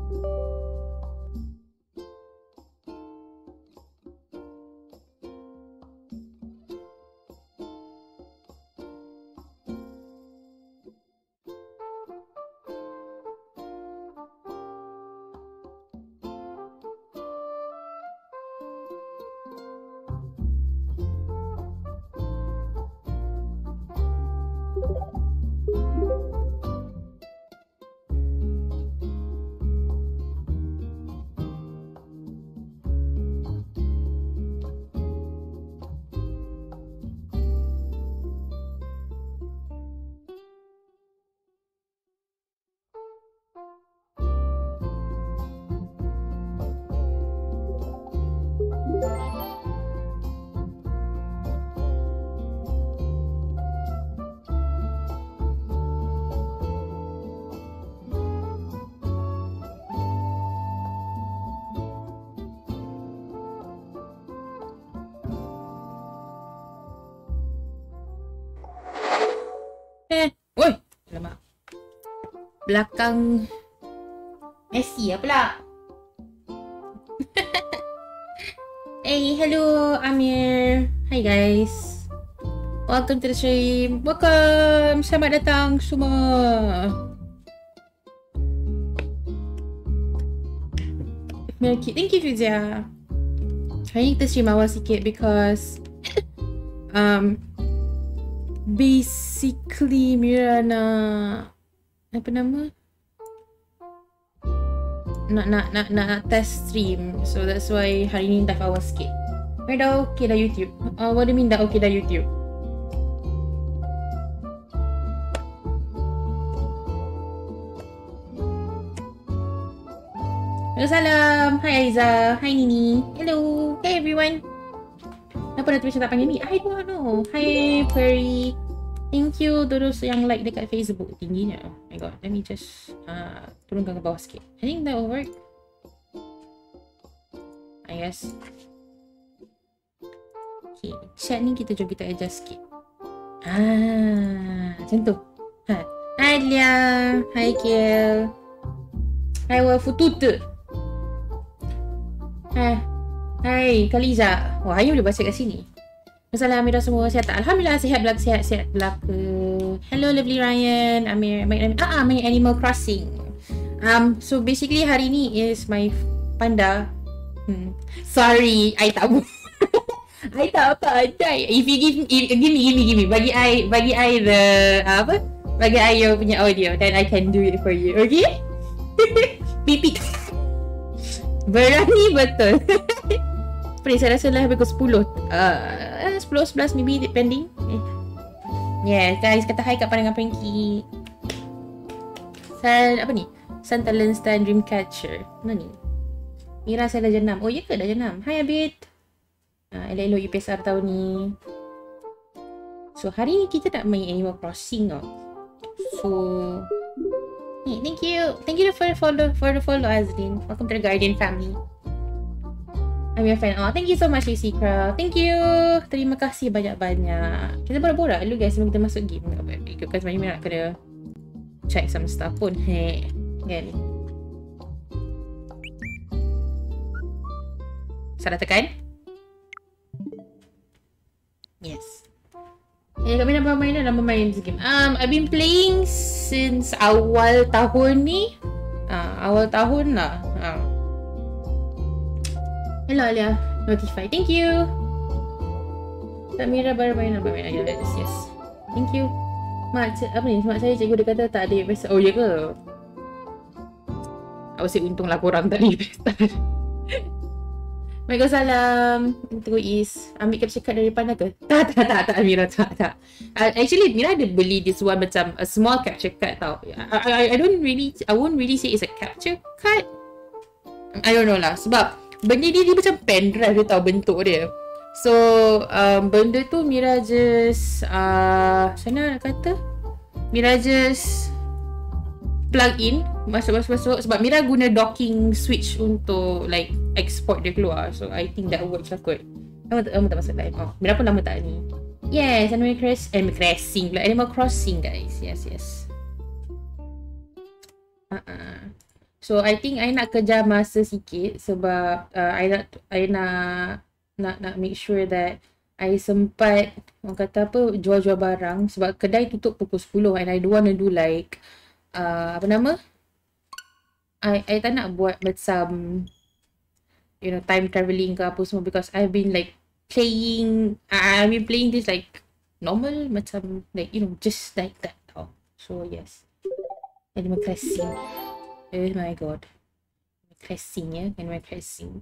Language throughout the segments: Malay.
Oi, alamak. Belakang Messi lah pula. Hey, hello Amir. Hi guys. Welcome to the stream. Welcome. Selamat datang semua. Thank you Fizia. Hari ni kita stream awal sikit because basically Mira nak apa nama? Nak test stream. So that's why hari ni dive awal sikit. Dah okay dah YouTube. What do you mean dah okay dah YouTube? Salam. Hai Aiza. Hai Nini. Hello. Hey everyone. Kenapa notification tak panggil ni? I don't know. Hi Perry. Thank you terus yang like dekat Facebook. Tingginya. Oh my god. Let me just turunkan ke bawah sikit. I think that will work. I guess. Okay. Chat ni jom kita adjust sikit. Macam tu. Hai Lia. Hai Kiel. Hai Wafutute. Hai Kaliza. Wah, Ayu boleh baca kat sini. Assalamualaikum Amira semua. Sihat tak? Alhamdulillah sihat belaka. Sihat belaka. Hello lovely Ryan. Amir main Animal Crossing. So basically hari ni is my panda. Sorry, I tak I tak apa. If you give me. Bagi I the apa? Bagi I your punya audio, then I can do it for you. Okay? Pipi. Berani betul. Please, saya rasa lah pukul 10. 10-11 maybe depending. Yeah, guys, kata hi kat pandangan Pranky. Apa ni? Sun Talent Stand Dreamcatcher. Mana ni? Mira saya dah jenam. Oh, ya ke dah jenam? Hai Abid. Elok-elok UPSR tahun ni. So, hari ni kita nak main Animal Crossing tau. So, thank you for the follow Azlin. Welcome to the Guardian family. I'm your fan. Oh, thank you so much Lucy Crow. Thank you. Terima kasih banyak-banyak. Kita borak-borak dulu guys sebelum kita masuk game. Because sebenarnya nak kena check some stuff pun. Kan? Salah tekan? Yes. Kami dah main this game. I've been playing since awal tahun ni. Awal tahun lah. Hello Alia. Notify. Thank you. Samira baru main. Yes. Thank you. Mak saya cikgu dia kata tak ada pesta. Oh ya ke? Asyik untunglah korang tak ada pesta. Waalaikumsalam. Itu is ambil capture card dari pandang ke? Tak Amira tak. Actually Mira ada beli this one macam a small capture card tau. I won't really say it's a capture card. I don't know lah sebab benda dia macam pen drive dia tau bentuk dia. So benda tu Mira just sana nak kata Mira just plug in masuk sebab Mira guna docking switch untuk like export dia keluar. So I think that works lah kot. Lama tak masuk live. Mira pun lama tak ni. Yes, Animal Crossing guys. Yes. So I think I nak kejar masa sikit sebab I nak make sure that I sempat orang kata apa jual-jual barang sebab kedai tutup pukul 10 and I don't want to do like apa nama? I tak nak buat macam you know time travelling ke apa semua because I've been like playing this like normal macam like you know just like that tau. So yes. Animal Crossing. Oh my god. Crossing ya, Animal Crossing.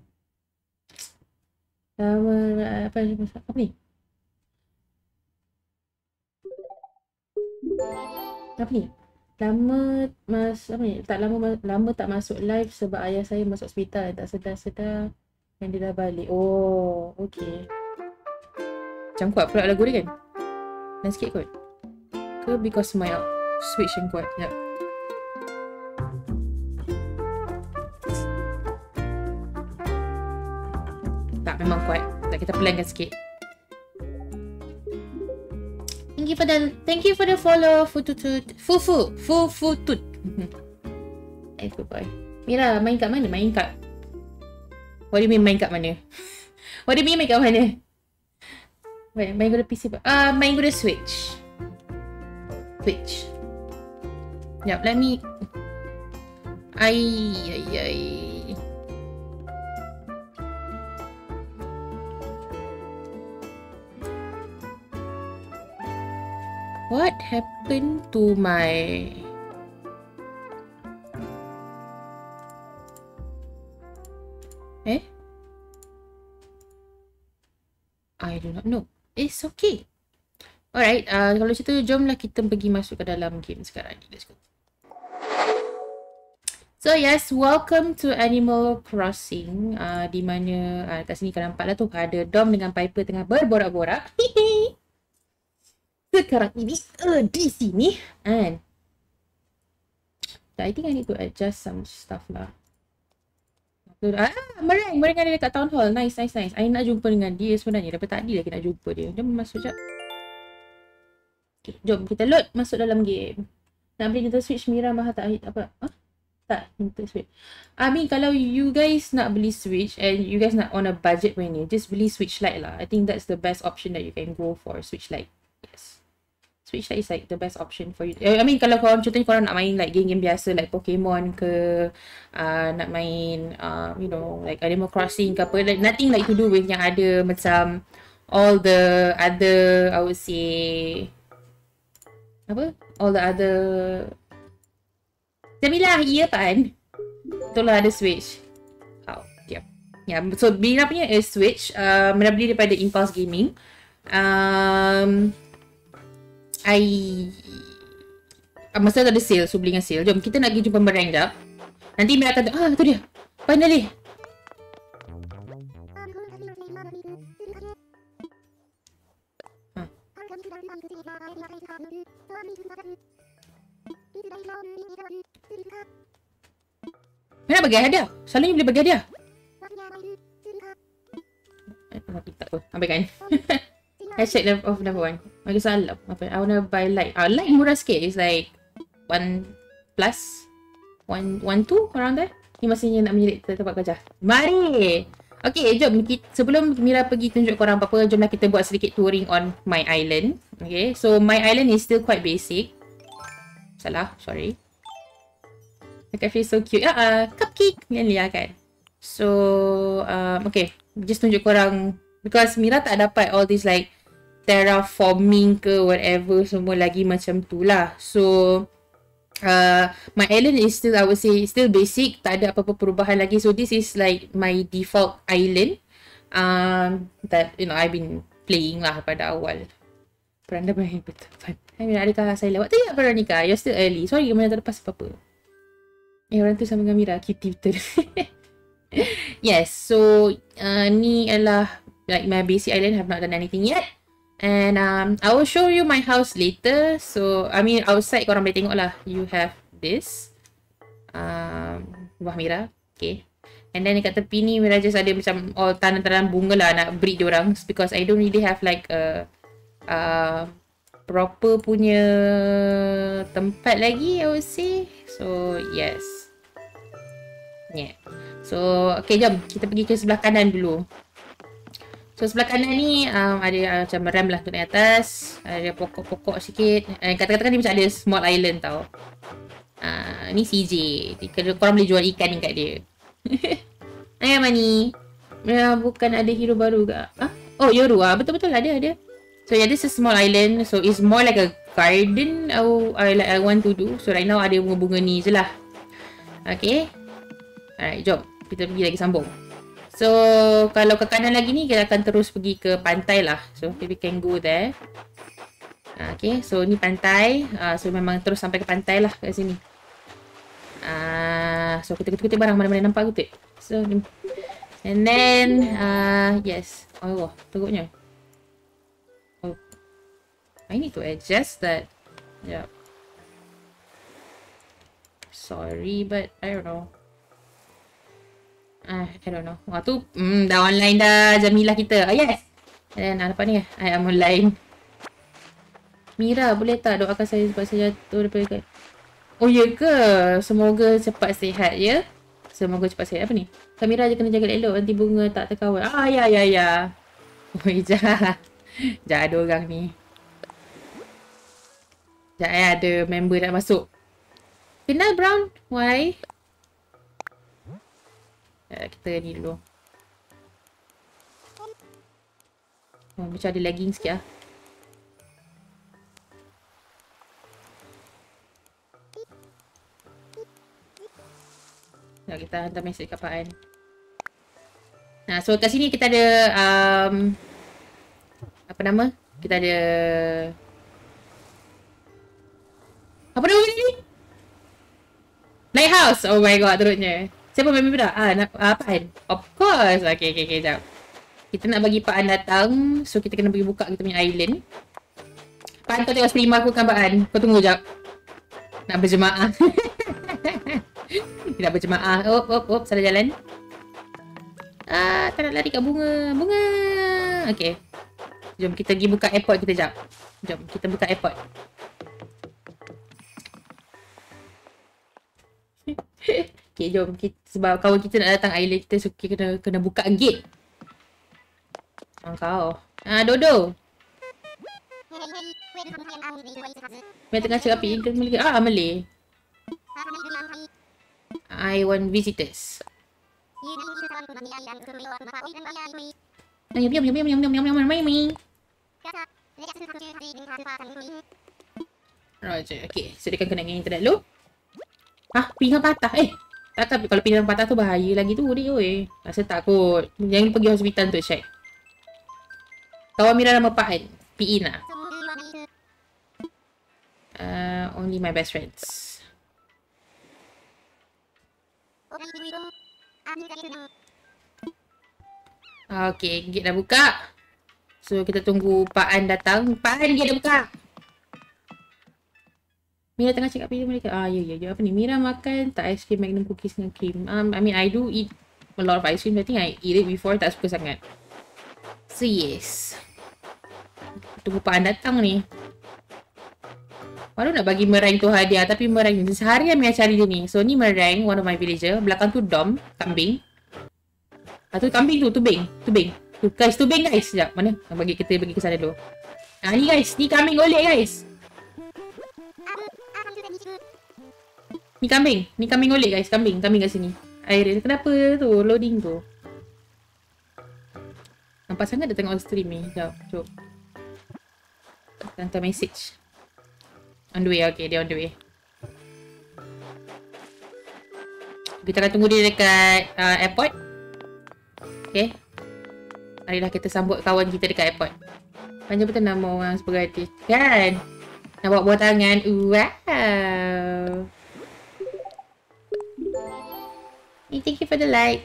Apa ni? Apa ni? Lama tak masuk live sebab ayah saya masuk hospital tak sedar-sedar yang dia dah balik. Oh, okay. Macam kuat pula lagu dia kan? Dan sikit kot. Ke because my switch yang kuat. Sekejap. Tak, memang kuat. Tak, kita pelankan sikit. Thank you for the follow. Fufu tut. Eh, good boy. Mira, main kat mana? Main kat What do you mean main kat mana? What do you mean main kat mana? Main guna PC main guna Switch. Sekejap, let me What happened to my I do not know. It's okay. Alright, kalau macam tu, jomlah kita pergi masuk ke dalam game sekarang ni. Let's go. So yes, welcome to Animal Crossing. Di mana kat sini kau nampak lah tu ada Dom dengan Piper tengah berborak-borak. Sekarang ini di sini and I think I need to adjust some stuff lah. Mereng ada dekat Town Hall. Nice. I nak jumpa dengan dia sebenarnya. Daripada tadi lagi nak jumpa dia. Jom masuk sekejap. Okay, jom kita load masuk dalam game. Nak beli Nintendo Switch Mira mahal tak? Apa? Tak, Nintendo Switch. I mean kalau you guys nak beli Switch and you guys nak on a budget punya ni, just beli Switch Lite lah. I think that's the best option that you can go for. Switch Lite. Yes. Switch Lite is like the best option for you. I mean kalau korang contohnya korang nak main like game-game biasa like Pokemon ke nak main you know like Animal Crossing ke apa, like nothing like to do with yang ada macam all the other I would say all the other Jamilah, iya pan. Itulah ada Switch. Yeah, so Mira punya is Switch. Mira beli daripada Impulse Gaming. Masa ada sale, so beli dengan sale. Jom kita nak pergi jumpa Mereng jap. Nanti Mira kata, tu dia. Finally. Mira bagi hadiah. Selalunya boleh bagi hadiah. Tak apa, ambilkan. Hashtag of number one. Bagi salam. I wanna buy light. Light murah sikit. It's like 1+. 1, 2 around there. Ni masihnya nak menyelit tempat kerja. Mari. Okay, jom. Sebelum Mira pergi tunjuk korang apa-apa, jomlah kita buat sedikit touring on my island. Okay, so my island is still quite basic. Salah, sorry. The cafe is so cute. Cupcake. Lian kan. So, okay. Just tunjuk korang. Because Mira tak dapat all this like terraforming ke whatever semua lagi macam tu lah. So my island is still, I would say, still basic. Tak ada apa-apa perubahan lagi. So this is like my default island that you know I've been playing lah pada awal. Peranda berani betul. Hai Mira, adakah saya lewat? Tak, Veronica. You're still early. Sorry, mana tak lepas apa-apa. Orang tu sama dengan Mira. Cutie betul. Yes, so ni adalah like my basic island. Have not done anything yet. And I will show you my house later. So I mean outside korang boleh tengok lah. You have this rumah Mira. Okay. And then dekat tepi ni Mira just ada macam all tanam-tanam bunga lah nak breed diorang. Because I don't really have like a proper punya tempat lagi, I would say. So yes. Yeah. So, okay, jom kita pergi ke sebelah kanan dulu. So, sebelah kanan ni ada macam rem lah tu naik atas. Ada pokok-pokok sikit. Kata-kata ni macam ada small island tau. Ni CJ. Korang boleh jual ikan ni kat dia. Ayah Mani. Bukan ada hero baru ke? Oh, Yoru. Betul-betul ada. So, yeah, this is a small island. So, it's more like a garden I want to do. So, right now ada bunga-bunga ni je lah. Okay. Alright, jom. Kita pergi lagi sambung. So, kalau ke kanan lagi ni, kita akan terus pergi ke pantai lah. So, we can go there. Okay, so ni pantai. So, memang terus sampai ke pantai lah kat sini. So, kita kutip barang mana-mana nampak kutip. So, and then, yes. Oh, teruknya. Oh, I need to adjust that. Yeah. Sorry, but I don't know. I don't know. Wah tu dah online dah Jamilah kita. Yes. Dan apa ni? I am online. Mira, boleh tak doakan saya sebab saya jatuh daripada Oh ya ke? Semoga cepat sihat ya. Semoga cepat sihat. Apa ni? Kamera je kena jaga elok nanti bunga tak terkawal. Ya. Oh Ijah. Sekejap ada orang ni. Sekejap ada member nak masuk. Kenal Brown? Why? Kita ni dulu. Oh, macam ada lagging sikit lah. Sekejap kita hantar mesej kat Pak An. Nah, so kat sini kita ada apa nama? Kita ada apa nama ni? Lighthouse. Oh my god, teruknya. Siapa member dah? Pak An. Of course. Okay, jap. Kita nak bagi Pak An datang. So, kita kena pergi buka kita punya island. Pak An, kau tengok stream aku kan Pak An? Kau tunggu jap. Nak berjemaah. Tidak berjemaah. Salah jalan. Tak nak lari kat bunga. Okay. Jom kita pergi buka airport kita jap. Jom kita buka airport. Okay, jom. Sebab kawan kita nak datang island kita, so kita kena buka gate. Kau. Dodo. Mereka tengah cakap apa? Malay. I want visitors. Roger. Okay, so dia kan kena dengan internet dulu. Pinggang patah. Tak, kalau pinggang patah tu bahaya lagi tu dia oi. Rasa takut. Jangan pergi hospital untuk check. Kawan Mira nama Pak An. PE lah. Only my best friends. Okay, gate dah buka. So, kita tunggu Pak An datang. Pak An, gate dah buka. Mira tengah cakap apa mereka? Ya. Apa ni? Mira makan tak ice cream Magnum cookies dengan cream. I mean, I do eat a lot of ice cream. I think I eat it before. Tak suka sangat. So, yes. Tunggu Pak An datang ni. Baru nak bagi meringue tu hadiah. Tapi meringue ni seharian Mira cari dia ni. So, ni meringue. One of my villager. Belakang tu dom. Kambing. Tu kambing tu. Tubing. Guys, tubing guys. Sekejap. Mana? Kita bagi ke sana dulu. Ni guys. Ni kambing golek guys. Ni kambing golek guys. Kambing kat sini. Air kenapa tu loading tu? Nampak sangat dia tengok stream ni. Jom. Hantar message. On the way. Okay, dia on the way. Kita akan tunggu dia dekat airport. Okay. Marilah kita sambut kawan kita dekat airport. Panjang betul nama orang seperatis. Kan? Nak buat buah tangan. Wow. Thank you for the like.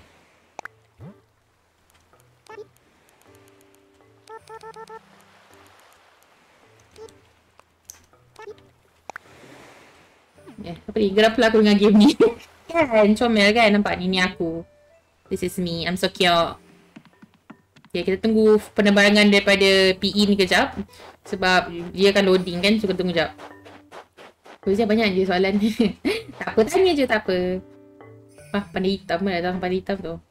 Apa ni? Gerap aku dengan game ni. Kan? Comel kan? Nampak ni aku. This is me. I'm so cute. Okay, kita tunggu penerbangan daripada PE ni kejap. Sebab dia akan loading kan. So, kita tunggu kejap. Banyak je soalan. Tak apa, tanya je tak apa. Pandai hitam lah. Datang pandai hitam tu.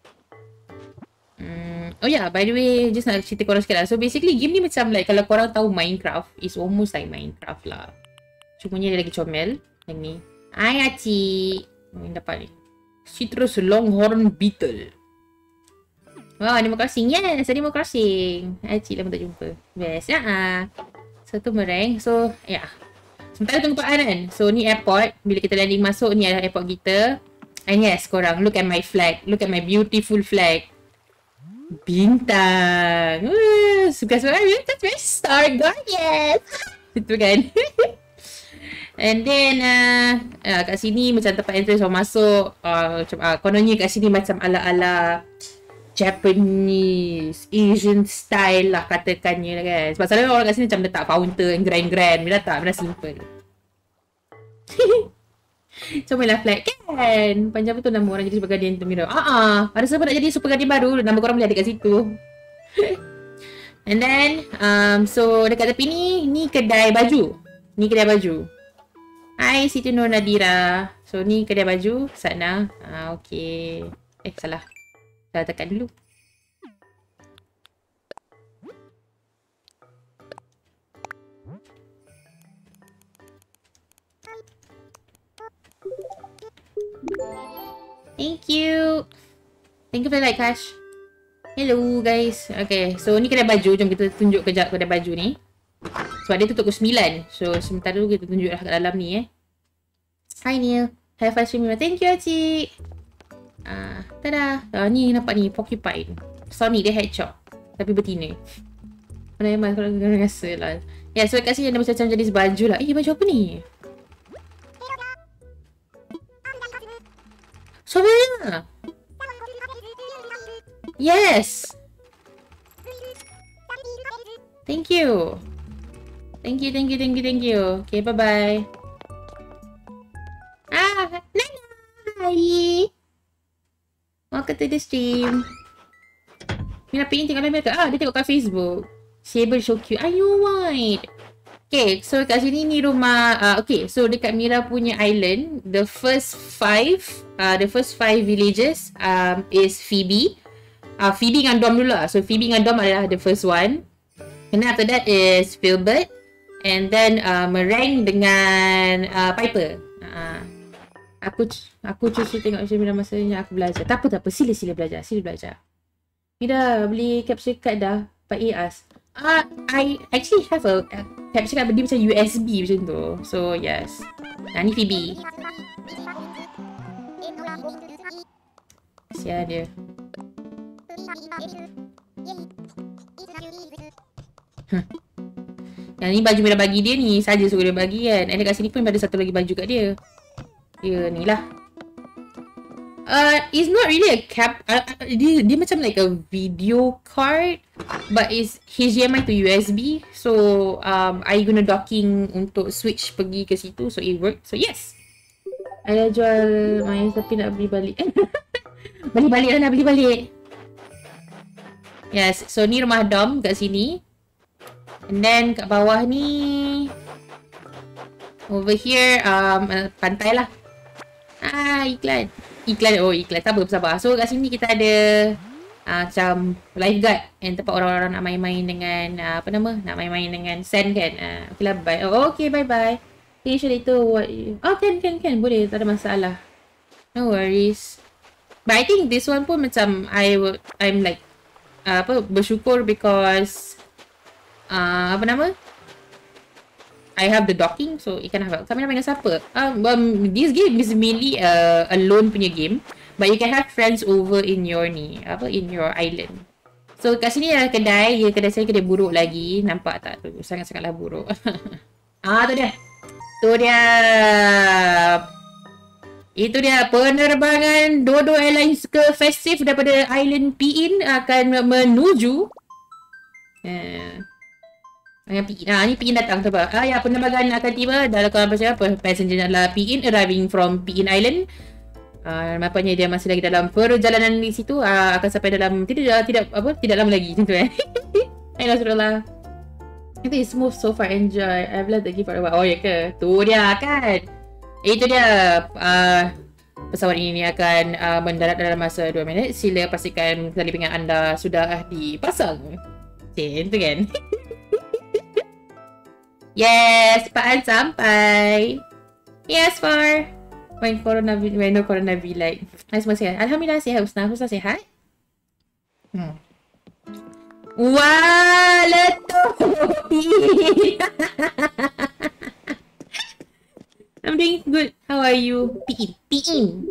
Oh yeah, by the way, just nak cerita korang sikit lah. So basically game ni macam like kalau korang tahu Minecraft, it's almost like Minecraft lah. Cumanya dia lagi comel. Yang ni. Hai Aci. Yang dapat ni. Citrus Longhorn Beetle. Wow, Animal Crossing. Yes, Animal Crossing. Aci lama tak jumpa. Best lah. So tu meringue. So yeah. Sementara tunggu Pak kan. So ni airport. Bila kita landing masuk, ni adalah airport kita. And yes, korang, look at my flag. Look at my beautiful flag. Bintang. Suka-suka. That's very Star Guardian. Itu kan. And then kat sini macam tempat entrance orang masuk. Kononnya kat sini macam ala-ala Japanese, Asian style lah katakannya kan. Sebab selalu orang kat sini macam letak counter yang grand-grand. Bila tak, bila simple. Comel lah flag kan. Panjang betul nama orang jadi Super Guardian tu Mira. Ada siapa nak jadi Super Guardian baru, nama korang boleh ada kat situ. And then so dekat tepi ni kedai baju. Ni kedai baju. Hai Siti Nur Nadira. So ni kedai baju sana. Okay. Salah. Dah tekan dulu. Thank you. Thank you for the like, Cash. Hello guys. Okay, so ni kedai baju. Jom kita tunjuk kejap kedai baju ni. Sebab dia tutup pukul 9. So sementara tu kita tunjuk lah kat dalam ni Hi Neil. Have fun streaming. Thank you Cik. Tada. Ni nampak ni porcupine. Sonic dia hedgehog. Tapi betina. Mana yang korang rasa lah. Ya, so kat sini ada macam jenis baju lah. Baju apa ni? Soalnya. Yes. Thank you. Thank you. Okay, bye-bye. Hi. Welcome to the stream. Mira pengen tengok live mereka. Dia tengok kat Facebook. Saber so cute. I know right. Okay, so kat sini ni rumah. Okay, so dekat Mira punya island, the first five villages is Phoebe. Phoebe dengan Dom dulu lah. So Phoebe dengan Dom adalah the first one. And then after that is Filbert. And then Meringue dengan Piper. Aku cuci tengok macam Mira masanya aku belajar. Tak apa. Sila belajar. Mira beli capture card dah. Pak Ias. I actually have a capture card dia macam USB macam tu. So yes. Ni Phoebe. Sial dia. Yang ni baju Mira bagi dia ni. Saja suruh dia bagi kan. And dekat sini pun ada satu lagi baju kat dia. Dia ni lah. It's not really a cap. Dia macam like a video card, but it's HDMI to USB. So I guna docking untuk switch pergi ke situ. So it worked. So yes. I dah jual main tapi nak beli balik. Nak beli balik. Yes. So ni rumah Dom kat sini. And then kat bawah ni, over here pantai lah. Iklan. Iklan. Sabar. So kat sini kita ada macam lifeguard and tempat orang-orang nak main-main dengan nak main-main dengan sand kan. Okay lah, bye. Okay, bye-bye. Okay, show later what you... Can. Boleh, tak ada masalah. No worries. But I think this one pun macam I'm like bersyukur because I have the docking, so ikan apa? Kami nak main dengan siapa? This game is mainly a lone punya game, but you can have friends over in your in your island. So kat sini ada kedai, kedai saya kedai buruk lagi. Nampak tak tu? Sangat-sangatlah buruk. Tu dia. Itu dia penerbangan Dodo Airlines ke Festive daripada Island Piin akan menuju dengan Piin. Ni Piin datang tu apa? Ya, penerbangan akan tiba. Dalam korang percaya apa? Passenger adalah Piin arriving from Piin Island. Nampaknya dia masih lagi dalam perjalanan di situ. Akan sampai dalam tidak lama lagi macam tu Alhamdulillah. I think it's smooth so far. Enjoy. I've loved the gift for a while. Oh ya ke? Tu dia kan. Itu dia. Pesawat ini akan mendarat dalam masa 2 minit. Sila pastikan tali pinggang anda sudah dipasang. Macam tu kan? Yes, Pak An sampai. Yes, Far. When no corona be like. Semua sihat. Alhamdulillah sihat. Husna sihat. Wah, letup. I'm doing good. How are you? PN.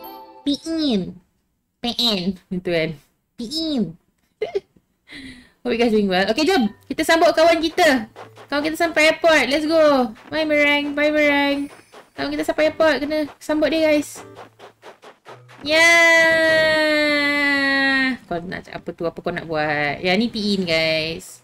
Itu kan. PN. Hope you guys doing well. Okay, jom. Kita sambut kawan kita. Kawan kita sampai airport. Let's go. Bye, Merang. Kawan kita sampai airport. Kena sambut dia, guys. Yeah. Kau nak cakap apa tu? Apa kau nak buat? Yang ni PN, guys.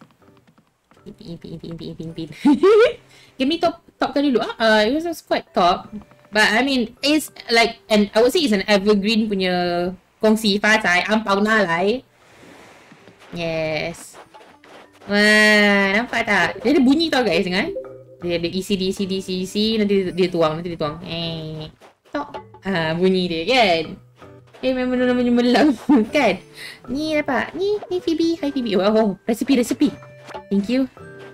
PN. Give me top kan dulu. It was quite top. But I mean, it's like, and I would say it's an evergreen punya kongsi fatai. Ampau nalai. Yes. Wah, nampak tak? Dia ada bunyi tau guys, dengar. Dia ada isi, nanti dia tuang. Tok. Bunyi dia kan. Memang namanya melam kan. Ni dapat. Ni Phoebe. Hi Phoebe. Oh, resepi. Thank you.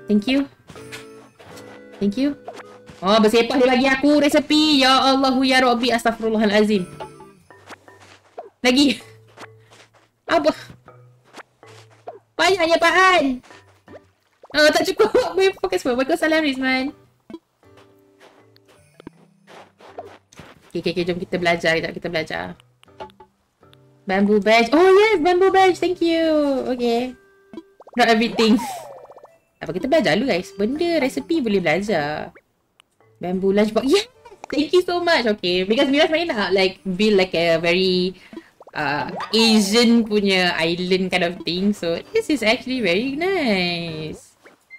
Oh, bersepah dia bagi aku resepi. Ya Allah, ya Rabbi, astaghfirullahalazim. Lagi. Apa? Banyaknya Pak Han. Oh, tak cukup. Fokus pun. Waalaikumsalam Rizman. Okay, jom kita belajar. Bamboo badge. Oh yes, bamboo badge. Thank you. Okay. Not everything. Apa kita belajar dulu guys. Benda resepi boleh belajar. Bamboo lunchbox. Yeah. Thank you so much. Okay. Because Mira sebenarnya nak like build like a very Asian punya island kind of thing. So this is actually very nice.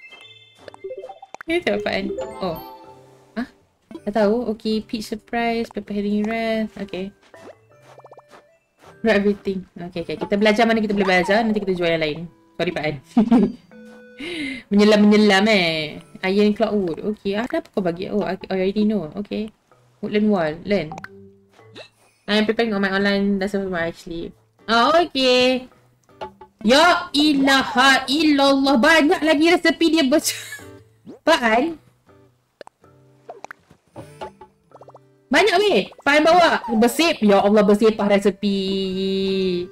Ini apaan? Oh. Tak tahu. Okay. Peach surprise. Pepper heading rest. Okay. Not everything. Okay. Kita belajar mana kita boleh belajar. Nanti kita jual yang lain. Sorry Pak An. Menyelam Iron clock wood. Okay. Kenapa kau bagi? Oh, I already know. Okay. Woodland wall. Learn. I'm preparing on my online lesson actually. Oh, okay. Ya ilaha illallah. Banyak lagi resepi dia Pak An. Banyak weh. Pak An bawa. Ya Allah, bersepah resepi.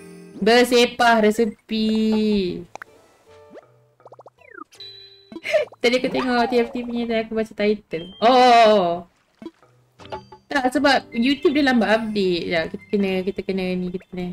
Tadi aku tengok TFT punya dan aku baca title. Oh. Tak, sebab YouTube dia lambat update. Ya, kita kena ni.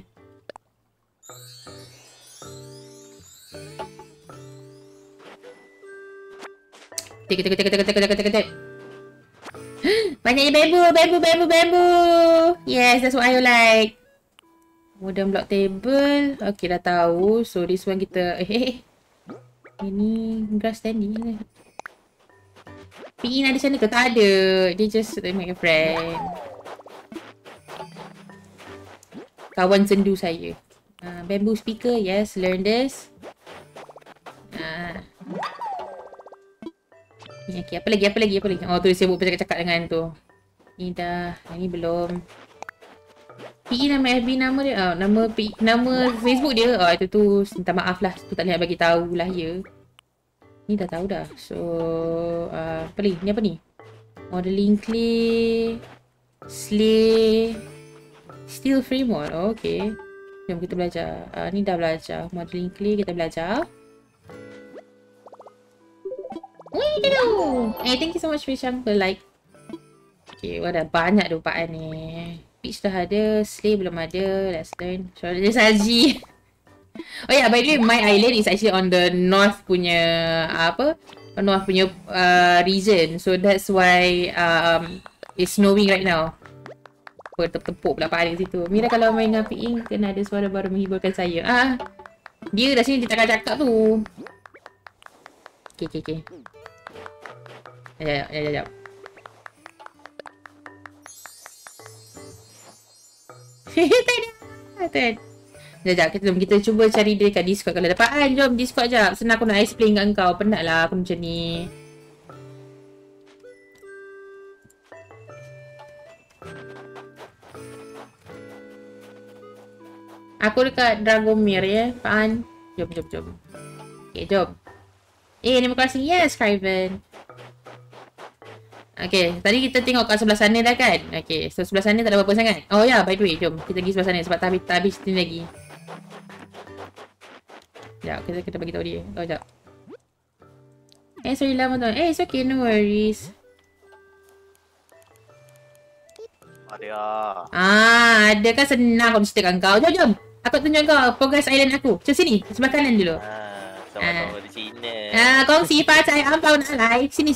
Ketik. Banyaknya bamboo. Yes, that's what I like. Wooden block table. Okay, dah tahu. So this one kita ini grass standing. PN ada sana ke? Tak ada. Dia just make a friend. Kawan sendu saya. Bamboo speaker. Yes, learn this. Okay, apa lagi? Oh, tu dia sibuk bercakap-cakap dengan tu. Ni dah. Yang ni belum. PE nama FB nama dia. Nama Facebook dia. Itu tu minta maaf lah. Tu tak boleh bagi tahu lah ya. Ni dah tahu dah. So apa lagi? Ni apa ni? Modeling clay. Slay. Steel framework. Oh, okay. Jom kita belajar. Ni dah belajar. Modeling clay kita belajar. Thank you so much Fisham for like. Okay, dah banyak tu Pak An ni. Peach dah ada, Slay belum ada. Let's learn. So dia saji. Oh yeah, by the way, my island is actually on the north punya north punya region. So that's why it's snowing right now. Tepuk pula Pak An kat situ. Mira kalau main dengan Ping kena ada suara baru menghiburkan saya. Dia dah sini dia tak cakap tu. Okay. Sekejap. Tak ada. Sekejap, kita cuba cari dia kat Discord kalau dapat. Jom Discord jap. Senang aku nak explain kat kau. Penat lah aku macam ni. Aku dekat Dragomir ya, Pan. Jom. Okay, jom. Animal Crossing, yes, Scriven. Okay, tadi kita tengok kat sebelah sana dah kan? Okay, so sebelah sana tak ada apa-apa sangat. Oh ya, by the way, jom kita pergi sebelah sana sebab tak habis ni lagi. Sekejap, kita bagi tahu dia. Oh, sekejap. Sorry lama tu. It's okay, no worries. Ada kan senang kalau ceritakan kau. Jom. Aku tunjuk kau progress island aku. Macam sini, sebelah kanan dulu. Sama-sama di sini. Kongsi pasai ampau nak live. Sini.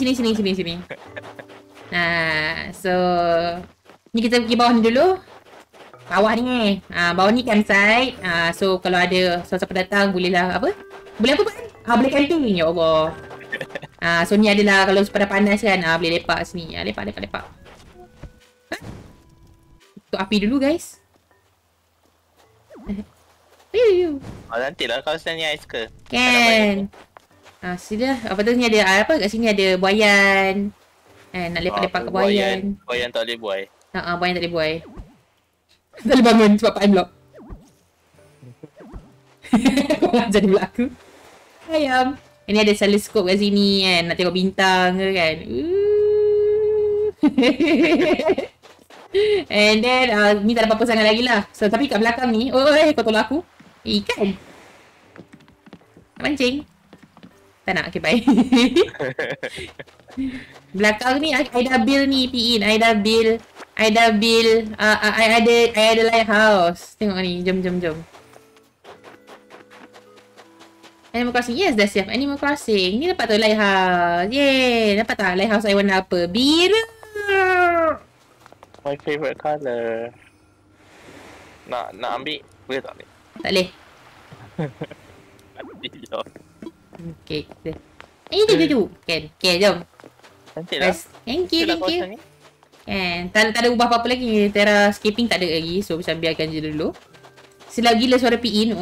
So ni kita pergi bawah ni dulu. Bawah ni. Bawah ni campsite. So kalau ada siapa datang bolehlah apa? Boleh apa Pan? Boleh camping. Ya Allah. So ni adalah kalau pada panas kan, boleh lepak sini. Lepak. Tutup api dulu guys. Nantilah kawasan ni ais ke? Kan. Sudah. Apa tu ni ada apa? Kat sini ada buayan. Nak lepak-lepak kat buayan. Buayan tak boleh buai. Buayan tak boleh buai. Tak boleh bangun sebab Pak block. Kau jadi pula aku. Ayam. Ini ada teleskop kat sini kan. Nak tengok bintang ke kan. And then ni tak ada apa-apa sangat lagi lah. So tapi kat belakang ni, kau tolong aku. Ikan. Nak mancing. Tak nak, okay bye. Belakang ni I dah build ni Pin. I dah build I ada lighthouse. Tengok ni, jom. Animal Crossing, yes dah siap. Animal Crossing, ni dapat tu lighthouse. Yeay, dapat tak lighthouse I warna apa? Biru. My favourite colour. Nak ambil? Boleh tak ambil? Tak boleh. Okay, kita. Itu. Okay, jom. Cantiklah. Thank you. Kan, tak ada ubah apa-apa lagi. Terrascaping tak ada lagi. So, macam biarkan je dulu. Sedap gila suara Pin.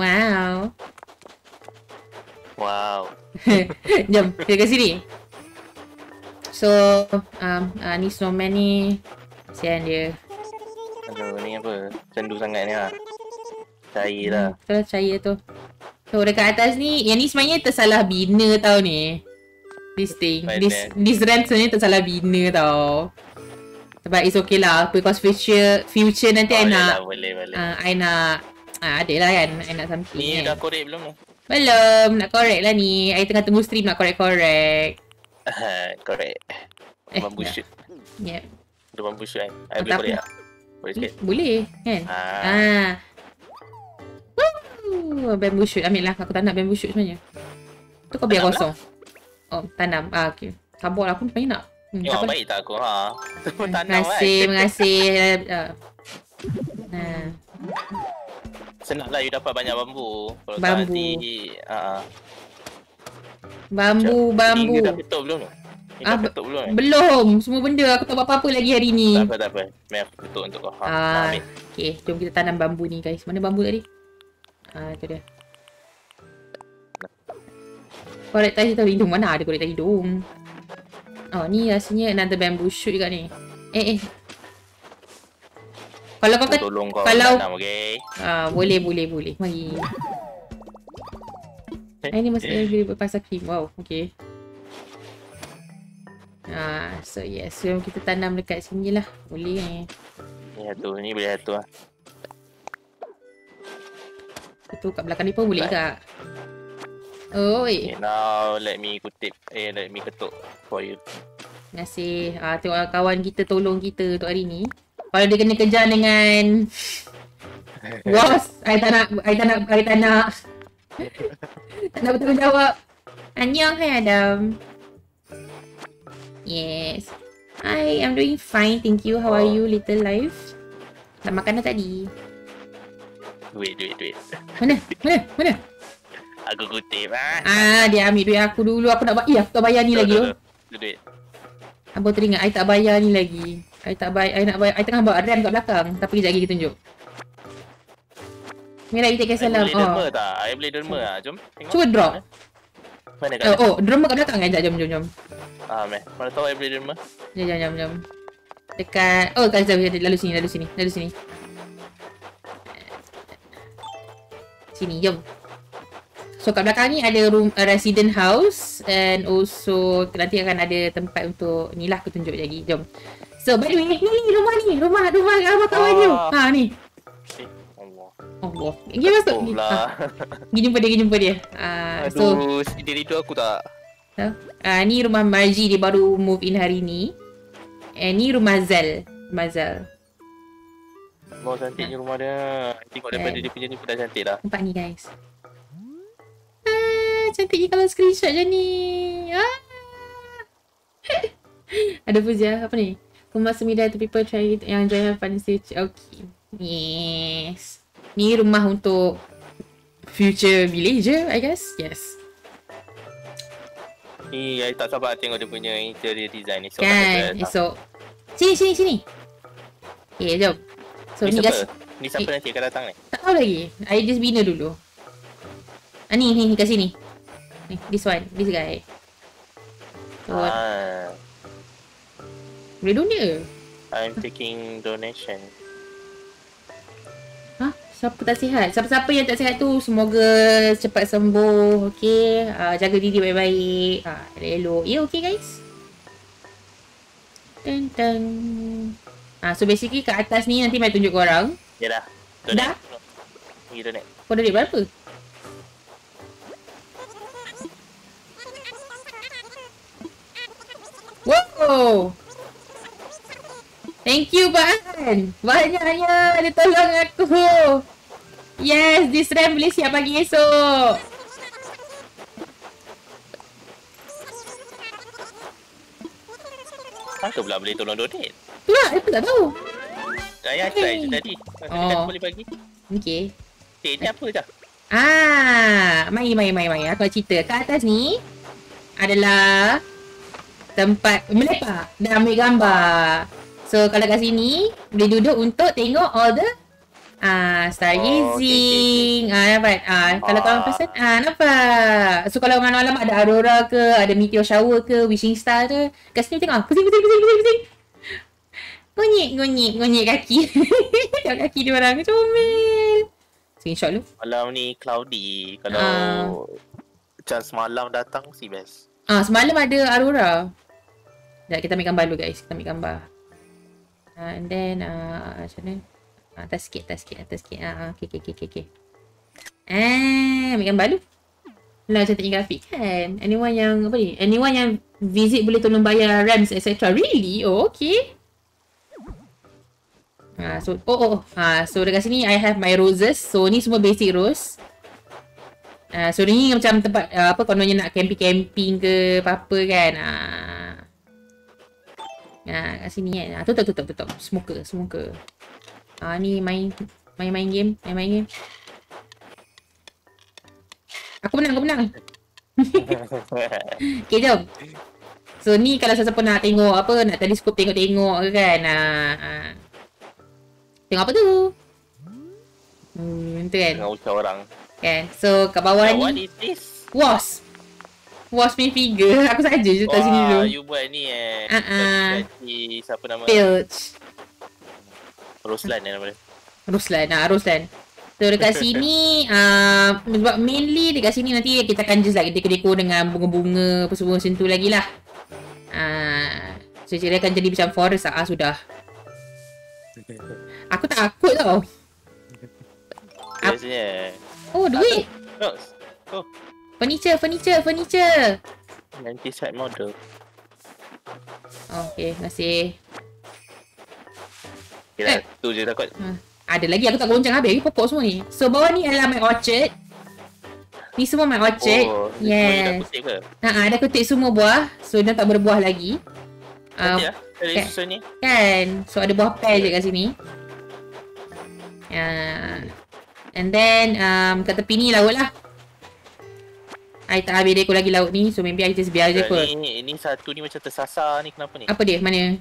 Wow. Jom, kita ke sini. So, ni snowman ni. Kesian dia. Aduh, ni apa? Sendu sangat ni lah. Cair lah. Betul cair tu. So, dekat atas ni, yang ni sebenarnya tersalah bina tau ni. This thing. This rent sebenarnya tersalah bina tau. Sebab it's okay lah. Because future nanti I nak. Boleh. I nak. Ada lah kan. I nak something. Ni dah korek belum ni? Belum. Nak korek lah ni. I tengah tunggu stream nak korek. Korek. Bambu shoot. Yep. Ada bambu shoot kan? I boleh korek tak? Boleh sikit? Boleh kan? Bamboo shoot. Ambil lah. Aku tak nak bamboo shoot sebenarnya. Tu kau biar kosong. Oh, tanam. Okay. Sabar lah. Aku sebenarnya nak. Baik tak aku? Terima kasih. Senang lah you dapat banyak bambu. Kalau bambu. tak nanti... Bambu. Ni dah ketuk belum tu? Ni dah ketuk belum? Belum. Semua benda. Aku tak buat apa-apa lagi hari ni. Tak apa. Mari aku ketuk untuk kau. Okay. Jom kita tanam bambu ni guys. Mana bambu tadi? Itu dia. Korek tahi tu hidung. Mana ada korek tahi hidung? Oh, ni rasanya another bamboo shoot juga ni. Kalau kau tolong kau kalau tanam, okay? Boleh. Mari. Ini masih boleh berpasal krim. Wow, okay. So yes, so kita tanam dekat sini lah. Boleh ni. Ni boleh satu lah. Itu kat belakang ni pun boleh tak? Oi. Okay, now let me kutip. Let me ketuk for you. Terima kasih. Tengok kawan kita tolong kita untuk hari ni. Kalau dia kena kejar dengan bos, I tak nak bertanggungjawab. Annyeong, hai Adam. Yes. Hi, I'm doing fine, thank you. How are you, little life? Dah makan dah tadi. Duit. Mana? Aku kutip dia ambil duit aku dulu. Aku nak aku tak bayar ni lagi. Duit. Abang teringat I tak bayar ni lagi. I nak bayar. I tengah bawa RAM kat belakang. Tapi kejap lagi kita tunjuk. Mira, you take salam. I boleh derma tak? I boleh derma lah. Jom tengok. Cuba drop. Mana kat derma kat belakang kan? Jom. Mana tahu I boleh derma. Jom. Dekat. Lalu sini. Sini, jom. So kat belakang ni ada room resident house and also nanti akan ada tempat untuk ni lah, aku tunjuk lagi. Jom. So by the way, ni rumah kawan you. Ha ni. Allah. Pergi masuk. Pergi jumpa dia. Aduh, sendiri tu aku tak. Ni rumah Margie, dia baru move in hari ni. Ni rumah Zal. Mau cantiknya rumah dia. Tengok daripada dia punya ni pun dah cantik dah. Nampak ni guys. Cantiknya kalau screenshot je ni. Ada Fuzia, apa ni? Kumar Semida to people try it yang enjoy have fun stage. Okay. Yes. Ni rumah untuk future villager, I guess. Yes. Ni I tak sabar tengok dia punya interior design ni. So, kan, so sini. Okay, jom. So ni ni guys. Ni siapa nanti akan datang ni? Tak tahu lagi. I just bina dulu. Ni kat sini. Ni, this guy. So, boleh donate ke? I'm taking donation. Siapa tak sihat? Siapa-siapa yang tak sihat tu semoga cepat sembuh. Okay. Jaga diri baik-baik. Elok. Ya, okay guys. So basically kat atas ni nanti mai tunjuk korang. Ya dah. Dah? Ni donate. Kau donate berapa? Wow. Thank you Pak An. Banyaknya dia tolong aku. Yes, this RAM boleh siap pagi esok. Aku pula boleh tolong donate. Tu lah, aku tak tahu. Saya try je tadi. Kan boleh bagi. Okay. Ni apa dah? Mari. Aku nak cerita. Kat atas ni adalah tempat melepak dan ambil gambar. So kalau kat sini boleh duduk untuk tengok all the stargazing. Dapat. Kalau korang perasan nampak. So kalau malam-malam ada aurora ke, ada meteor shower ke, wishing star ke, kat sini tengok pusing. Gonyek kaki. Tengok kaki dia orang comel. Screenshot dulu. Malam ni cloudy. Kalau chance malam datang si best. Semalam ada aurora. Sekejap kita ambil gambar dulu guys. Kita ambil gambar. And then macam mana? Atas sikit. Okay. Ambil gambar dulu. Lah cantiknya grafik kan. Anyone yang visit boleh tolong bayar RAMs etc. Really? Oh okay. So dekat sini I have my roses. So ni semua basic rose. So ni macam tempat kononnya nak camping ke apa-apa kan. Kat sini kan. Tutup. Smoker. Ni main game. Aku menang. Okay, jom. So ni kalau siapa nak tengok nak teleskop tengok ke kan. Tengok apa tu? Tu kan. Tengok ucap orang. Kan. So kat bawah ni. What is this? Wasp main figure. Aku saja je kat sini dulu. You buat ni siapa nama? Filch. Roslan nama dia. Roslan. So dekat sini sebab mainly dekat sini nanti kita akan just dekor dengan bunga-bunga apa semua macam tu lagi lah. So dia akan jadi macam forest sudah. Aku takut tau. Biasanya. Duit. Furniture. Nanti side model. Okay, terima kasih. Kira tu je takut. Ada lagi, aku tak goncang habis lagi pokok semua ni. So bawah ni adalah my orchard. Ni semua my orchard. Yes. Ada kutip semua buah. So dia tak berbuah lagi. Dari susun ni. Kan. So ada buah pear je kat sini. And then kat tepi ni laut lah. I tak habis dekor lagi laut ni. So maybe I just biar je kot. Ni satu ni macam tersasar ni. Kenapa ni? Apa dia? Mana?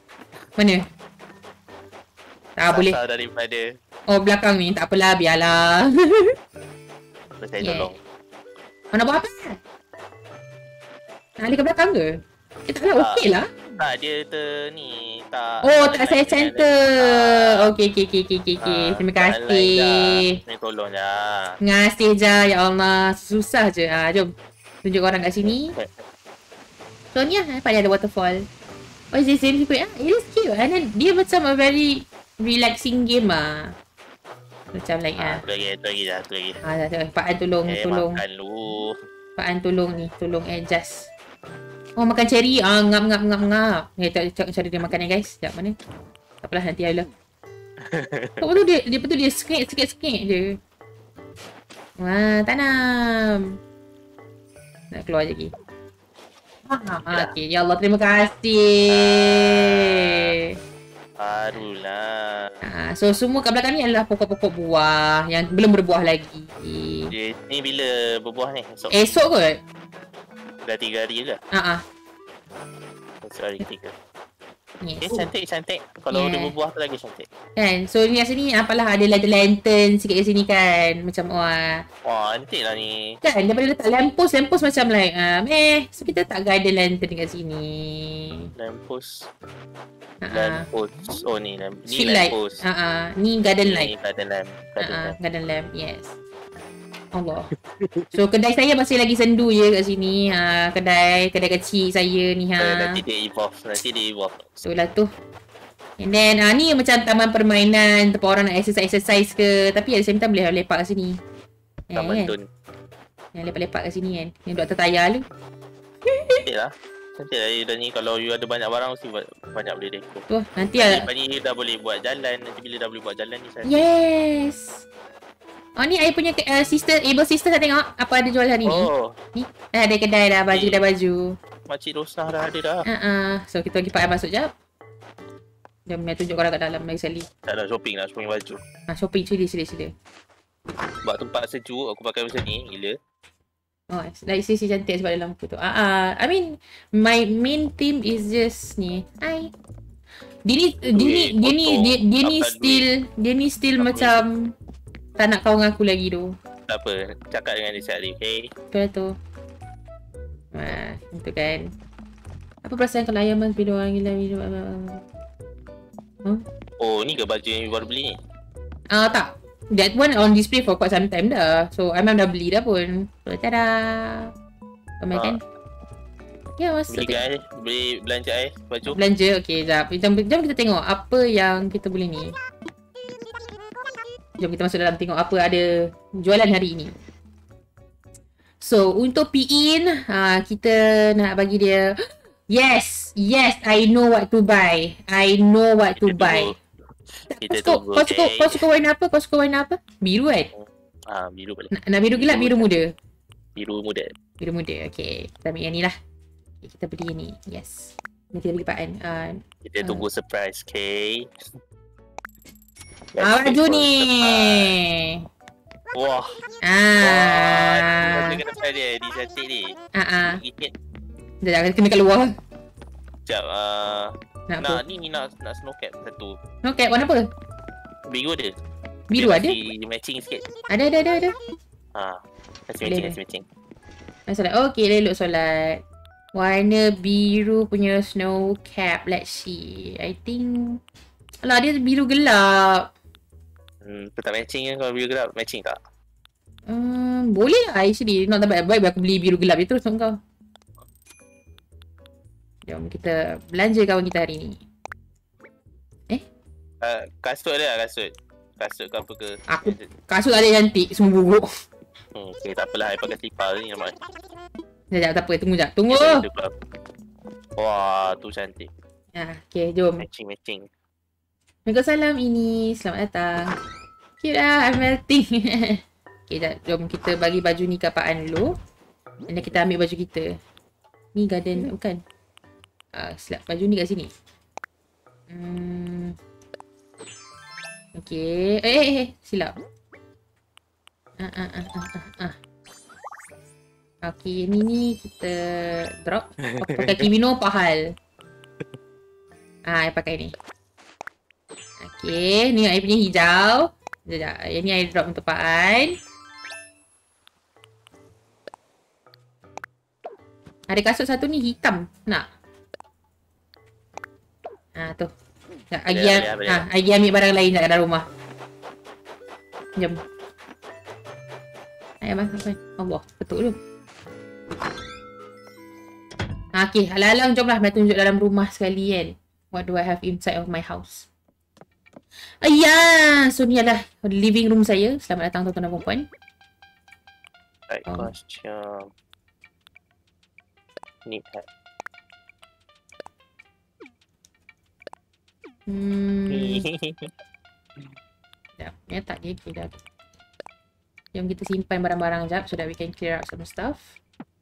Boleh. Sasar daripada. Belakang ni. Tak apalah. Biarlah. Saya tolong. Nak buat apa? Nak alih ke belakang ke? Tak lah. Okey lah. Tak, dia Oh, tak saya line center. Ah. Okey. Terima tak line dah. kasih. Ni tolong dah. Ngasih je, ya Allah. Susah je. Jom. Tunjuk orang kat sini. So, ni lah. Nampak dia ada waterfall. Oh, is this really good? It is cute. And then, dia macam a very relaxing game Macam like, Satu lagi dah. Pak An tolong. Makan dulu. Pak An tolong ni. Tolong adjust. Oh, makan cherry. Ngap. Tengok cara dia makan ni, guys. Sekejap, mana? Tak apalah, nanti lah. Kau betul dia sikit je. Wah, tanam. Nak keluar lagi. Okey, ya Allah, terima kasih. Barulah. So semua kat belakang ni adalah pokok-pokok buah yang belum berbuah lagi. Ni bila berbuah ni? Esok kot? Dah 3 hari juga. Esok hari 3. Yes. Cantik. Kalau dia berbuah tu lagi cantik. Kan? So ni kat sini apalah ada lantern sikit kat sini kan. Macam wah, cantik lah ni. Kan daripada letak lamppost macam like so kita tak garden lantern kat sini. Lamppost. Oh ni lamppost. Ni garden light. Garden lamp. Yes. Allah. So kedai saya masih lagi sendu je kat sini. Kedai kecil saya ni Nanti dia evolve. So lah tu. And then ni macam taman permainan tempat orang nak exercise ke, tapi at the same time boleh lepak kat sini. Taman Tun. Yang lepak-lepak kat sini kan. Yang Dr. Taya tu. Cantik lah dah ni. Kalau you ada banyak barang mesti banyak boleh dekor. Tu nanti Ni dah boleh buat jalan. Nanti bila dah boleh buat jalan ni saya. Yes. Ni I punya able sister saya tengok apa ada jual hari ni. Ni ada kedai dah, baju. Makcik Rosnah dah ada dah. So kita pergi Pak masuk jap. Jom saya tunjuk korang kat dalam lagi sekali. Tak nak shopping baju. Shopping sila. Sebab tempat sejuk aku pakai macam ni gila. Oh, like sisi cantik sebab ada lampu tu. I mean my main theme is just ni. Dia ni still macam tak nak kawan aku lagi tu. Tak apa, cakap dengan dia sekali, okay? Betul lah tu. Itu kan. Apa perasaan kalau ayam bila orang gila hidup? Oh, ni ke baju yang you baru beli ni? Tak. That one on display for quite some time dah. So, I memang dah beli dah pun. So, tada! Ramai kan? Ya, masuk. Beli belanja baju? Belanja, okay. Jom kita tengok apa yang kita boleh ni. Jom kita masuk dalam tengok apa ada jualan hari ini. So, untuk PIN, kita nak bagi dia... Yes, I know what to buy. Kau suka warna apa? Biru kan? Biru boleh. Nak biru gelap, biru muda? Biru muda, okay. Kita ambil yang ni lah. Okay, kita beli yang ni, yes. Nanti bagi Pak An. Kita tunggu surprise, okay? Baju ni. Wah. Dia kena try dia. Dia cantik ni. Sekejap, kena kat luar. Sekejap. Nak snow cap satu. Snow cap warna apa? Biru ada. Biru ada? Matching sikit. Ada. Kasi matching. Solat. Okay, elok solat. Warna biru punya snow cap. Let's see. I think... Alah, dia biru gelap. Tak matching kan kalau biru gelap? Matching tak? Boleh lah actually. Not that bad. Baik aku beli biru gelap je terus untuk kau. Jom kita belanja kawan kita hari ni. Kasut ada lah, kasut. Kasut ke apa ke? Kasut ada cantik. Semua buruk. Okay, tak apalah. I pakai slipper ni nampak. Sekejap, tak apa. Tunggu. Wah, tu cantik. Okay, jom. Matching. Waalaikumsalam ini. Selamat datang. Cute lah. I'm melting. Okay, jom kita bagi baju ni ke Pak An dulu. Dan kita ambil baju kita. Ni garden, bukan? Silap baju ni kat sini. Okay. Silap. Okay, ni kita drop. Pakai kimono pahal. I pakai ni. Okay, ni I punya hijau. Sekejap, yang ni I drop untuk Pak An. Ada kasut satu ni hitam. Nak? Tu. Agi ambil barang lain kat dalam rumah. Jom. Ayo mas, Allah, ketuk dulu. Okay, alang-alang jomlah saya tunjuk dalam rumah sekali kan. What do I have inside of my house? So ni adalah living room saya. Selamat datang tuan-tuan dan puan-puan. Right costume. Neat hat. Sekejap, ya tak dia dah. Jom kita simpan barang-barang sekejap so that we can clear out some stuff.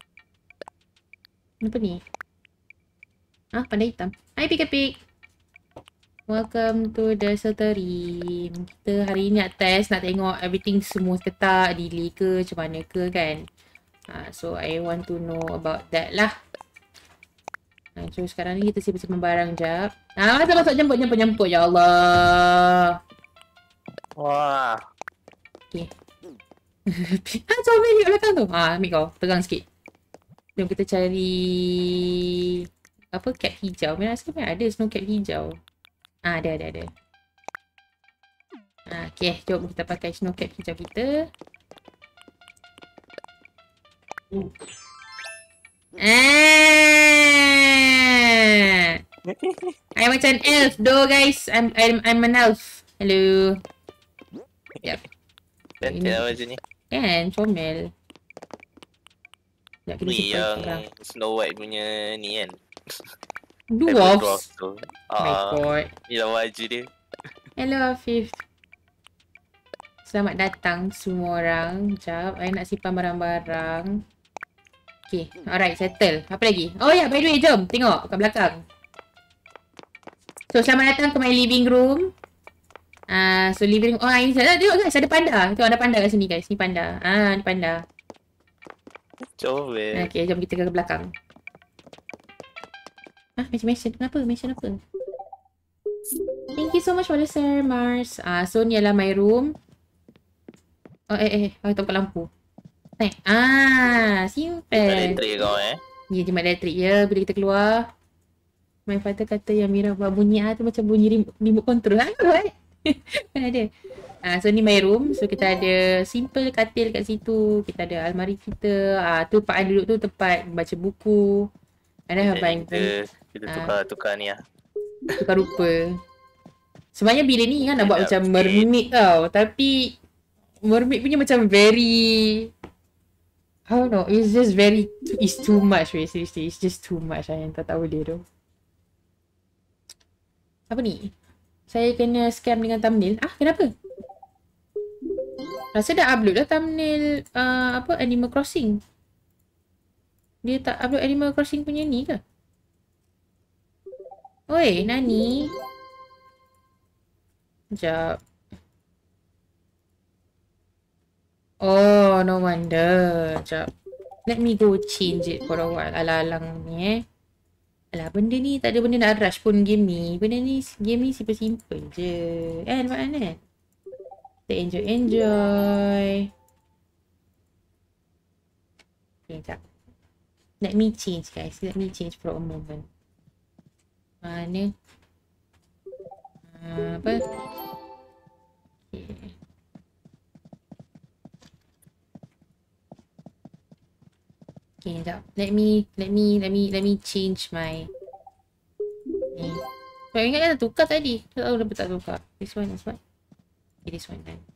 Apa ni? Panda hitam. Hi Pika-Pik. Welcome to the Sultry. Kita hari ni nak test, nak tengok everything semua ketak, delay ke, macam mana ke kan. So I want to know about that lah. So sekarang ni kita simpan barang jap. Masuk jemput. Ya Allah. Wah. Okay. Comel kat belakang tu. Ambil kau. Tegang sikit. Jom kita cari cap hijau. Memang rasa ada snow cap hijau. Ada. Okay, jom kita pakai snow cap hijau kita. I macam elf though guys. I'm an elf. Hello. Yep. Cantik lah macam ni. Kan, comel. Ni yang Snow White punya ni kan. Dwarfs. Oh my god. Ni lah baju dia. Hello Afif. Selamat datang semua orang. Sekejap, I nak simpan barang-barang. Okay, alright, settle. Apa lagi? Oh ya, by the way, jom tengok kat belakang. So, selamat datang ke my living room. So living room. Ini tengok guys, ada panda. Tengok ada panda kat sini guys. Ni panda. Ni panda. Comel. Okay, jom kita ke belakang. Mention apa? Thank you so much for the sir, Mars. So ni adalah my room. Tempat lampu. Simple. Elektrik kau Ya, jimat elektrik ya. Bila kita keluar, my father kata yang Mira buat bunyi tu macam bunyi remote control. Mana ada. So ni my room. So kita ada simple katil kat situ. Kita ada almari kita. Tu Pak An duduk tu tempat baca buku. Ada abang kita tukar ni lah. Tukar rupa. Sebenarnya bila ni kan nak buat macam mermaid tau. Tapi mermaid punya macam very, I don't know, it's just very, it's too much seriously. It's just too much. Yang tak boleh tu. Apa ni? Saya kena scam dengan thumbnail. Kenapa? Rasa dah upload dah thumbnail Animal Crossing. Dia tak upload Animal Crossing punya ni ke? Oi, Nani. Sekejap. Oh, no wonder. Sekejap. Let me go change it for a while. Alang-alang ni Alah, benda ni tak ada benda nak rush pun game ni. Game ni simple-simple je. Nampak kan? Kita enjoy. Okay, sekejap. Let me change guys. Let me change for a moment. Mana? Apa? Okay. Okay, sekejap. Let me change my ni. So, ingat kan tukar tadi. Tak tahu kenapa tak tukar. This one. Okay, this one kan.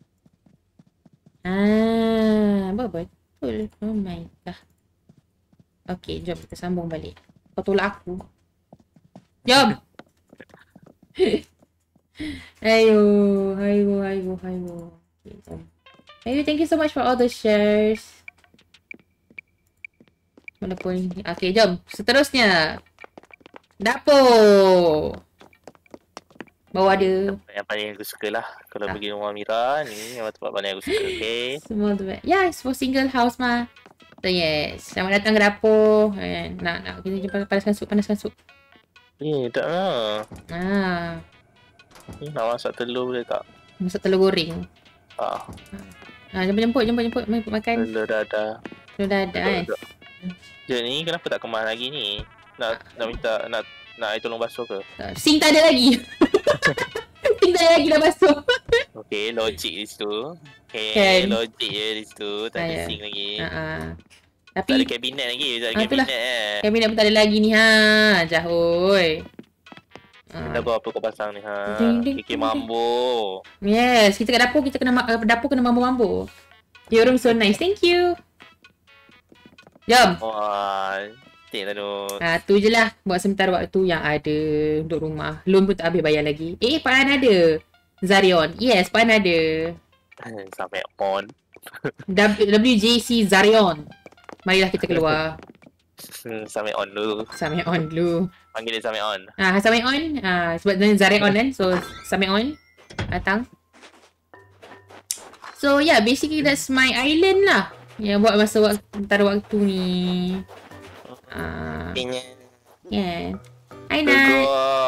Betul. Oh my god. Okay, jom kita sambung balik. Kau tolak aku. Jom! Ayo. Okay, jom. Ayo, thank you so much for all the shares. Walaupun okay, jom. Seterusnya. Dapur. Bawah ada. Yang paling aku suka lah. Kalau pergi rumah Mira ni, memang tempat paling aku suka. Okay. Semua tu. Yes, for single house mah. So yes. Selamat datang ke dapur. Nak kita jumpa panaskan sup. Tak lah. Nak masak telur boleh tak? Masak telur goreng. Jemput makan. Telur dadah kan. Dia ni kenapa tak kemas lagi ni? Nak minta nak Nak I tolong basuh ke? Sink tak ada lagi. Sink tak ada lagi dah basuh. Okay, logik di situ. Okay, Kan. logik je di situ. Tak ada Ya. sink lagi. Tapi Tak ada kabinet lagi. Tak ada itulah. kabinet Kabinet pun tak ada lagi ni ha. Jahoy. Dah apa kau pasang ni ha? Ding, ding, Kiki ding, mambo. Yes, kita kat dapur, kita kena dapur kena mambo-mambo. Your room so nice. Thank you. Jom. Wah, cantik lah tu. Tu je lah buat sementara waktu yang ada untuk rumah. Loan pun tak habis bayar lagi. Pan ada. Zarion. Yes, Pan ada. Sampai on. WJC Zarion. Marilah kita keluar. Sampai on dulu. Sampai on dulu. Panggil dia sampai on. Sampai on. Sebab dia Zarion kan. So, sampai on. Datang. So, yeah. Basically, that's my island lah. Yang buat masa antara waktu ni. Yeah. Hai Nat.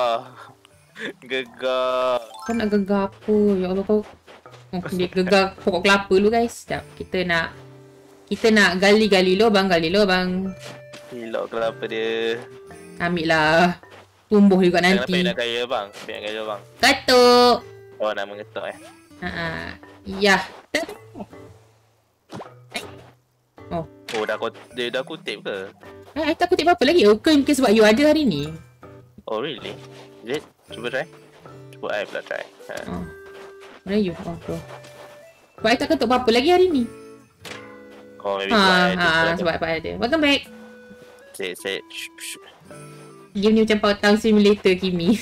Gegar. Kau nak gegar apa? Ya Allah kau. Dia gegar pokok kelapa dulu guys. Sekejap. Kita nak gali lubang. Hilok kelapa dia. Ambil lah. Tumbuh juga nanti. Kenapa nak kaya bang? Kenapa nak kaya bang? Ketuk. Oh nak mengetuk Ya. Oh dia dah kutip ke? I tak kutip apa lagi. Mungkin sebab you ada hari ni. Oh really? Is it? Cuba try. Cuba I pula try. Mana you? Tu. Sebab I tak ketuk apa-apa lagi hari ni. Oh maybe sebab apa ada. Welcome back. Say. Game ni macam Power Town Simulator Kimi.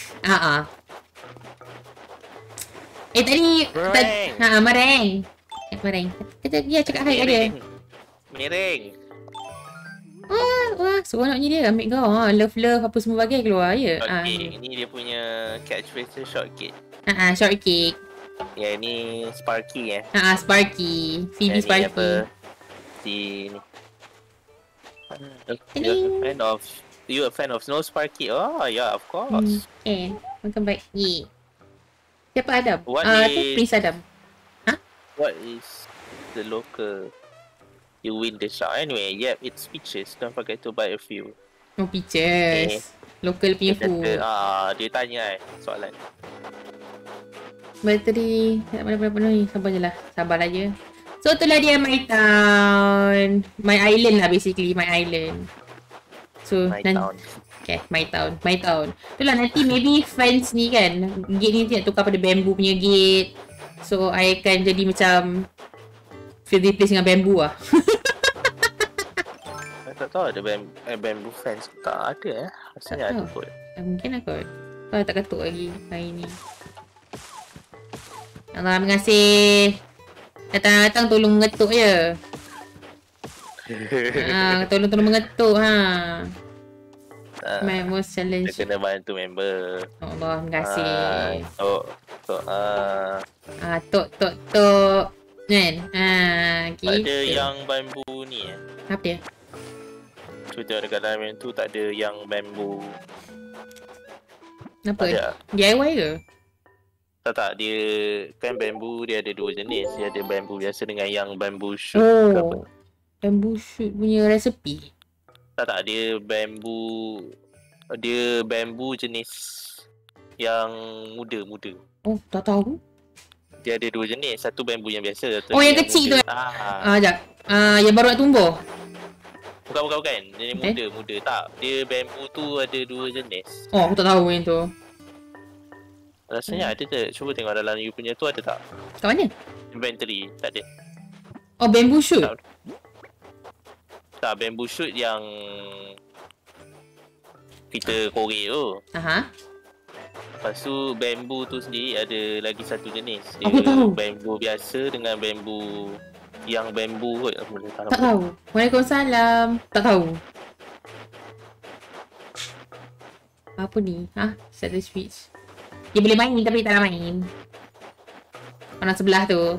Tadi Mareng. Mareng. Dia cakap hai kat dia. Miring. Wah, seronoknya dia ambil kau. Love apa semua bagai keluar ya. Okay, ni dia punya catchphrase shortcake. Shortcake. Ya, ni Sparky Sparky. Phoebe Sparky. Si ni. You a fan of Snow Sparky? Oh, yeah, of course. Welcome back. Siapa Adam? What is Prince Adam. What is the local? You win the shot. Anyway, yep, it's peaches. Don't forget to buy a few. Oh, peaches. Local punya food. Dia tanya soalan. Bateri. Tak apa-apa ni. Sabar je. So, itulah dia my town. My island lah basically. My island. So, my town. Okay, my town. Itulah nanti maybe fence ni kan. Gate ni nak tukar pada bamboo punya gate. So, I akan jadi macam fill the place dengan bamboo lah. Tak tahu ada bamboo fence. Tak ada Rasanya ada kot. Mungkin lah kot. Kau tak ketuk lagi hari ni. Allah, terima kasih. Datang tolong mengetuk je. Tolong mengetuk my most challenge. Dia kena bantu member. Allah, terima kasih. Tok. Kan? Gitu. Ada yang bambu ni Apa dia? Cuba tengok dekat dalam tu tak ada yang bambu. Apa? DIY ke? Tak, dia kan bambu dia ada dua jenis. Dia ada bambu biasa dengan yang bambu shoot. Bambu shoot punya resepi? Tak, dia bambu jenis yang muda. Oh, tak tahu. Dia ada dua jenis. Satu bambu yang biasa. Yang kecil muda tu. Sekejap. Yang baru nak tumbuh. Bukan. Dia muda. Tak, dia bambu tu ada dua jenis. Oh, aku tak tahu yang tu. Rasanya ada ke? Cuba tengok dalam you punya tu ada tak? Kat mana? Inventory, tak ada. Oh, bamboo shoot? Tak, bamboo shoot yang kita korek tu. Lepas tu bambu tu sendiri ada lagi satu jenis. Dia aku tahu. Bambu biasa dengan bambu yang bambu kot. Tak tahu. Waalaikumsalam. Tak tahu. Apa ni? Set the switch. Dia boleh main tapi tak nak main. Orang sebelah tu.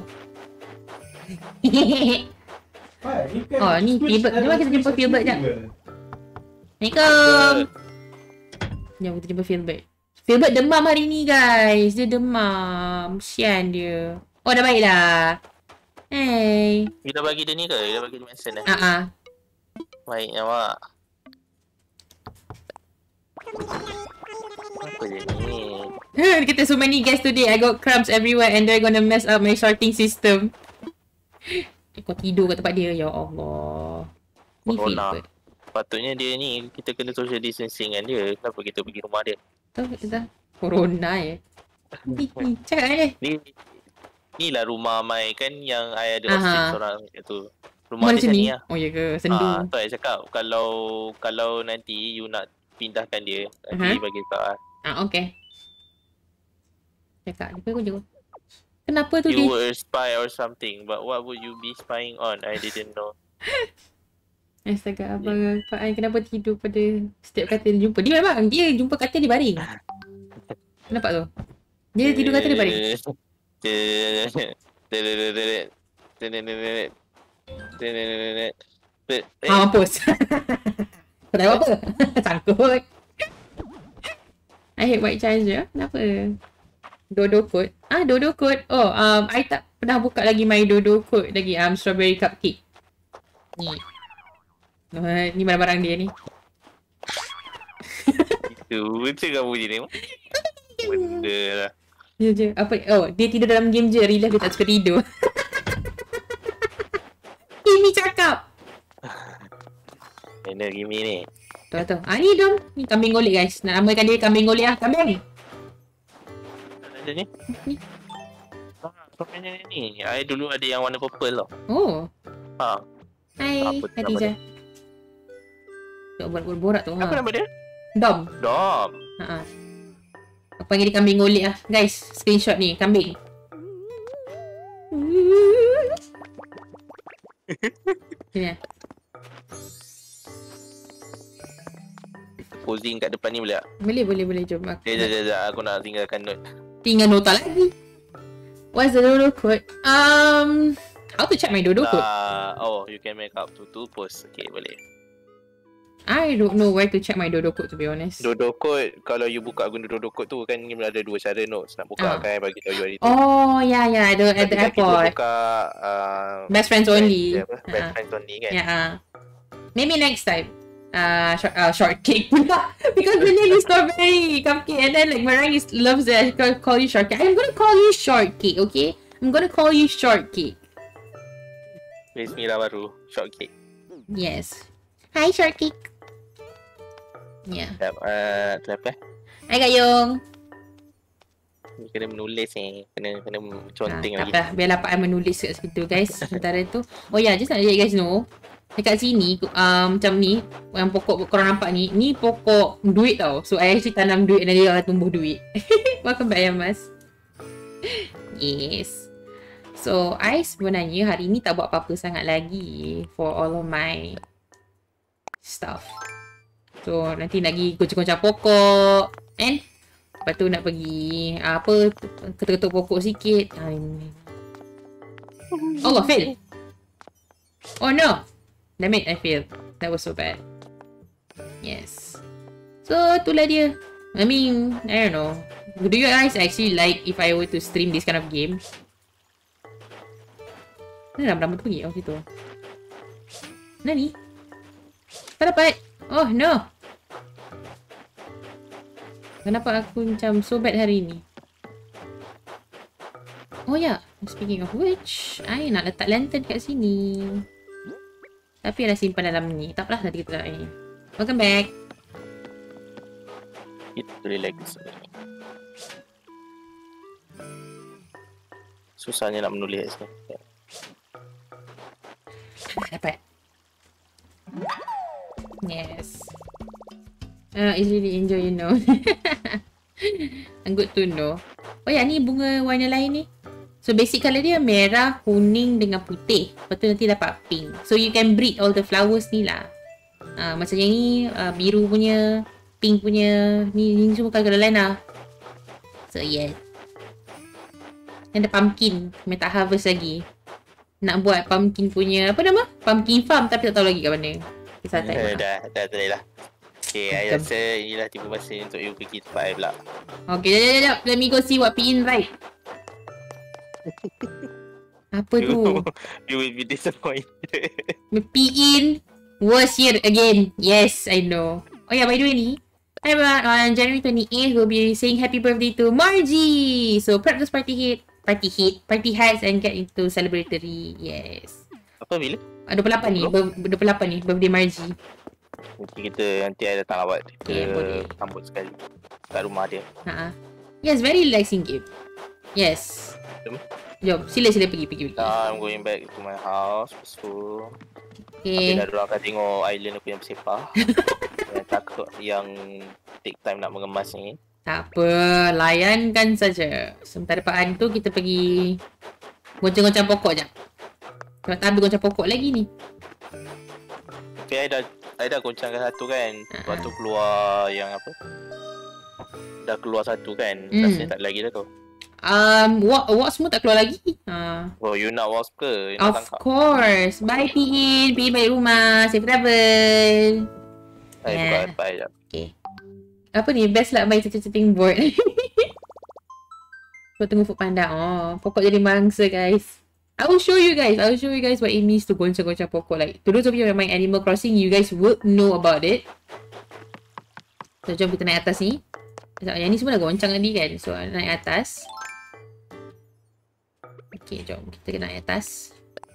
Ni Philbert. Jom kita jumpa Philbert sekejap. Assalamualaikum. Jom kita jumpa Philbert. Philbert demam hari ni guys. Dia demam. Kesian dia. Oh dah baik dah. Hey. You dah bagi dia ni ke? You dah bagi dia medicine Baik awak. Apa je ni? Dia kata so many guests today. I got crumbs everywhere and they're gonna mess up my sorting system. Kau tidur kat tempat dia. Ya Allah. Ni feel Corona. good. Patutnya dia ni, kita kena social distancing dengan dia. Kenapa kita pergi rumah dia? Tahu tak? Corona ya. Ni cakap dia. Ni lah rumah Mai kan yang I ada Aha. hosting seorang tu. Rumah Rumah dia macam macam ni. ni lah. Oh ya ke? Sendu. Tu I cakap kalau nanti you nak pindahkan dia, nanti bagi tahu lah. Okay. Cakap. Dia pun jauh. Kenapa tu You dia? were a spy or something, but what would you be spying on? I didn't know. Astaga, abang Pak An kenapa tidur pada setiap katil dia jumpa? Dia memang, dia jumpa katil dia baring. Nampak tu? Dia tidur katil dia baring. Mampus. Kau tahu apa? Sangkut. I hate white charger. Kenapa? Dodo code. Dodo code. Oh, I tak pernah buka lagi my Dodo code lagi. Strawberry cupcake. Ni. Ni barang-barang dia ni. Itu macam kamu je ni. Benda lah. Ya je. Apa? Oh, dia tidur dalam game je. Real life dia tak suka tidur. Kimi cakap. Mana Kimi ni? Tahu. Ni dom. Ni kambing golek guys. Nak namakan dia kambing golek lah. Kambing. Ada ni? Ni. Macam ni. I dulu ada yang warna purple tau. Oh. Hai, Apa tu nama Khadijah. Tak buat borak tu. Apa nama dia? Dom. Dom. Aku panggil dia kambing golek lah. Guys, screenshot ni. Kambing. Sini lah. Posing kat depan ni boleh tak? Boleh. Jom. Sekejap. Aku nak tinggalkan note. Tinggal nota lagi. What's the dodo code? How to check my dodo code? You can make up to 2 posts. Okay, boleh. I don't know where to check my dodo code to be honest. Dodo code, kalau you buka guna dodo code tu kan ada 2 cara notes. Nak buka kan bagi tahu you hari tu. Oh, yeah. At the airport. Kita buka Best friends only. Best friends only kan. Yeah. Maybe next time. Shortcake pula. Because the name is strawberry cupcake and then like Marang loves it. I call you shortcake. I'm gonna call you shortcake, okay? I'm gonna call you shortcake. Bismillah baru, shortcake. Yes. Hi shortcake. Yeah. Kenapa? Hai Gayung. Kena menulis kena conteng lagi. Tak apa, biarlah Pak An menulis kat situ guys. Sementara tu. Oh ya, just nak let you guys know. Dekat sini, macam ni, yang pokok korang nampak ni pokok duit tau. So, I actually tanam duit dan dia akan tumbuh duit. Welcome back ya, Mas. Yes. So, I sebenarnya hari ni tak buat apa-apa sangat lagi for all of my stuff. So, nanti nak pergi goncang-goncang pokok. And, lepas tu nak pergi, ketuk-ketuk pokok sikit. Allah, fail. Oh no. Damn it, I failed. That was so bad. Yes. So, itulah dia. I mean, I don't know. Do you guys actually like if I were to stream this kind of game? Mana lama-lama tu pergi? Oh, situ. Nani? Tak dapat. Oh, no. Kenapa aku macam so bad hari ni? Oh ya, speaking of which, I nak letak lantern kat sini. Tapi dah simpan dalam ni. Tak apalah, nanti kita letak ni. Welcome back. It's relax. Susahnya nak menulis ni. Dapat. Yes. It's really enjoy, you know. Good to know. Oh ya, ni bunga warna lain ni. So basic colour dia merah, kuning dengan putih. Lepas tu nanti dapat pink. So you can breed all the flowers ni lah. Macam yang ni, biru punya, pink punya. Ni semua colour lain lah. So yeah. Dan ada pumpkin. Mereka tak harvest lagi. Nak buat pumpkin punya, apa nama? Pumpkin farm tapi tak tahu lagi kat mana. Kisah tak. Dah lah. Okay, I rasa inilah tiba masa untuk you pergi tempat I pula. Okay, jap. Let me go see what P.In write. Apa tu? You will be disappointed. P.In was here again. Yes, I know. Oh yeah, by the way ni, Everyone, on January 28th, we'll be saying happy birthday to Margie. So prep those party hats and get into celebratory. Yes. Apa bila? 28 ni, 28 ni, birthday Margie. Mungkin kita nanti ada datang awak. Okay, boleh. Kita sambut sekali kat rumah dia. Yes, very relaxing game. Yes. Jom, sila pergi. I'm going back to my house. Peaceful. Okay. Tapi dah dulu akan tengok island aku yang bersepah. Yang takut yang take time nak mengemas ni. Tak apa, layankan saja. Sementara Pak tu kita pergi goncang-goncang pokok je. Sebab tak habis goncang pokok lagi ni. Okay, I dah goncangkan satu kan. Lepas tu keluar yang apa? Dah keluar satu kan. Rasanya tak ada lagi dah tu. Walk semua tak keluar lagi. Oh, you nak wasp ke? You nak Of tangkap? course. Bye Pihin. Pergi balik rumah. Safe travel. Buka apa sekejap. Okay. Apa ni? Best lah main setting board. Kau tunggu Food Panda. Oh, pokok jadi mangsa guys. I will show you guys what it means to goncang-goncang pokok. Like, to those of you yang main Animal Crossing, you guys would know about it. So, jom kita naik atas ni. Yang ni semua dah goncang tadi kan. So, naik atas. Okay, jom kita naik atas.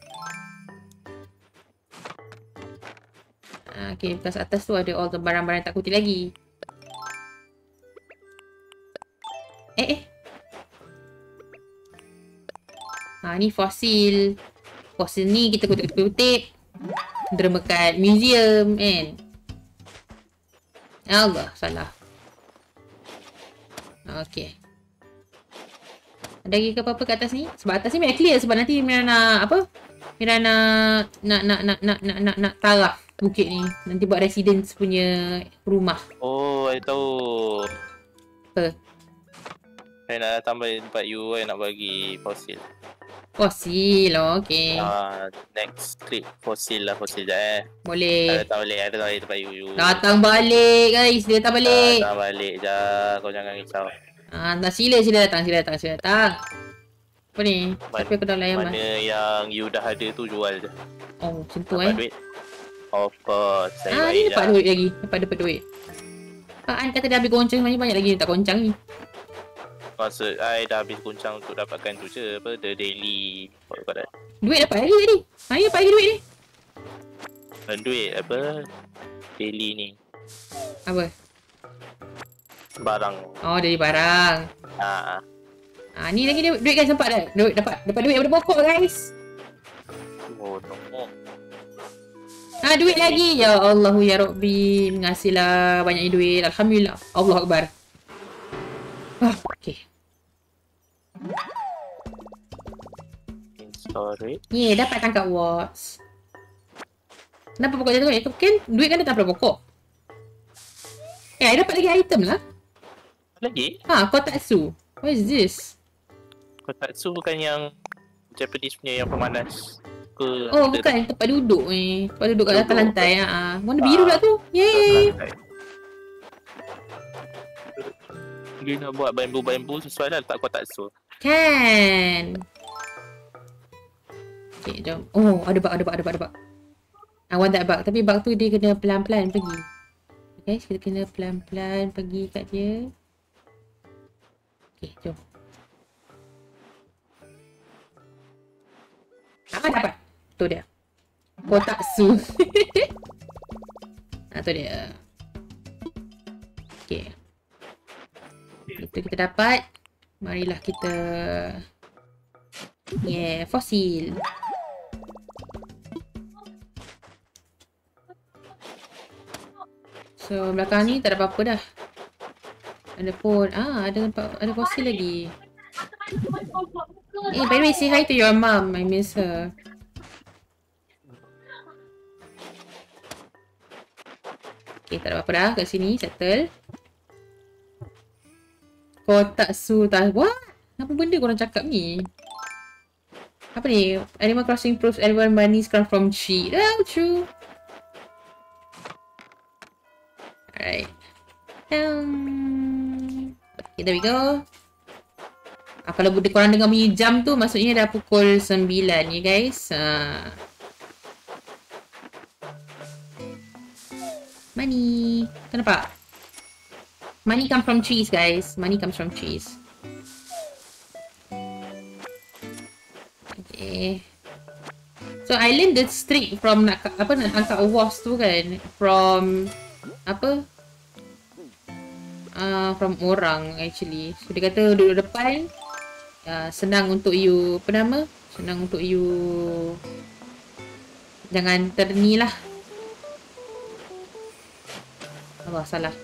Okay, bekas atas tu ada all the barang-barang tak kuti lagi. Ni fosil. Fosil ni kita kutip-kutip. Derma kat museum kan. Allah, salah. Okay. Ada lagi ke apa-apa kat atas ni? Sebab atas ni memang clear. Sebab nanti Mira nak apa? Mira nak taraf bukit ni. Nanti buat residence punya rumah. Oh, I tahu. Apa? Saya nak tambahin tempat you, I nak bagi fosil. Fosil, okay. Next trip fosil lah, fosil je Boleh. Ada datang balik tempat you. Datang balik guys, dia datang balik. Datang balik je, kau jangan risau. Sila datang. Apa ni? Tapi aku dah layan Mana yang you dah ada tu jual je. Oh, macam tu Dapat duit. Of course, saya ni baik dapat je. duit lagi. Dapat duit. An kata dah habis goncang, banyak lagi tak goncang ni. Maksud I dah habis goncang untuk dapatkan tu je, apa, the daily, what you call that? Duit dapat lagi tadi. Hari dapat lagi duit ni. Duit apa, daily ni, Apa? barang. Oh, dari barang. Ni lagi duit kan sempat dah. Dapat duit daripada pokok guys. Oh, no. Duit lagi. Ya Allah ya Rabbi. Mengasihlah banyak duit. Alhamdulillah. Allah Akbar. Okay. Sorry. Dapat tangkap watch. Kenapa pokok jatuh ni? Kan duit kan datang daripada pokok. I dapat lagi item lah. Lagi? Kotatsu. What is this? Kotatsu bukan yang Japanese punya yang pemanas ke? Oh, bukan. Tempat duduk ni. Tempat duduk kat atas lantai. Warna biru pula tu. Yeay. Dia nak buat bambu-bambu sesuai lah letak kotatsu. Kan. Okay, jom. Oh, ada bug. I want that bug. Tapi bug tu dia kena pelan-pelan pergi. Guys, kita kena pelan-pelan pergi kat dia. Okay, jom. Dapat. Tu dia. Kotatsu. Tu dia. Okay. Itu kita dapat. Marilah kita fosil. So belakang ni tak ada apa-apa dah. Ada pun ada fosil lagi. By the way, say hi to your mom. I miss her. Okay, tak ada apa-apa dah kat sini. Settle. Kotatsu tak. What? Apa benda korang cakap ni? Apa ni? Animal Crossing proves everyone money come from cheat. True. Alright. Okay, there we go. Kalau korang dengar bunyi jam tu, maksudnya dah pukul 9 ya guys. Money. Kau nampak? Money comes from trees, guys. Money comes from trees. Okay. So I learned the trick from nak tangkap wasp tu kan, from from orang actually. So dia kata duduk depan, senang untuk you senang untuk you jangan terni lah. Allah, salah.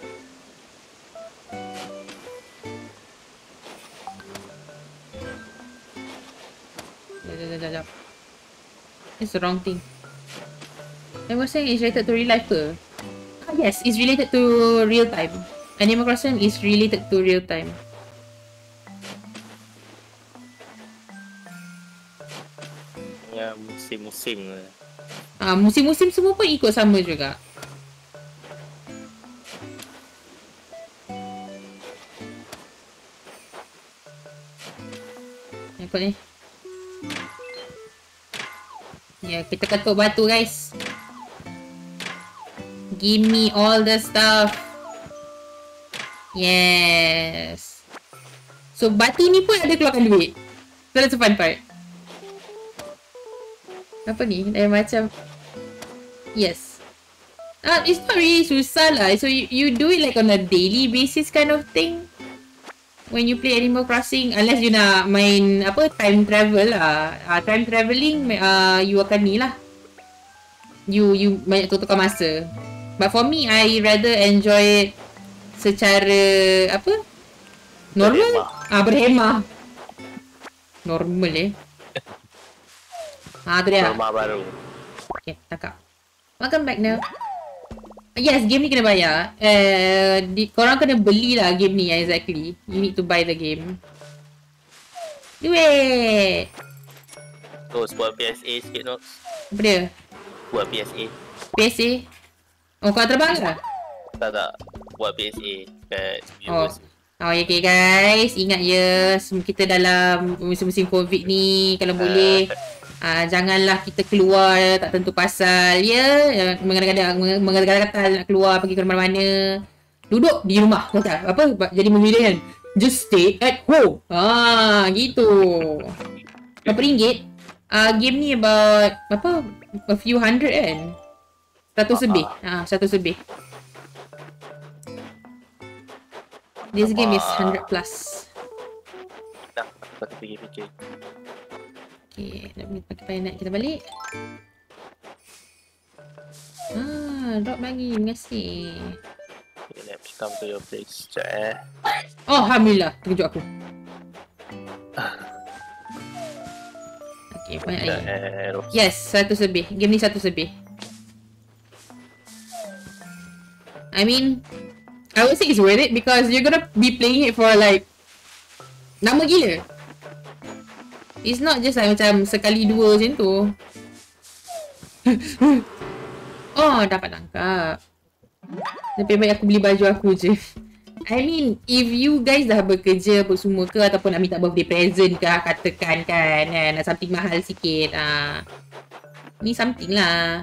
Sekejap. It's the wrong thing. I was saying it's related to real life ke? Yes, it's related to real time. Animal Crossing is related to real time. Ya, musim-musim. Musim-musim semua pun ikut sama juga. Ikut ni. Ya, kita ketuk batu, guys. Give me all the stuff. Yes. So, batu ni pun ada keluarkan duit. So, that's the fun part. Apa ni? Macam... Yes. It's not really susah lah. So, you do it like on a daily basis kind of thing. When you play Animal Crossing, unless you nak main time travel lah. Time travelling, you akan ni lah. You banyak tukar masa. But for me, I rather enjoy it secara normal. Berhemah. Normal tu dia. Rumah baru. Okay, tangkap. Welcome back now. Yes, game ni kena bayar. Korang kena beli lah game ni exactly. You need to buy the game. Duit! Terus buat PSA sikit, Nox. Apa dia? Buat PSA. PSA? Oh, kau terbang ke? Tak. Buat PSA kat Oh. viewers. Okay guys, ingat ya, kita dalam musim-musim COVID ni, kalau boleh janganlah kita keluar tak tentu pasal ya. Mengada-gada nak keluar pergi ke mana-mana. Duduk di rumah kata. Jadi memilih kan. Just stay at home. Gitu. Berapa ringgit? Game ni about a few hundred kan. 100 lebih. 100 lebih. This game is 100 plus. Dah, aku fikir-fikir. Okay, nak pakai nak kita balik. Drop lagi. Terima kasih. Okay, let me come to your place. Sekejap Oh, Alhamdulillah. Terkejut aku. Okay, banyak lagi. Yes, 100 lebih. Game ni 100 lebih. I mean, I would say it's worth it because you're gonna be playing it for like lama gila. It's not just like macam sekali dua macam tu. Oh, dapat tangkap. Lebih baik aku beli baju aku je. I mean, if you guys dah bekerja apa semua ke ataupun nak minta birthday present ke, katakan kan, nak something mahal sikit. Ni something lah.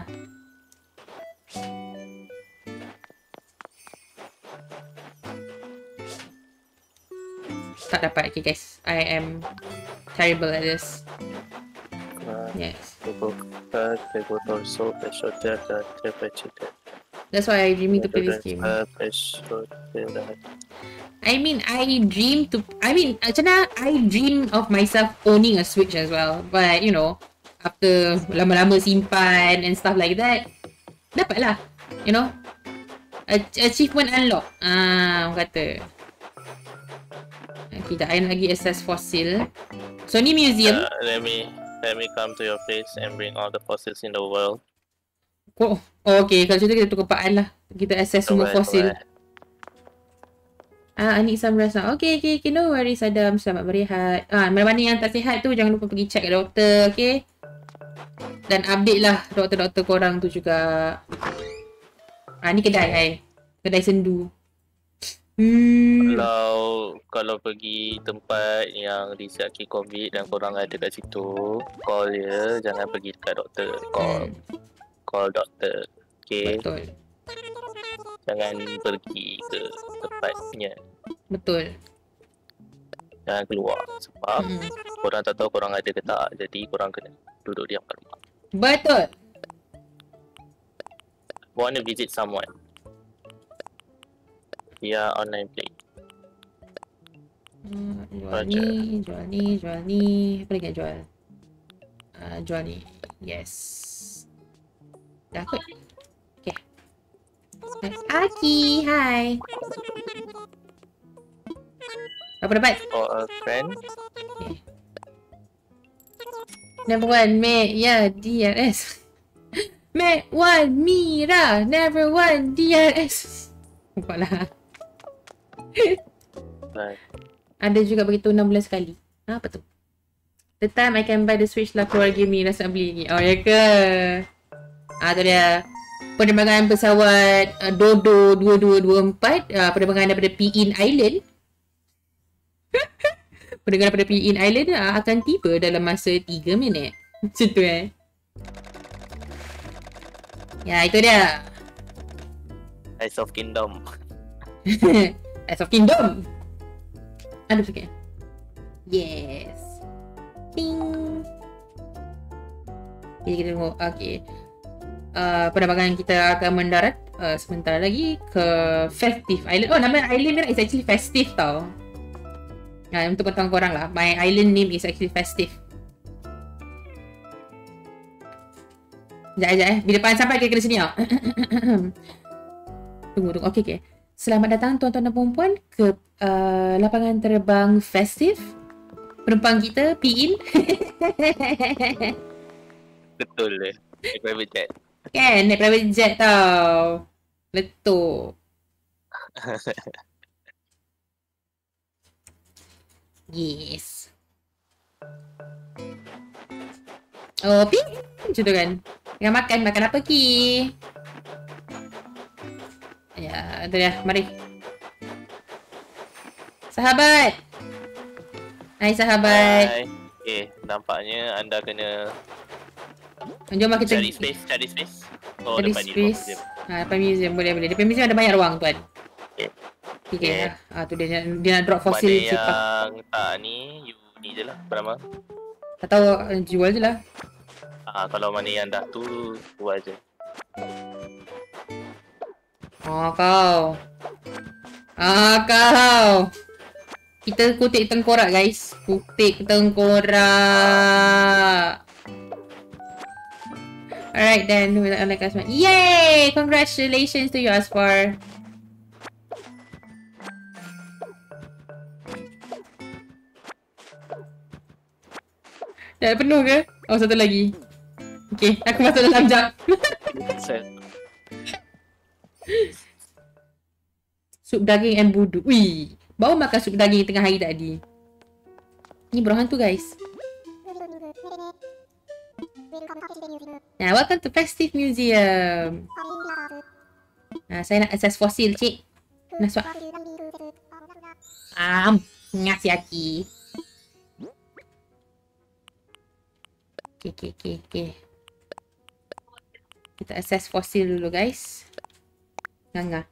Tak dapat. Okay guys, I am terrible at this. Yes. That's why I dreaming to play this game. I mean, macam mana I dream of myself owning a Switch as well. But you know, after lama-lama simpan and stuff like that, dapat lah. You know, achievement unlock. Orang kata. Okay, dah lagi access fossil. So ni museum. Let me come to your place and bring all the fossils in the world. Oh, okay. Kalau cerita kita tukar part lah. Kita access semua fosil. I need some rest now. Okay. No worries, Adam. Selamat berehat. Mana-mana yang tak sihat tu, jangan lupa pergi check kat doktor, okay? Dan update lah doktor-doktor korang tu juga. Ni kedai, kedai sendu. Kalau pergi tempat yang disiapkan COVID dan korang ada kat situ, call dia, jangan pergi dekat doktor. Call doktor. Okay. Betul. Jangan pergi ke tempatnya. Betul. Jangan keluar. Sebab korang tak tahu korang ada ke tak. Jadi korang kena duduk diam kat rumah. Betul. Want to visit someone via online play. Jual ni. Apa lagi nak jual? Jual ni. Yes. Dah kot. Okay. Aki, hai. Apa dapat? For a friend. Okay. Number one, Mate. Ya, DRS. Mate one, Mira. Never one, DRS. Nampak lah. Right. Ada juga begitu 6 bulan sekali. Apa tu? The time I can buy the Switch lah keluarga Mi rasa beli ni. Oh ya ke? Tu dia. Penerbangan pesawat Dodo 2224. Penerbangan daripada Pin Island. Penerbangan daripada Pin Island akan tiba dalam masa 3 minit. Macam tu Ya, itu dia. Ice of Kingdom. Ice of Kingdom. Ada sikit. Yes. Ting. Okay, kita tengok. Okay. Penerbangan kita akan mendarat sebentar lagi ke Festive Island. Oh, nama island ni is actually Festive tau. Untuk pengetahuan korang lah. My island name is actually Festive. Sekejap. Bila sampai kena sini tau. Tunggu. Okay. Selamat datang tuan-tuan dan puan-puan ke lapangan terbang Festive. Penumpang kita, Pin. Betul deh. Naik private jet. Kan, naik private jet tau. Betul. Yes. Oh, Pin. Macam tu kan. Tengah makan apa Ki? Ya, itu dia. Mari. Sahabat. Hai sahabat. Hai. Nampaknya anda kena jom kita cari space. Oh, cari depan space. ni. Depan museum boleh. Depan museum ada banyak ruang tuan. Okay. Tu dia nak drop fosil mana yang tak ni, you ni je lah pertama. Tak tahu, jual je lah. Kalau mana yang dah tu, buat je. Kau. Kita kutip tengkorak guys. Kutip tengkorak. Alright then. Yay! Congratulations to you Asfar. Dah penuh ke? Oh, satu lagi. Okay, aku masuk dalam jap. Sup daging and budu. Wih, baru makan sup daging tengah hari tadi. Ni burung hantu guys. Welcome to Festive Museum. Saya nak access fosil, cik. Nak suap. Ngasih Aki. Okay. Kita access fosil dulu guys. Nganga.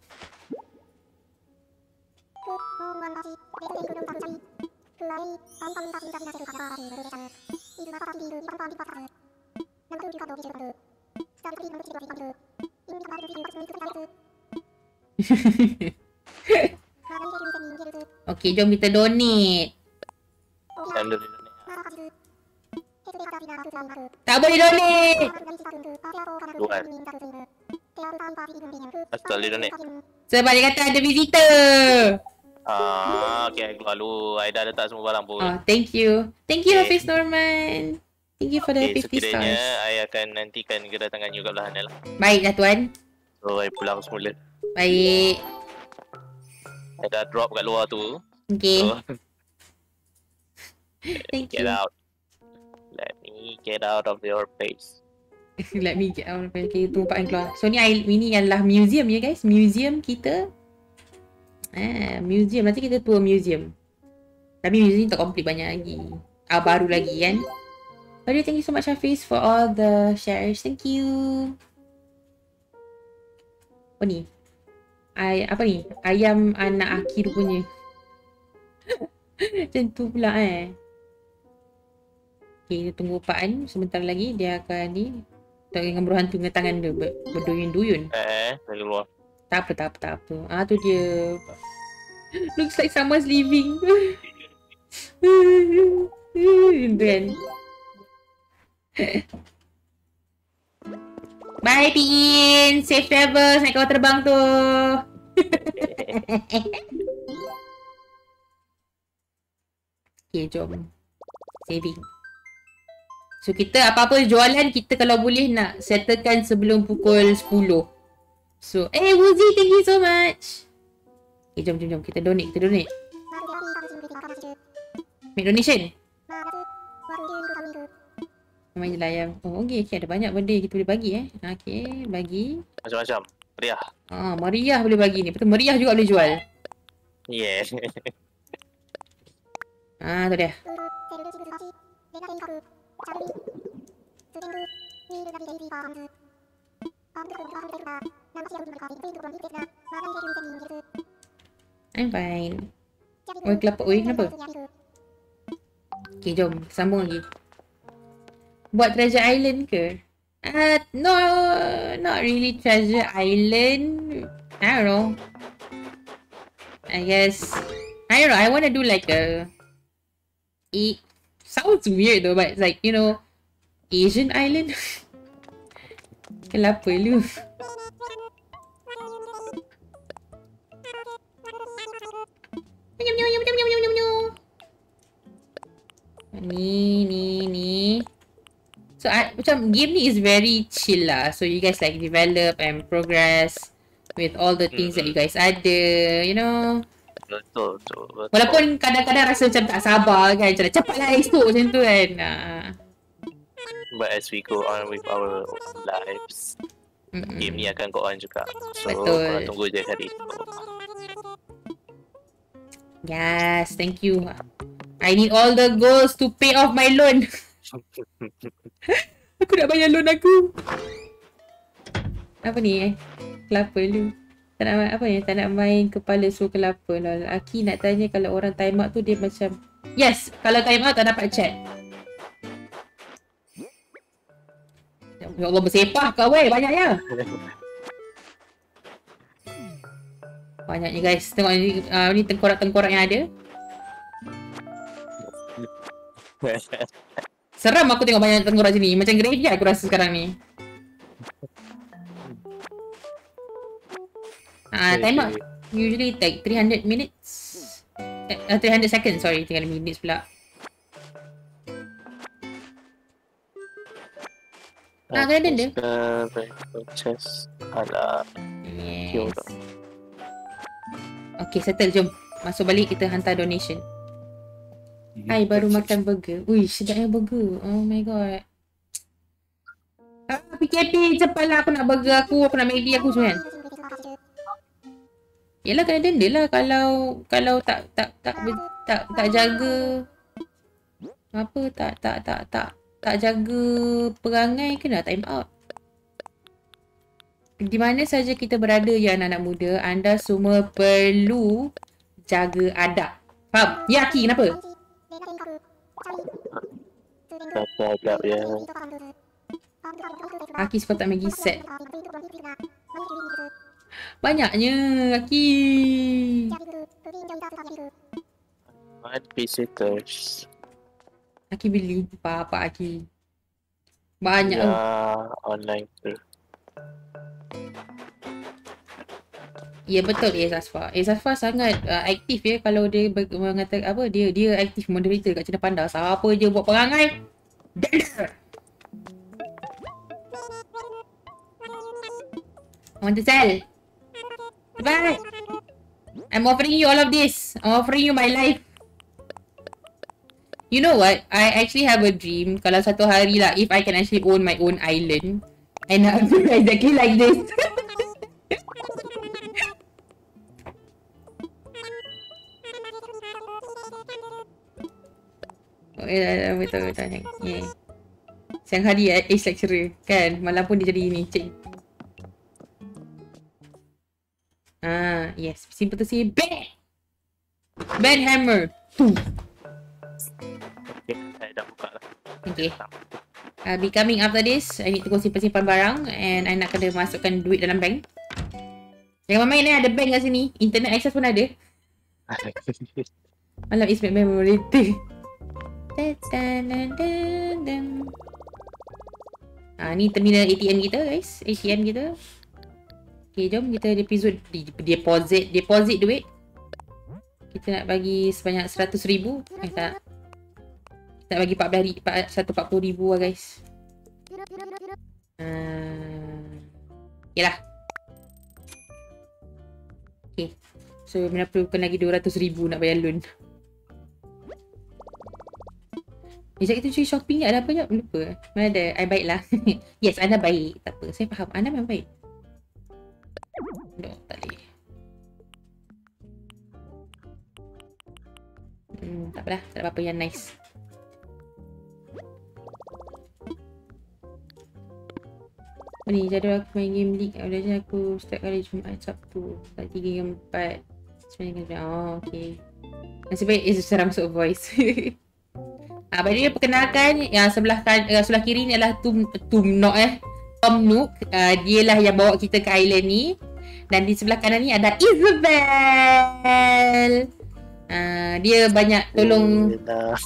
Okay, jom kita donate. Tak boleh donate. Luar. Asal dia donate. Sebab dia kata ada visitor. Okay, keluar dulu. I dah letak semua barang pun. Thank you. Thank you, Hafiz Norman. Thank you for the 50 sekiranya stars. I akan nantikan kedatangan you kat belah sana lah. Baiklah tuan. So, I pulang semula. Baik. I dah drop kat luar tu. Okay. So, Thank get you. out. Let me get out of your face. Let me get out. Okay, tumpahkan keluar. So ni adalah museum ya guys. Museum kita. Museum. Nanti kita tour museum. Tapi museum ni tak complete banyak lagi. Baru lagi kan. But thank you so much Hafiz for all the shares. Thank you. Apa ni? Apa ni? Ayam anak Aki rupanya. Macam tu pula Okay, kita tunggu Upaan. Sebentar lagi dia akan ni. Dengan berhantu dengan tangan dia berduyun-duyun. Dari luar. Tak apa. Tu dia. Looks like someone's leaving. Kan. Bye Piin, safe travels naik kapal terbang tu. Okay, jom. Saving. So kita apa-apa jualan kita kalau boleh nak settlekan sebelum pukul 10. So, Woozy, thank you so much. Okay, jom. Kita donate. Make donation. Main je lah ayam. Oh, okay. Ada banyak benda kita boleh bagi Okay, bagi. Macam-macam. Meriah. Meriah boleh bagi ni. Betul, meriah juga boleh jual. Yeah. Tu dia. I'm fine. Kelapa. Kenapa? Okay, jom. Sambung lagi. Buat Treasure Island ke? No, not really Treasure Island. I don't know. I guess. I don't know. I want to do like it sounds weird though, but it's like, Asian Island. Kelapa lu. Ni. So macam game ni is very chill lah. So you guys like develop and progress with all the things that you guys ada, Betul. Walaupun kadang-kadang rasa macam tak sabar kan, macam cepatlah esok macam tu kan. But as we go on with our lives, game ni akan go on juga. So betul. Tunggu je hari tu. Yes, thank you. I need all the goals to pay off my loan. Aku nak bayar loan aku. Apa ni Kelapa lu. Tak nak tak nak main kepala suruh kelapa lol. Aki nak tanya kalau orang time out tu dia macam yes, kalau time out tak dapat chat. Ya Allah, bersepah kau weh, banyaknya. Banyaknya guys. Tengok ni tengkorak-tengkorak yang ada. Seram aku tengok banyak tengkorak sini. Macam graveyard aku rasa sekarang ni. Time out usually take 300 minutes. 300 seconds, sorry. Tinggal minutes pula. Kena denda. Chest. Alah. Yes. Okay, settle. Jom. Masuk balik, kita hantar donation. Hai, baru makan burger. Ui, sedapnya burger. Oh my god. PKP, cepatlah aku nak burger aku nak Maggi aku semua kan. Yelah, kena denda lah kalau tak jaga apa, tak jaga perangai, kena time out. Di mana saja kita berada ya anak-anak muda, anda semua perlu jaga adab. Faham? Ya Aki, kenapa? Adab ya. Aki sepatutnya Maggi set. Banyaknya Aki. What visitors? Aki beli apa Aki. Banyak ya, online tu. Ya betul Asfar sangat aktif ya. Kalau dia mengatakan apa, dia aktif moderator kat Cina Panda. Siapa je buat perangai denda. I want to sell. Bye. I'm offering you all of this. I'm offering you my life. You know what? I actually have a dream. Kalau satu hari lah, if I can actually own my own island. And I'll be exactly like this. Betul. Yeah. Siang hari Ace lecturer kan. Malam pun dia jadi ni, cik. Yes. Simple to say. Bang! Bang hammer. Okay, saya dah buka lah. Okay. I'll be coming after this. I need to go simpan-simpan barang. And I nak kena masukkan duit dalam bank. Jangan main ada bank kat sini. Internet access pun ada. Malam is memorator. Ni terminal ATM kita guys. ATM kita. Okay, jom kita deposit duit. Kita nak bagi sebanyak 100,000. Tak. Kita nak bagi 140,000 lah guys. Yalah. Okay. So, Mina perlukan lagi 200,000 nak bayar loan. Sekejap kita cuci shopping je. Ada apa je? Lupa. Mana ada? I baik lah. Yes, anda baik. Tak apa. Saya faham. Anda memang baik. Tak boleh. Tak apalah. Tak ada apa-apa yang nice. Ni jadual aku main game league. Biasanya aku setiap kali Jumaat Sabtu. Tak 3 hingga 4. Sebenarnya okay. Nasib baik secara masuk voice. Bagi dia perkenalkan yang sebelah kiri ni adalah Tom Nook. Dia lah yang bawa kita ke island ni. Dan di sebelah kanan ni ada Isabel. Dia banyak tolong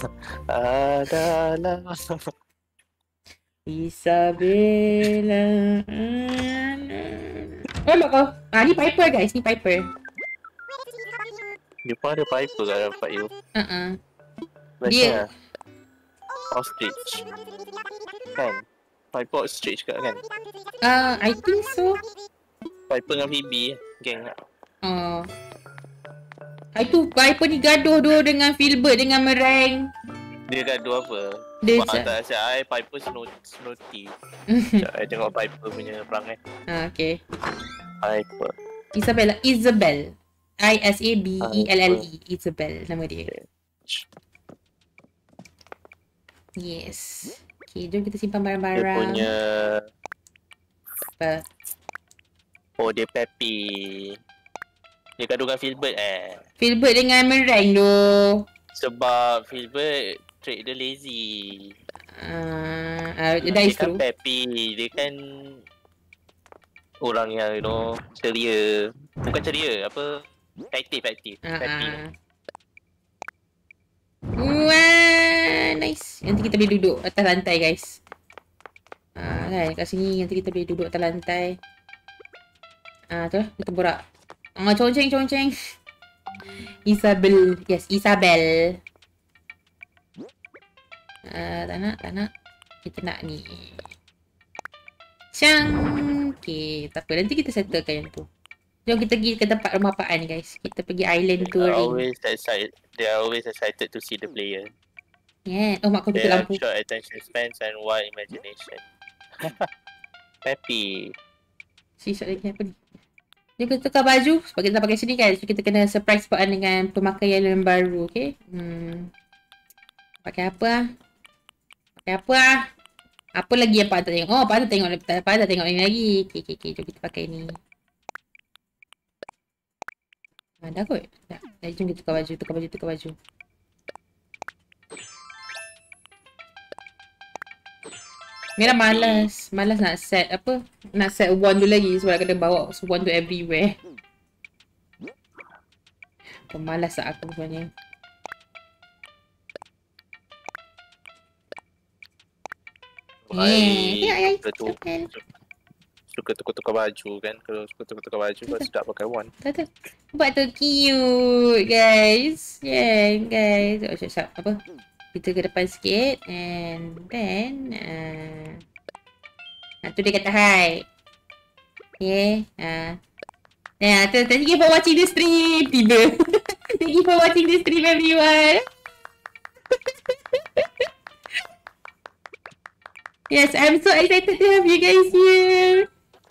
Isabella. Nampak kau? Ni Piper guys, ni Piper. Dia pun ada Piper kat tempat you. Dia Ostrich kan? Piper Ostrich kat kan? I think so. Piper dengan Phoebe geng. Itu Piper ni gaduh dua dengan Filbert dengan Meringue. Dia gaduh apa? Dia tak asyik Piper snooty. Saya tengok Piper punya perangai. Okay. Piper Isabel. Isabelle. Isabel nama dia. Yes. Okay, jom kita simpan barang-barang. Dia punya apa? Oh, dia Peppy. Dia gaduh dengan Filbert Filbert dengan Meringue tu. Sebab Filbert trait dia lazy. That is true. Peppy, dia kan orang yang ceria. Bukan ceria, apa? Aktif. Peppy. Wah, nice. Nanti kita boleh duduk atas lantai guys. Kan kat sini nanti kita boleh duduk atas lantai. Tu lah, kita borak. Conceng. Isabel. Yes, Isabel. Tak nak. Kita nak ni. Okay, tak apa. Nanti kita settlekan yang tu. Jom kita pergi ke tempat rumah Apaan ni guys. Kita pergi island touring. They are always excited to see the player. Yeah. Oh, mak kau tutup They have lampu. short attention spans and wide imagination. Peppy. Sisa lagi apa ni? Jom kita tukar baju. Sebab kita pakai sini kan. So kita kena surprise Apaan dengan pemakaian yang baru. Okay. Pakai apa? Apa lagi yang Pak tak tengok? Oh, Pak tak tengok ini lagi. Okay. Jom kita pakai ni. Dah kot. Dah. Jom kita tukar baju. Mira malas nak set apa? Nak set wand tu lagi sebab kena bawa wand tu everywhere. Pemalas lah aku sebenarnya. Suka tukar baju kan. Kalau suka tukar baju kau sedap pakai wand. Tak. Buat tu cute guys. Yeah guys. Siap. Apa? Kita ke depan sikit. And then tu dia kata hi. Okay. Thank you for watching the stream. Tiba. Thank you for watching the stream everyone. Yes, I'm so excited to have you guys here.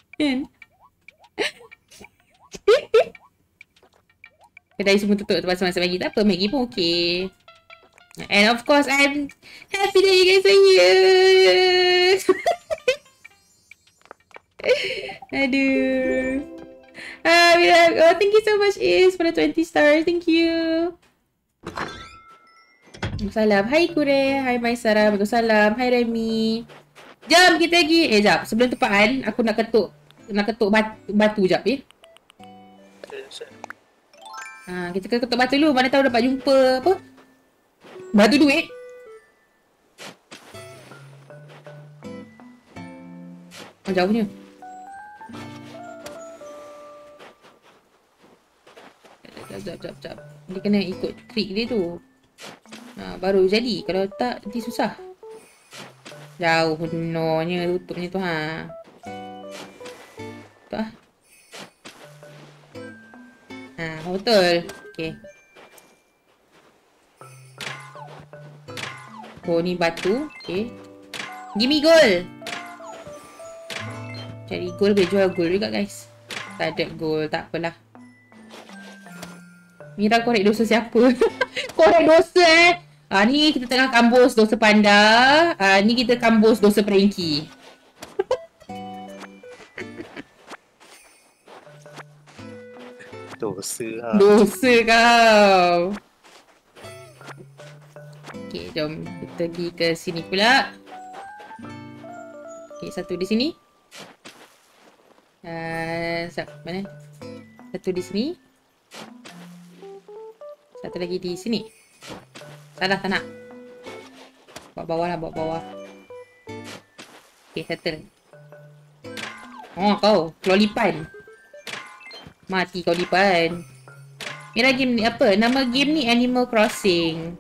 Kedai semua tutup tempat masa Maggie. Tak apa, Maggie pun okay. And of course, I'm happy that you guys are here. Aduh. Thank you so much, Is, for the 20 stars. Thank you. Waalaikumsalam. Hai Kure. Hai Maisara. Waalaikumsalam. Hai Remy. Jom kita pergi. Jap. Sebelum tepaan, aku nak ketuk batu jap ya. Kita ketuk batu dulu. Mana tahu dapat jumpa apa? Batu duit. Jauhnya. Jap. Dia kena ikut trik dia tu. Baru jadi. Kalau tak, nanti susah. Jauh penuhnya tutupnya tu ha. Betul lah. Betul. Okay. Oh, ni batu. Okay. Give me gold. Cari gold, boleh jual gold juga guys. Tak ada gold, tak apalah. Mira korek dosa siapa? Korek dosa ni kita tengah kambus dosa panda. Ni kita kambus dosa Frankie. Dosa kau. Okay, jom kita pergi ke sini pula. Okay, satu di sini. Mana? Satu di sini. Satu lagi di sini. Tak nak. Bawa bawah lah, bawa bawah. Okay, settle. Oh, kau. Keluar lipan. Mati kau lipan. Mira game ni apa? Nama game ni Animal Crossing.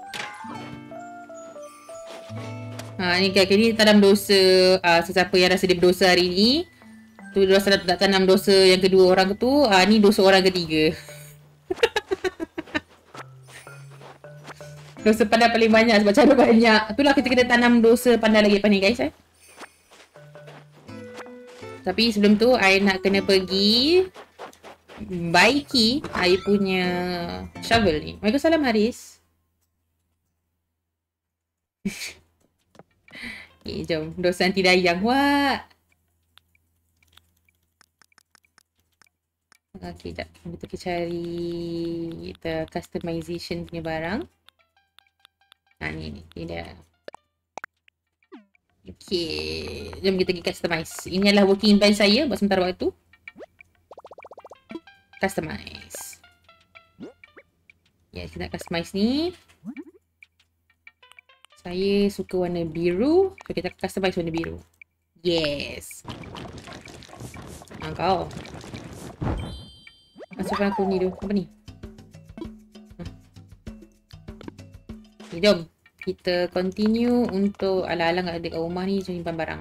Ni kali ni tanam dosa sesiapa yang rasa dia berdosa hari ni. Tu dia rasa nak tanam dosa yang kedua orang tu. Ni dosa orang ketiga. Dosa panda paling banyak sebab cara banyak. Itulah kita kena tanam dosa panda lagi apa ni guys Tapi sebelum tu I nak kena pergi baiki I punya shovel ni. Waalaikumsalam Haris. Okay, jom. Dosa anti dayang. Wah. Okay, jap. Kita cari kita customization punya barang. Ni dia. Okay. Jom kita pergi customize. Ini adalah working plan saya buat sementara waktu. Customize. Ya, kita nak customize ni. Saya suka warna biru. So, kita customize warna biru. Yes. Kau. Masukkan aku ni tu. Apa ni? Okay, jom. Kita continue untuk ala-ala nak ada kat rumah ni simpan barang.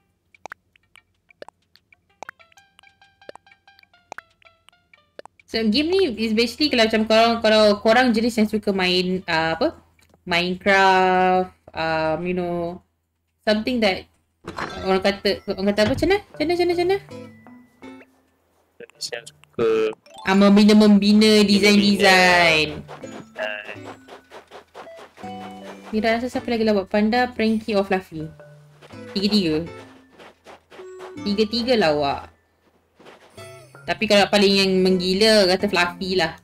So game ni is basically kalau korang jenis yang suka main Minecraft, something that orang kata apa macam mana? Yang suka membina design. Mira rasa siapa lagi lah buat panda, Frankie or Fluffy? Tiga-tiga lawak. Tapi kalau paling yang menggila kata Fluffy lah.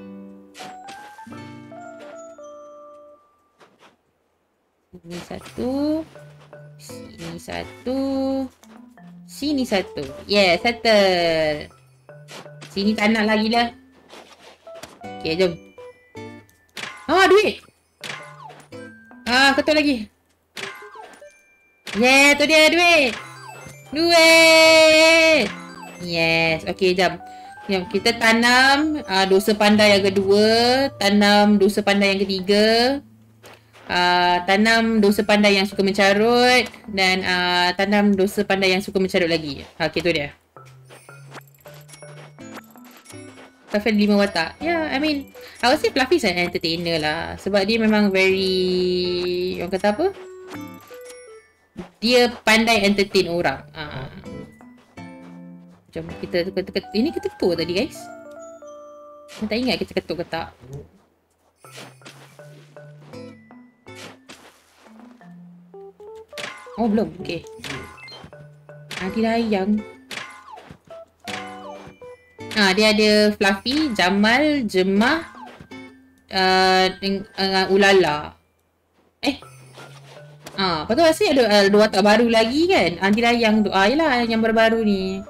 Ini satu. Sini satu. Sini satu. Yeah, settle. Sini tak nak lagi lah. Okay, jom. Duit. Ketul lagi. Yeah, tu dia duit. Yes. Okay, jom. Kita tanam dosa panda yang kedua. Tanam dosa panda yang ketiga. Tanam dosa panda yang suka mencarut. Dan tanam dosa panda yang suka mencarut lagi. Okay, tu dia. Fluffy 5 watak. Yeah, I mean, I would say Fluffy is an entertainer lah. Sebab dia memang very... Orang kata apa? Dia pandai entertain orang. Jom kita ketuk. Ini kita ketuk tadi guys. Saya tak ingat kita ketuk ke tak. Oh, belum. Okay. Nanti dah ayang. Dia ada Fluffy, Jamal, Jemah, dengan Ulala. Lepas tu rasanya ada dua watak baru lagi kan? Anti Dayang tu. Yelah yang baru-baru ni.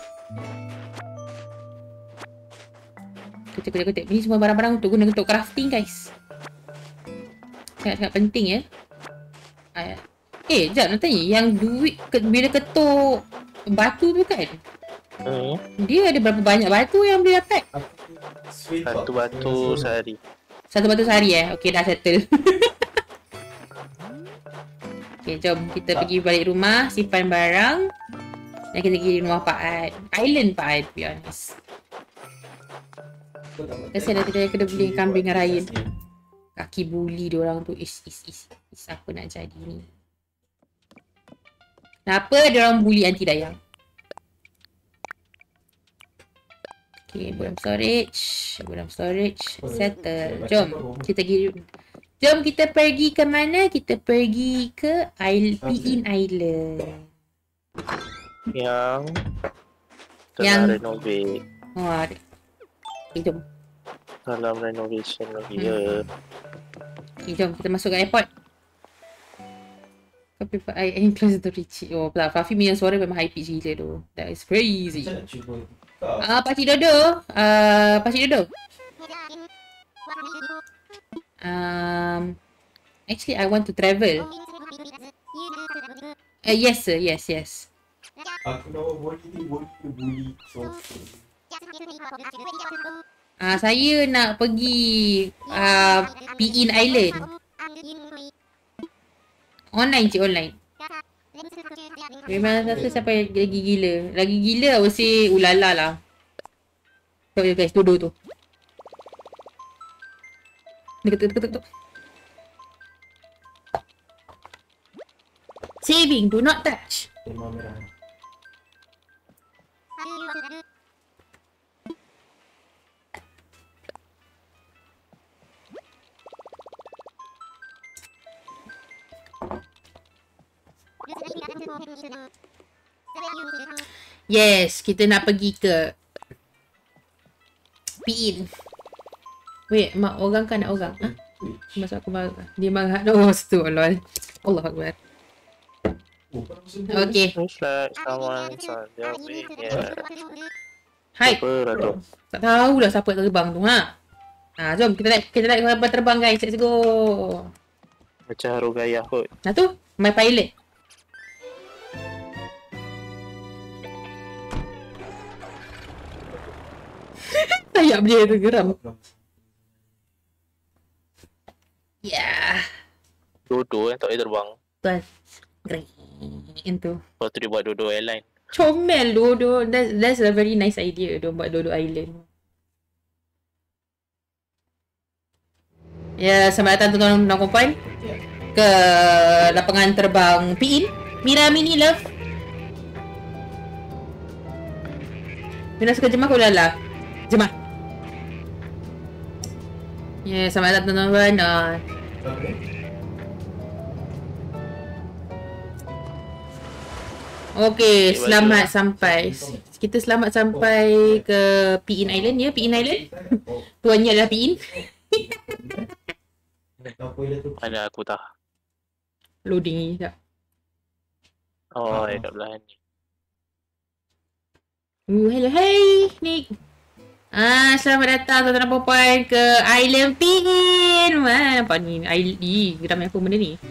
Kutip. Ni semua barang-barang untuk guna untuk crafting guys. Sangat-sangat penting ya. Sekejap nak tanya. Yang duit bila ketuk batu tu kan? Dia ada berapa banyak batu yang boleh dapat? Satu batu sehari. Satu batu sehari Okay, dah settle. Okay, jom kita pergi balik rumah, simpan barang. Dan kita pergi rumah Pak Ad. Island Pak Ad, to be honest. Kesian dah kita kena beli kambing dengan Ryan. Kaki buli diorang tu. Is apa nak jadi ni? Kenapa diorang buli Anti Dayang? Okay, dalam storage. Settle. Jom kita pergi ke mana? Kita pergi ke Piin Island. Yang tengah renovate. Okay, jom. Dalam renovation lagi ya. Okay, jom kita masuk ke airport. Tapi I am close to reach. Fluffy punya suara memang high pitch gila tu. That is crazy. Pakcik Dodo. Actually I want to travel. Yes sir, yes. Aku nak bully. Saya nak pergi Piin Island. Online. Memang rasa sampai lagi gila. I would say Ulala lah. Tengok guys, Dodo tu. Dekat. Saving, do not touch. Tema merah. Yes, kita nak pergi ke Piin. Wait, mak orang kan nak orang? Masa aku marah. Dia marah. Astagfirullah. Allah Akbar. Okay. Hai. Tak tahulah siapa terbang tu. Jom kita naik terbang guys. Let's go. Macam Harugaya kot. Nah tu, my pilot. Sayap dia tu geram. Ya. Dodo yang tak boleh terbang. Betul. Green tu. Lepas tu dia buat Dodo Airline. Comel Dodo. That's a very nice idea. Dia buat Dodo Island. Ya, selamat datang tuan-tuan dan puan ke lapangan terbang Piin. Mira Mini Love. Mira suka Jemah ke Ulala? Jemah. Ya, selamat datang tuan-tuan. Okey, selamat sampai. Kita selamat sampai ke Piin Island ya, Piin Island. Tuannya adalah Piin. Mana aku tak? Loading ni tak. Kat belah ni. Hello, hey Nick. Selamat datang tuan-tuan dan puan ke Island Piin. Nampak ni, geram aku benda ni.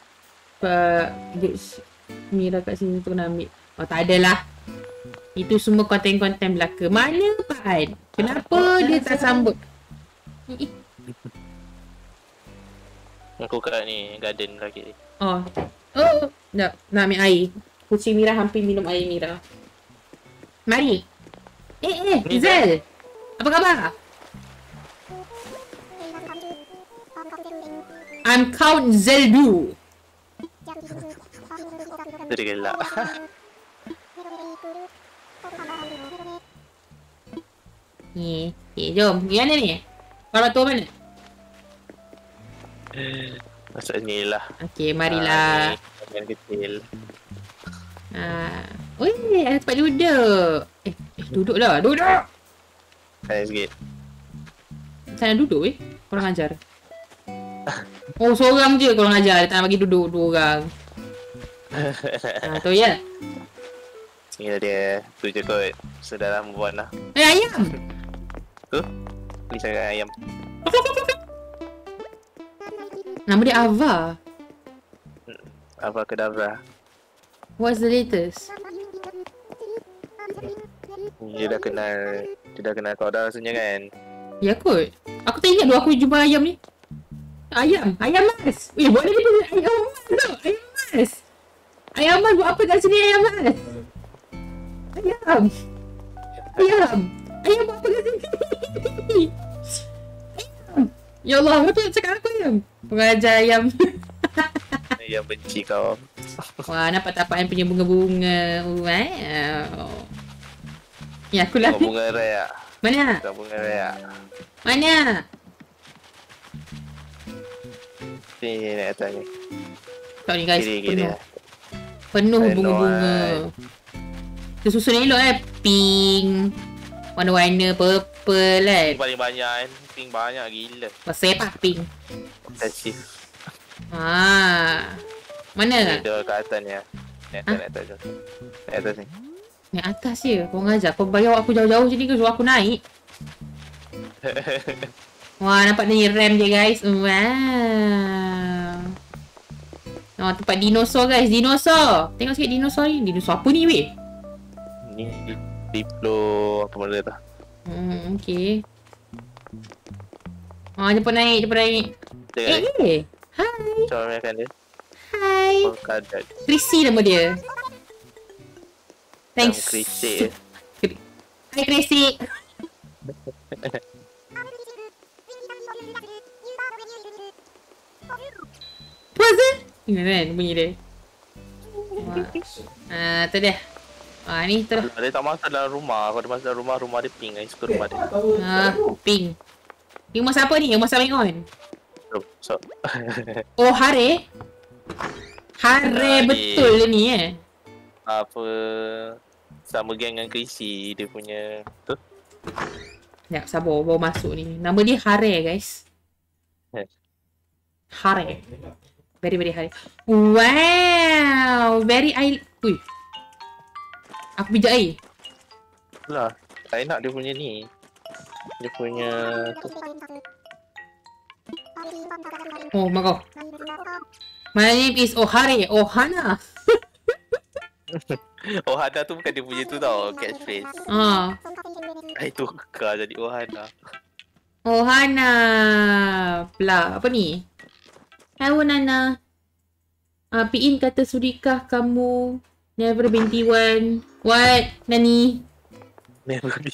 Mira kat sini tu nak ambil. Tak adalah. Itu semua konten-konten belaka. Mana Pan? Kenapa dia tak sambut? Aku kat ni, garden lagi. Nak ambil air. Kucing Mira hampir minum air Mira. Mari. Zal. Apa khabar? I'm Count Zeldu. Jadi gelak. Jom. Pergi mana ni? Orang tua mana? Masuk ni lah. Okey, marilah. Yang kecil. Ada tempat duduk. Duduklah. Duduk! Sana sikit. Sana duduk kurang ajar. Oh, seorang je kurang ajar. Dia tak nak bagi duduk 2 orang. Tu ya. Ni dia. Tu je kot. Sudah lama buat lah. Ayam! Tu. Ni sangat ayam. Nama dia Ava. Apa kedavra. What's the latest? Dia dah kenal kau dah rasanya kan. Ya kot. Aku tak ingat dulu aku jumpa ayam ni. Ayam mas. Boleh dia punya ayam mas tau. Ayam mas. Ayam mas buat apa kat sini ayam mas? Ayam buat apa kat sini? Ayam. Ya Allah, apa tu cakap aku ayam? Pengajar ayam. Yang benci kau. Wah, nampak tak Pak An punya bunga-bunga. Wow. Ya, aku lah. Bunga raya. Mana? Bunga raya. Mana? Ni nak atas ni. Tak ni guys, Kiri. penuh I know, bunga-bunga. Dia susun elok pink, warna-warna purple kan. Paling banyak kan. Pink banyak gila. Pasal apa pink? Obsesif. Mana? Dia kat atas ni lah. Ni atas je. Ni atas ni. Ni atas je. Kau ngajar. Kau bayar aku jauh-jauh sini ke suruh aku naik? Wah, nampak ni rem je guys. Wow. Oh, tempat dinosaur guys. Dinosaur. Tengok sikit dinosaur ni. Dinosaur apa ni weh? Ni Diplo apa benda tu. Okay. Cepat naik. Tengok Hai. Macam mana kan dia. Hai. Kadat. Chrissy nama dia. Thanks. Krisik. Hai Chrissy. Puas eh? Ini kan bunyi dia. Tu dia. Ni tu dah. Dia tak masuk dalam rumah. Kalau dia masuk dalam rumah dia pink. Saya suka rumah dia. Pink. Ni rumah siapa ni? Rumah Samion. So. Oh, Hare. Hare betul ni Apa sama geng dengan Chrissy dia punya tu. Sekejap, sabar baru masuk ni. Nama dia Hare guys. Hare. Very Hare. Wow, very Ui. Aku pijak air. Lah, saya nak dia punya ni. Dia punya tu. Oh, makau. My name is Ohare. Ohana. Ohana tu bukan dia punya tu tau, catchphrase. Itu kekal jadi Ohana. Ohana. Pula, apa ni? Hello Nana. Piin kata sudikah kamu never been one. What? Nani? Never been.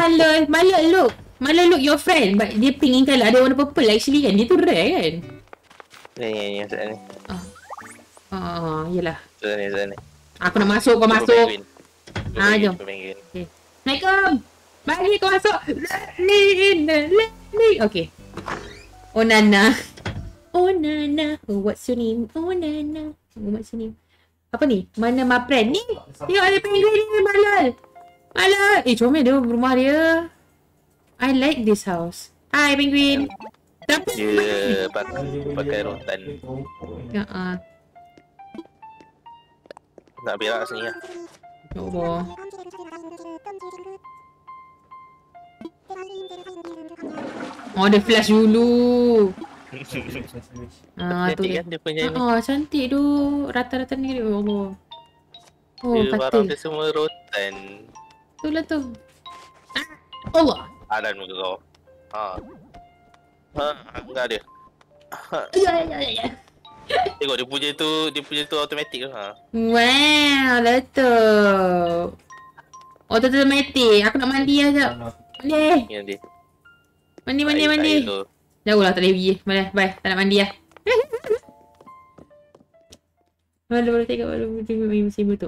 Mala look your friend. But dia pink in colour. Ada warna purple actually kan. Dia tu rare kan? Ni maksud ni. Yelah. Maksud ni. Aku nak masuk, kau masuk. Jom. Okay. Assalamualaikum. Bagi kau masuk. Let me. Okay. Oh Nana. Oh what's your name? Oh Nana. What's your name? Apa ni? Mana my friend? Ni. Tengok ada penguin ni Malal. Comel dia rumah dia. I like this house. Hi penguin. Dia pakai rotan. Nak berak sini lah. Ya Allah. Oh, dia flash dulu. Cantik kan dia punya ni. Cantik tu. Rata-rata ni. Ya Allah. Oh, dia barang katil. dia semua rotan. Itulah tu. Allah. Ada muka kau. Enggak dia. Ya. Tengok dia punya tu automatik ke. Wow, letup. Automatic. Aku nak mandi lah sekejap. Mandi. Jauh lah tak boleh pergi. Bye. Tak nak mandi lah. Boleh tengok. Boleh musim tu.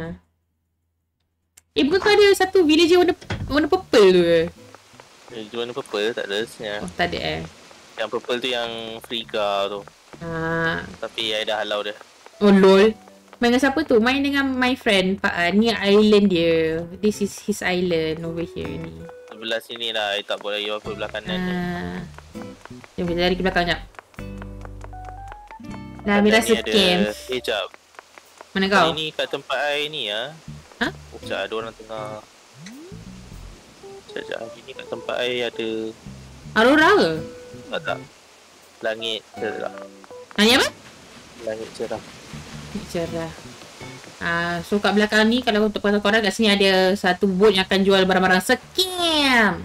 Bukan kau ada satu villager warna purple tu ke? Dia warna purple tak ada sebenarnya. Oh, tak ada Yang purple tu yang Frigga tu. Tapi I dah halau dia. Oh lol. Main dengan siapa tu? Main dengan my friend Pak An. Ni island dia. This is his island over here ni. belah sini lah. I tak buat lagi apa belah kanan ni. Jom kita lari ke belakang jap. Dah ambil rasa scam. Jap. Mana kau? Ini kat tempat I ni ya. Ha? Oh, sekejap ada orang tengah. Sekejap. Ini kat tempat I ada. Aurora ke? Tak. Langit cerah. Nanya apa? Langit cerah. Cerah. So kat belakang ni kalau untuk pasal korang kat sini ada satu booth yang akan jual barang-barang scam.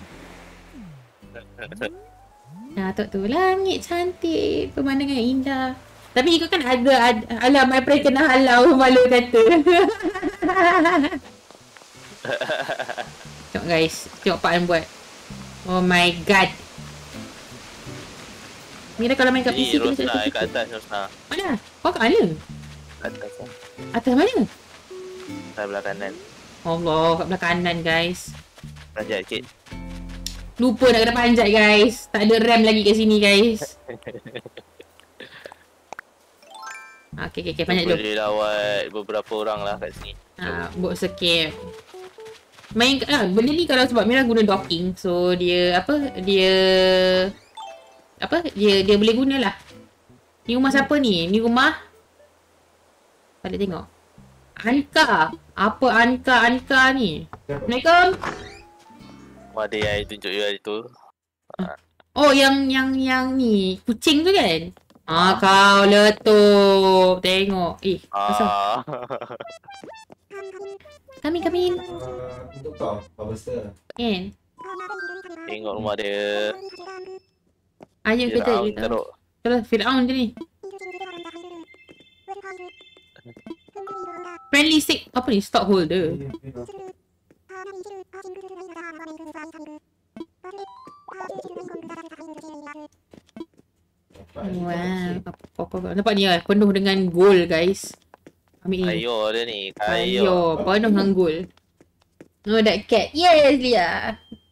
Tu langit cantik, pemandangan indah. Tapi ikut kan ada alam my friend kena halau malu kata. Tengok guys, tengok Pak An buat. Oh my god. Mira kalau main kat PC tu Rosna kat atas Rosna. Mana? Kau kat mana? Atas lah. Atas mana? Atas belah kanan. Allah, kat belah kanan guys. Panjat sikit. Lupa nak kena panjat guys. Tak ada RAM lagi kat sini guys. Okay, panjat dulu. Boleh lawat beberapa orang lah kat sini. Buat skip. Main benda ni kalau sebab Mira guna docking. So dia dia boleh gunalah. Ni rumah siapa ni? Ni rumah tak boleh tengok. Anka. Apa Anka ni? Assalamualaikum. Ada yang I tunjuk you hari tu. Oh yang ni kucing tu kan? Kau letup. Tengok. Asal? Kami. Untuk kau besar. Kan? Tengok rumah dia. Ayo kita. Teruk. Kalau Fir'aun je ni. Friendly stick. Apa ni? Stockholder. Wow. Nampak ni lah. Penuh dengan gold guys. Ambil ni. Kayo dia ni. Kayo. Penuh dengan gold. Oh that cat. Yes Lia.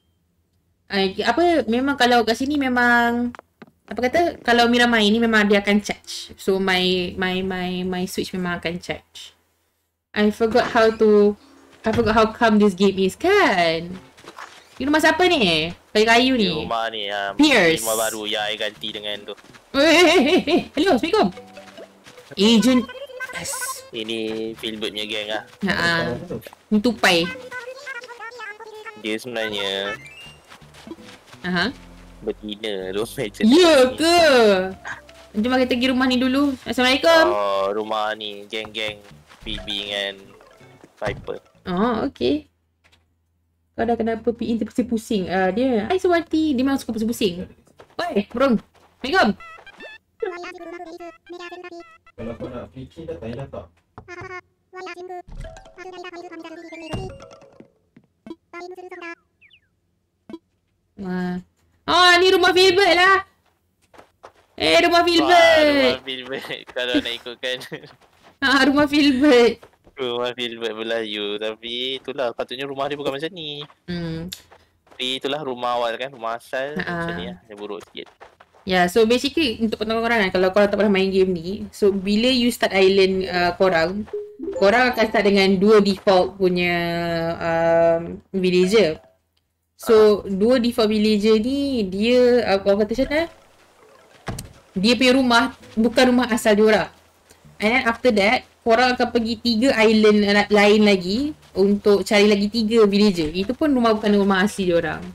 Memang kalau kat sini memang kalau Mira main ni memang dia akan charge. So my Switch memang akan charge. I forgot how come this game is kan. Ni rumah siapa ni? Kayu-kayu ni. Rumah ni Pierce. rumah baru yang I ganti dengan tu. Hello, Assalamualaikum. Agent S. Ini Philbert punya geng lah. Ni tupai. Dia sebenarnya betina tu macam ya ke? Jom kita pergi rumah ni dulu. Assalamualaikum. Oh, rumah ni geng-geng PB dengan Viper. Okay. Kau dah kenapa PE terpusing-pusing? Dia, Hai Suwati. Dia memang suka pusing-pusing. Oi, burung. Assalamualaikum. Kalau kau nak fikir dah tanya tak? Ni rumah Filbert lah. Rumah Filbert. Rumah Filbert kalau nak ikutkan. Rumah Filbert. Rumah Filbert belah you. Tapi itulah patutnya rumah dia bukan macam ni. Tapi itulah rumah awal kan. Rumah asal macam ni lah. Dia buruk sikit. So basically untuk pengetahuan korang kalau korang tak pernah main game ni, so bila you start island korang akan start dengan 2 default punya villager. So 2 default villager ni dia apa kata macam mana? Dia punya rumah bukan rumah asal diorang. And then after that korang akan pergi 3 island lain lagi untuk cari lagi 3 villager. Itu pun bukan rumah asli diorang.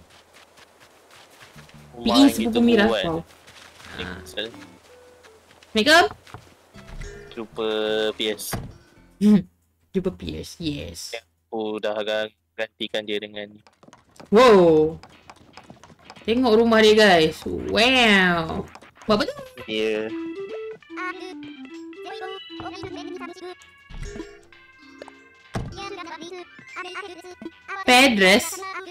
PE sepupu Mira. Wow. Assalamualaikum. Jumpa Pierce. Jumpa Pierce, yes. Aku dah gantikan dia dengan ni. Wow. Tengok rumah dia guys. Wow. Buat apa tu? Dia Pedres.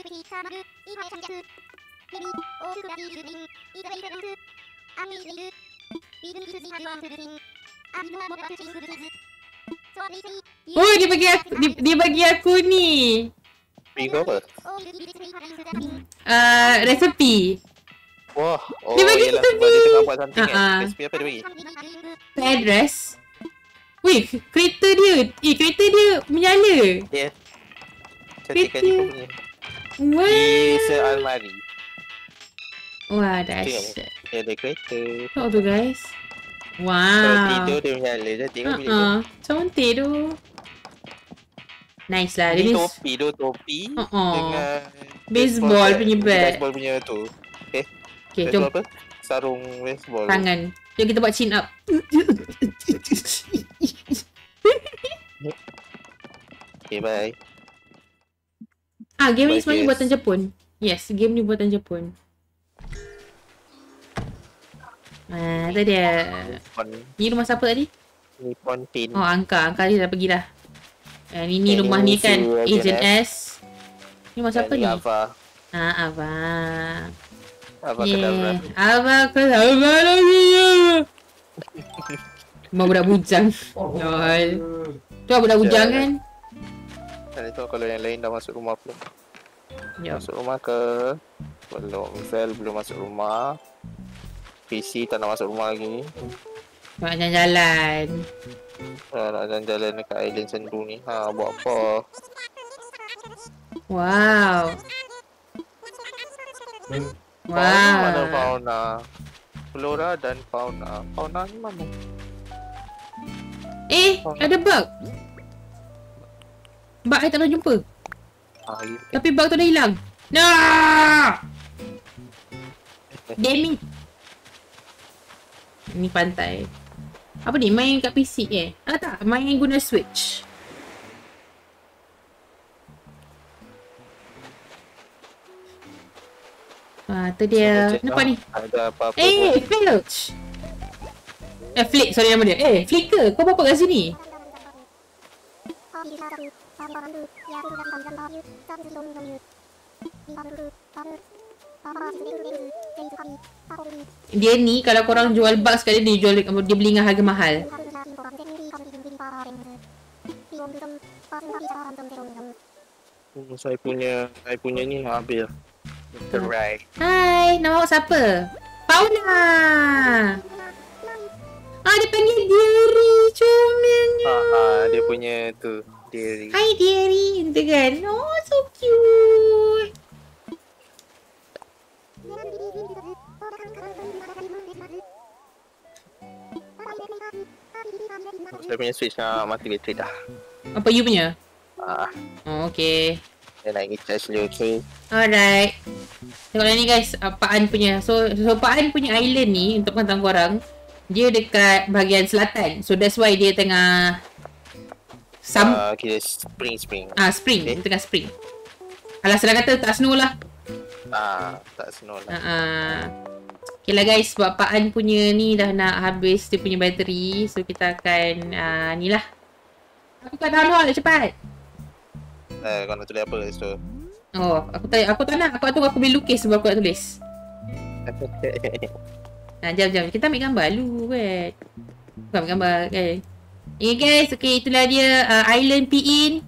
Oh, dia bagi aku ni. Bingo apa? Resepi. Wah, Dia bagi yelah, resepi. sebab dia tengah buat something kan. Resipi apa dia bagi? Pedres. Weh, kereta dia. Kereta dia menyala. Ya. Cantikkan dia punya. Di What? sealmari. Wah, Tengok dahsyat. dia ada kereta. Tengok tu guys. Kalau tidur Wow. dia menyala. Dia tengok boleh tu. Cantik tu. Nice lah. Dia Ni ni topi tu, topi dengan baseball punya bat. baseball punya tu. Okay, jom. Baseball apa? Sarung baseball. Tangan. Jom kita buat chin up. Okay, bye. Game ni Bye, sebenarnya guys. buatan Jepun. Yes, game ni buatan Jepun. Tu dia. Ni rumah siapa tadi? Nippon Paint. Oh, Angka dia dah pergi dah. Ni Yang rumah ni ni kan, musuh Agent Agent S. Ni rumah siapa Dan ni? Ava. Abang. Ava Kedavra. Abang Kedavra lagi. Mau budak bujang. Lol. Tu budak bujang Ya. kan? Dan itu kalau yang lain dah masuk rumah belum? Jom. Masuk rumah ke? Belum. Vel belum masuk rumah. PC tak nak masuk rumah lagi. Nak jalan-jalan. Nak jalan-jalan dekat island sendu ni. Buat apa? Wow. Fauna mana Wow. fauna? Flora dan fauna. Fauna ni mana? Ada bug. Bug saya tak pernah jumpa. Ya. Tapi bug tu dah hilang. Nah! Damn it. Ni pantai. Apa ni? Main kat PC tak, main guna Switch. Tu dia. Nampak ni. Ada apa-apa Filch. Flick, sorry nama dia. Flicker, kau apa kat sini? Dia ni kalau korang jual bug sekali dia beli dengan harga mahal. Saya punya ni habis. Terai. Hai, nama awak siapa? Paula. Dia panggil Deary. Comel. Dia punya tu dairy. Hai Deary. Itu kan? Oh, so cute. Saya punya switch nak mati bateri dah. Apa you punya? Ah, Okay. saya nak pergi charge dulu, okay? Alright. Tengok ni guys, Pak An punya. So Pak An punya island ni, untuk pengetahuan korang, dia dekat bahagian selatan. So that's why dia tengah Kira spring. spring. Okay. Dia tengah spring. Alah senang kata tak snow lah. Tak snow lah. Okay lah guys, sebab Pak An punya ni dah nak habis dia punya bateri. So kita akan ni lah. Aku kat down hall cepat. Kau nak tulis apa kat situ? Oh, aku tak nak. Aku boleh lukis sebab aku nak tulis. Jom. Kita ambil gambar dulu kan. Bukan ambil gambar kan. Okay guys, okay itulah dia Island P-In.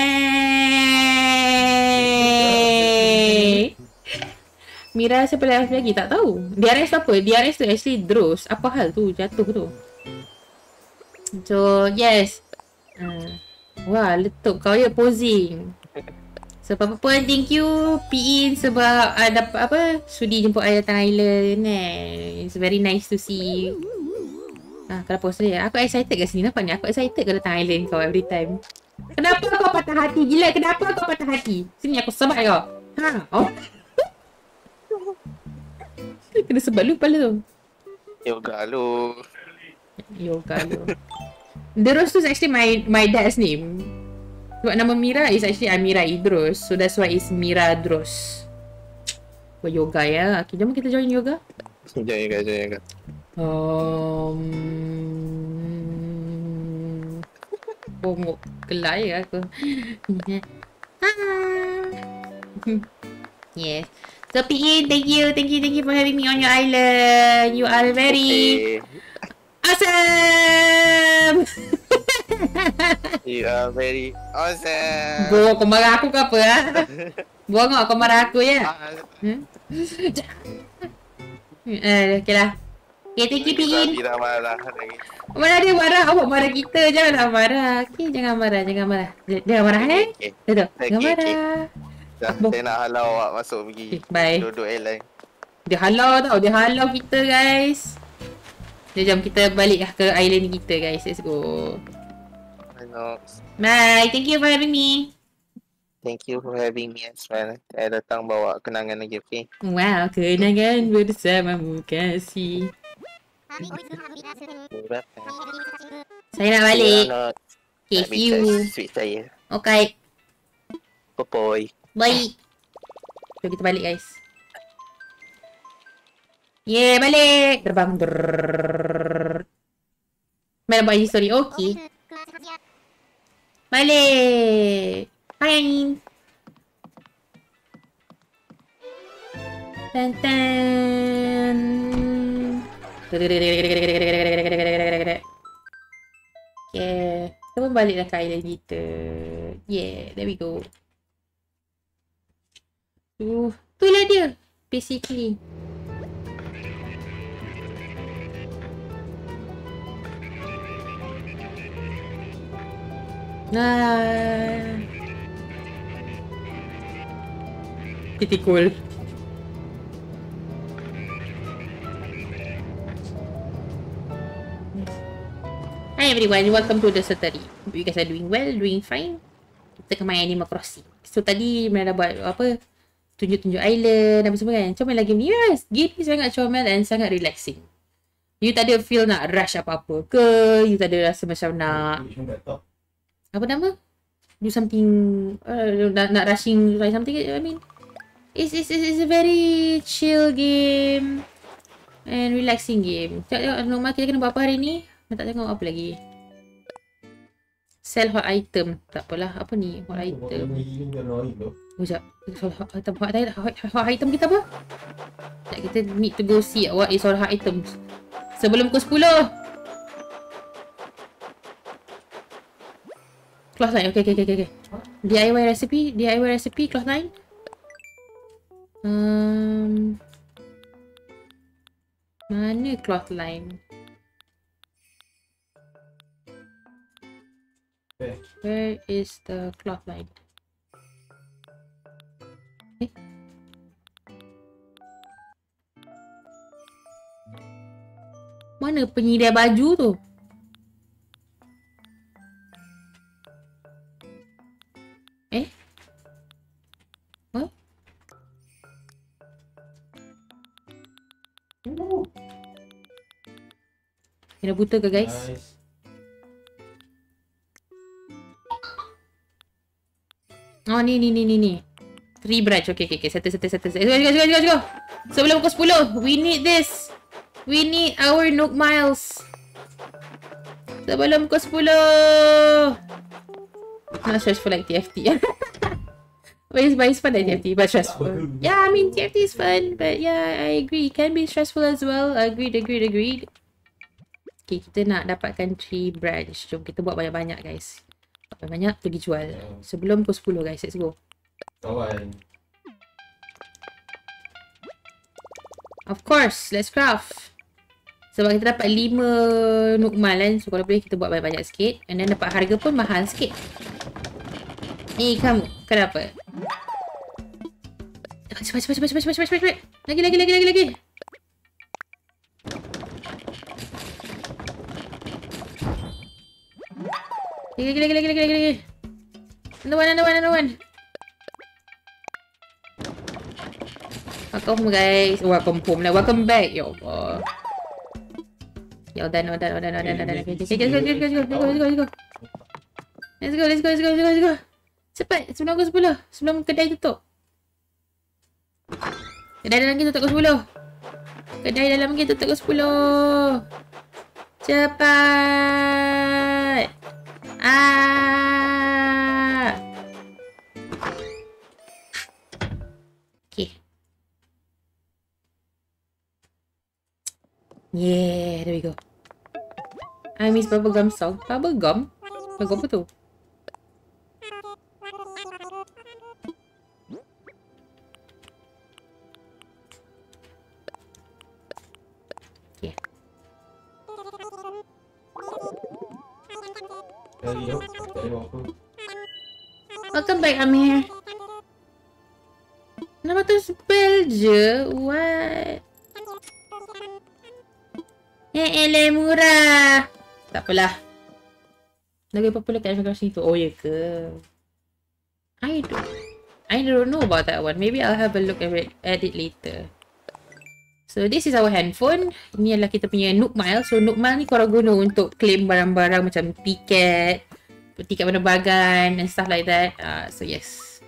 Yay! Mira siapa lagi? Tak tahu. DRS apa? DRS tu actually Dross. Apa hal tu? Jatuh tu. So, yes. Wah, letup kau ya posing. So, apa pun thank you P-In sebab dapat apa? Sudi jemput I datang island It's very nice to see. Kalau post dia, aku excited kat sini. Nampak ni? Aku excited kau datang island kau every time. Kenapa kau patah hati? Gila, kenapa kau patah hati? Sini aku sebat kau. Kena sebat lu kepala tu. Yoga lu. Dross tu is actually my dad's name. Sebab nama Mira is actually Amira Idros. So that's why it's Mira Dross. Buat yoga ya. Okay, jom kita join yoga. Jangan yoga. Bongok gelak ya aku. Yes. So P-In, thank you for having me on your island. You are very awesome. You are very awesome. Bo, kau marah aku ke apa Buang kau marah aku ya. Okay lah. Okay, thank you P-In. Tidak marah lagi. Mana dia marah? Awak marah kita. Janganlah marah. Okay, jangan marah. Jangan marah Okay. Betul. Jangan marah. Dah, saya nak halau awak masuk pergi Bye. duduk airline. Dia halau tau. Dia halau kita guys. Jom kita balik lah ke island kita guys. Let's go. Hello. Bye. Thank you for having me. Thank you for having me as well. Saya datang bawa kenangan lagi, okay? Wow, kenangan bersamamu kasih. Saya nak balik. Okay, see you. Sweet saya. Okay. Bye-bye. Bye. Jom kita balik guys. Yeah, balik. Terbang. Mana buat history? Okay. Balik. Bye. Tan tan. Okay. Kita pun baliklah ke island kita. Yeah, there we go. Itulah dia. Basically. Pretty cool. Hi everyone, welcome to the Satori. Hope you guys are doing well, doing fine. Kita main Animal Crossing. So tadi Mel dah buat apa? Tunjuk-tunjuk island apa semua kan. Comel lagi ni. Yes, game ni sangat comel and sangat relaxing. You tak ada feel nak rush apa-apa ke? You tak ada rasa macam nak apa nama? Do something nak rushing try something. I mean, it's a very chill game and relaxing game. Tengok normal kita kena buat apa hari ni? Tak tengok apa lagi. Sell hot item. Tak apalah. Apa ni? Hot item. Sekejap. Hot item kita apa? Sekejap, kita need to go see what is our hot items. Sebelum pukul 10. Cloth line. Okay. DIY recipe. Cloth line. Mana cloth line? Where is the cloth line? Mana penyedia baju tu? What? Kena buta ke guys? Nice. Oh ni. 3 branch. Okay. Settle. Let's go. Sebelum pukul 10. We need this. We need our Nook Miles. Sebelum pukul 10. Not stressful like TFT. But it's fun like TFT. But stressful. Yeah, I mean TFT is fun. But yeah, I agree. It can be stressful as well. Agreed. Okay, kita nak dapatkan 3 branch. Jom kita buat banyak-banyak guys. Banyak pergi jual. Sebelum pukul 10 guys. Let's go. Kawan. Of course. Let's craft. Sebab kita dapat 5 nukmal kan. So kalau boleh kita buat banyak-banyak sikit. And then dapat harga pun mahal sikit. Kamu. Kenapa? Cepat. Lagi. Lagi. Another one. Welcome guys. Welcome home lah. Welcome back. Ya Allah. Ya udah. Okay, let's go. Cepat. Sebelum pukul 10. Sebelum kedai tutup. Kedai dalam kita tutup pukul 10. Cepat. Okay. Yeah, there we go. I miss bubblegum song. Bubblegum apa tu? Okay. Welcome back, Amir. Nama tu spell je. What? Elah murah. Tak apalah. Lagi popular kat Animal Crossing tu. Oh ya ke? I don't know about that one. Maybe I'll have a look at it later. So this is our handphone. Ini adalah kita punya Nook Mile. So Nook Mile ni korang guna untuk claim barang-barang macam tiket penerbangan and stuff like that. So yes.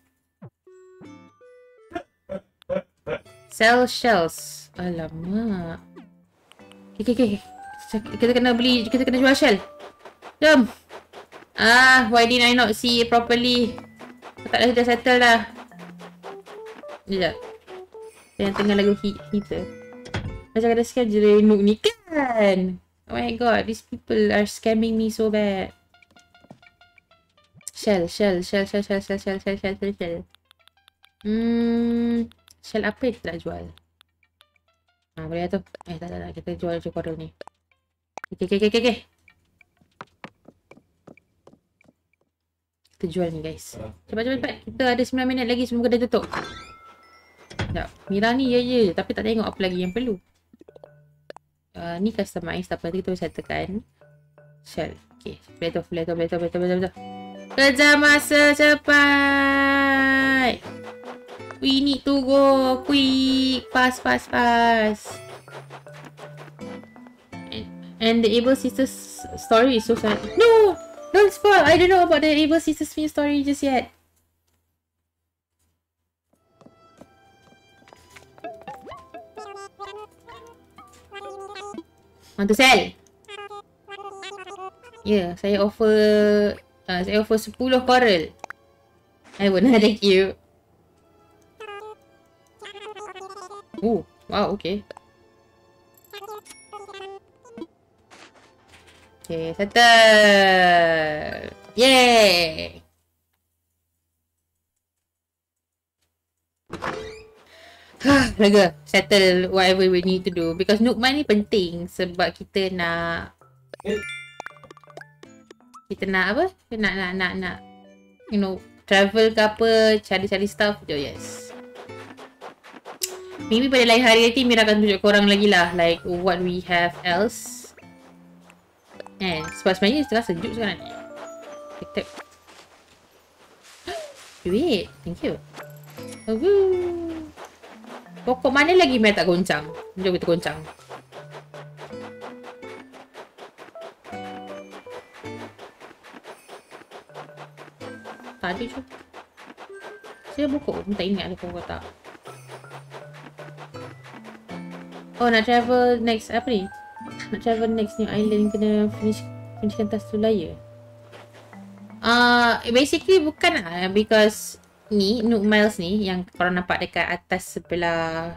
Sell shells. Alamak. Okay. Kita kena jual shell. Jom. Why didn't I not see it properly? Tak dah settle dah. Sekejap. Yang tengah lagu kita. Macam ada scam je dari Nook ni kan. Oh my god, these people are scamming me so bad. Shell. Shell apa yang kita nak jual? Boleh lah tu. Tak. Kita jual je korang ni. Okay. Kita jual ni guys. Cepat. Kita ada 9 minit lagi sebelum kedai tutup. Sekejap. Mira ni je. Tapi tak tengok apa lagi yang perlu. Ni customize. Tak apa. Kita boleh settlekan. Shell. Okay. Boleh tu. Kejar masa cepat. We need to go quick. Fast. And the Able Sisters story is so sad. No! Don't spoil! I don't know about the Able Sisters story just yet. Want to sell? Yeah, saya offer 10 coral. I won't. Thank you. Oh, wow, okay. Okay, settle. Yay! Lega. Settle whatever we need to do. Because Nook Mile ni penting. Sebab kita nak apa? Nak you know, travel ke apa, cari stuff. Oh yes. Maybe pada lain hari nanti Mira akan tunjuk korang lagi lah. Like what we have else. Sebab sebenarnya tengah sejuk sekarang ni. Tap. Duit. Thank you. Pokok mana lagi Mira tak goncang? Jom kita goncang. Tak ada je. Saya pokok pun tak ingat ada pokok tak. Oh, nak travel next apa ni? Nak travel next new island kena finishkan task tu layar. Basically bukan lah. Because ni Nook Miles ni yang korang nampak dekat atas sebelah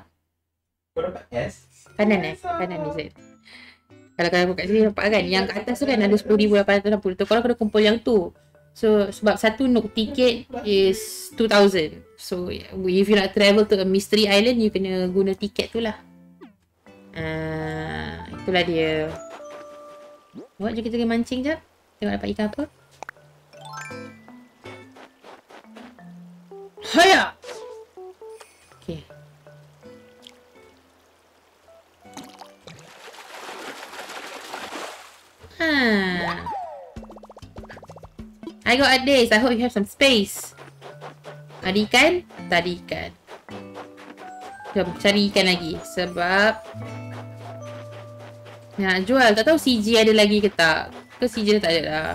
kanan kanan ni Zed. Kalau korang buka sini nampak kan, yang kat atas tu kan ada 10,860 tu. Korang kena kumpul yang tu. So sebab satu Nook ticket is 2,000. So if you nak travel to a mystery island, you kena guna tiket tu lah. Itulah dia. Buat je kita pergi mancing jap. Tengok dapat ikan apa. Haya! Okay. I got a days. I hope you have some space. Ada ikan? Tak ada ikan. Jom cari ikan lagi. Sebab nak jual. Tak tahu CG ada lagi ke tak. Ke CG tak ada dah.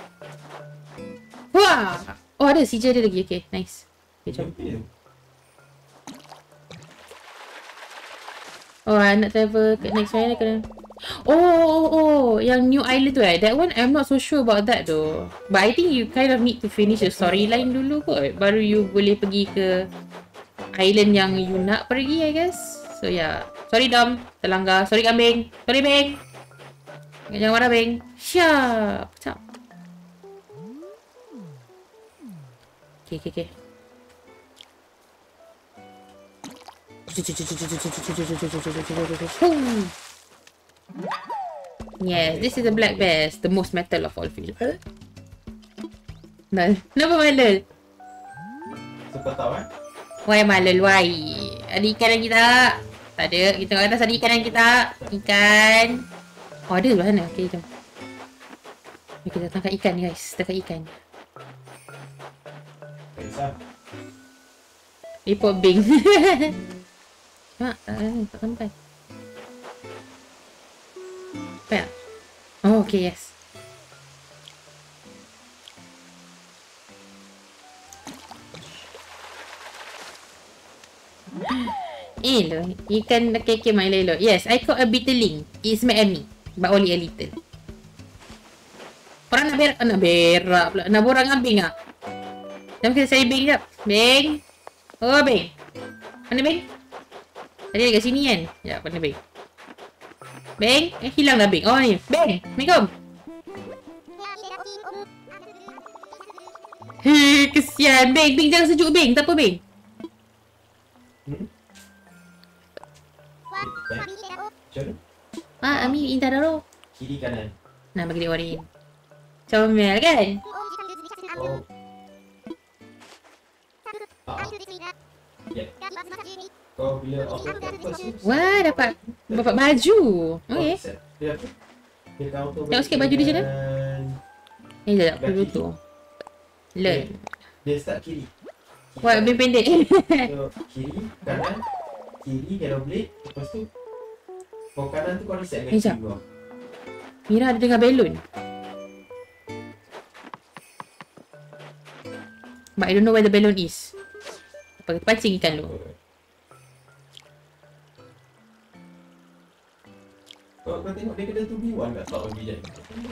Wah! Oh ada, CG ada lagi. Okay, nice. Okay, jom. Oh, nak travel ke next one kena. Oh, yang new island tu That one I'm not so sure about that though. But I think you kind of need to finish the storyline dulu kot. Baru you boleh pergi ke island yang you nak pergi, I guess. So yeah. Sorry Dom, terlanggar. Sorry kambing. Sorry Beng. Jangan marah Beng. Siap. Siap. Okay. Yes, this is a black bass, the most metal of all field. Nah, kenapa metal? Siapa tahu Why malul, why? Ada ikan lagi tak? Tak ada. Kita tengok atas ada ikan lagi tak? Ikan. Oh, ada sebelah sana. Okay, jom. Okay, kita tangkap ikan guys. Tangkap ikan. Tak kisah. Report Bing. Tak sampai. Sampai tak? Oh, okay, yes. Hello, ikan keke main lelo. Yes, I caught a bitterling. It's mad at me, but only a little. Orang nak berak pula. Nak borang dengan Bing ah. Jom kita cari Bing sekejap. Bing. Oh, Bing. Mana Bing? Tadi dekat sini kan? Ya, mana Bing? Bing? Hilang dah Bing. Oh, ni. Bing. Assalamualaikum. Hei, kesian. Bing, Bing jangan sejuk Bing. Tak apa Bing? Macam mana? Ami intar daro. Kiri kanan. Nah, bagi dia warin. Comel kan? Oh. Ya. Kau bila auto purpose ni, Wah, dapat baju. Okay. Dia apa? Dia kau auto Tengok sikit baju dia macam mana? Sekejap, dulu tu. Learn. Dia start kiri. Wah, lebih pendek. So, kiri, kanan, kiri, kalau blade. Lepas tu, kau kanan tu kau reset dengan Sekejap. kiri kau. Mira ada dengar belon. But I don't know where the balloon is. Apa, kita pancing ikan tu. Kau tengok dia kena tu B1 kat top of Bijan.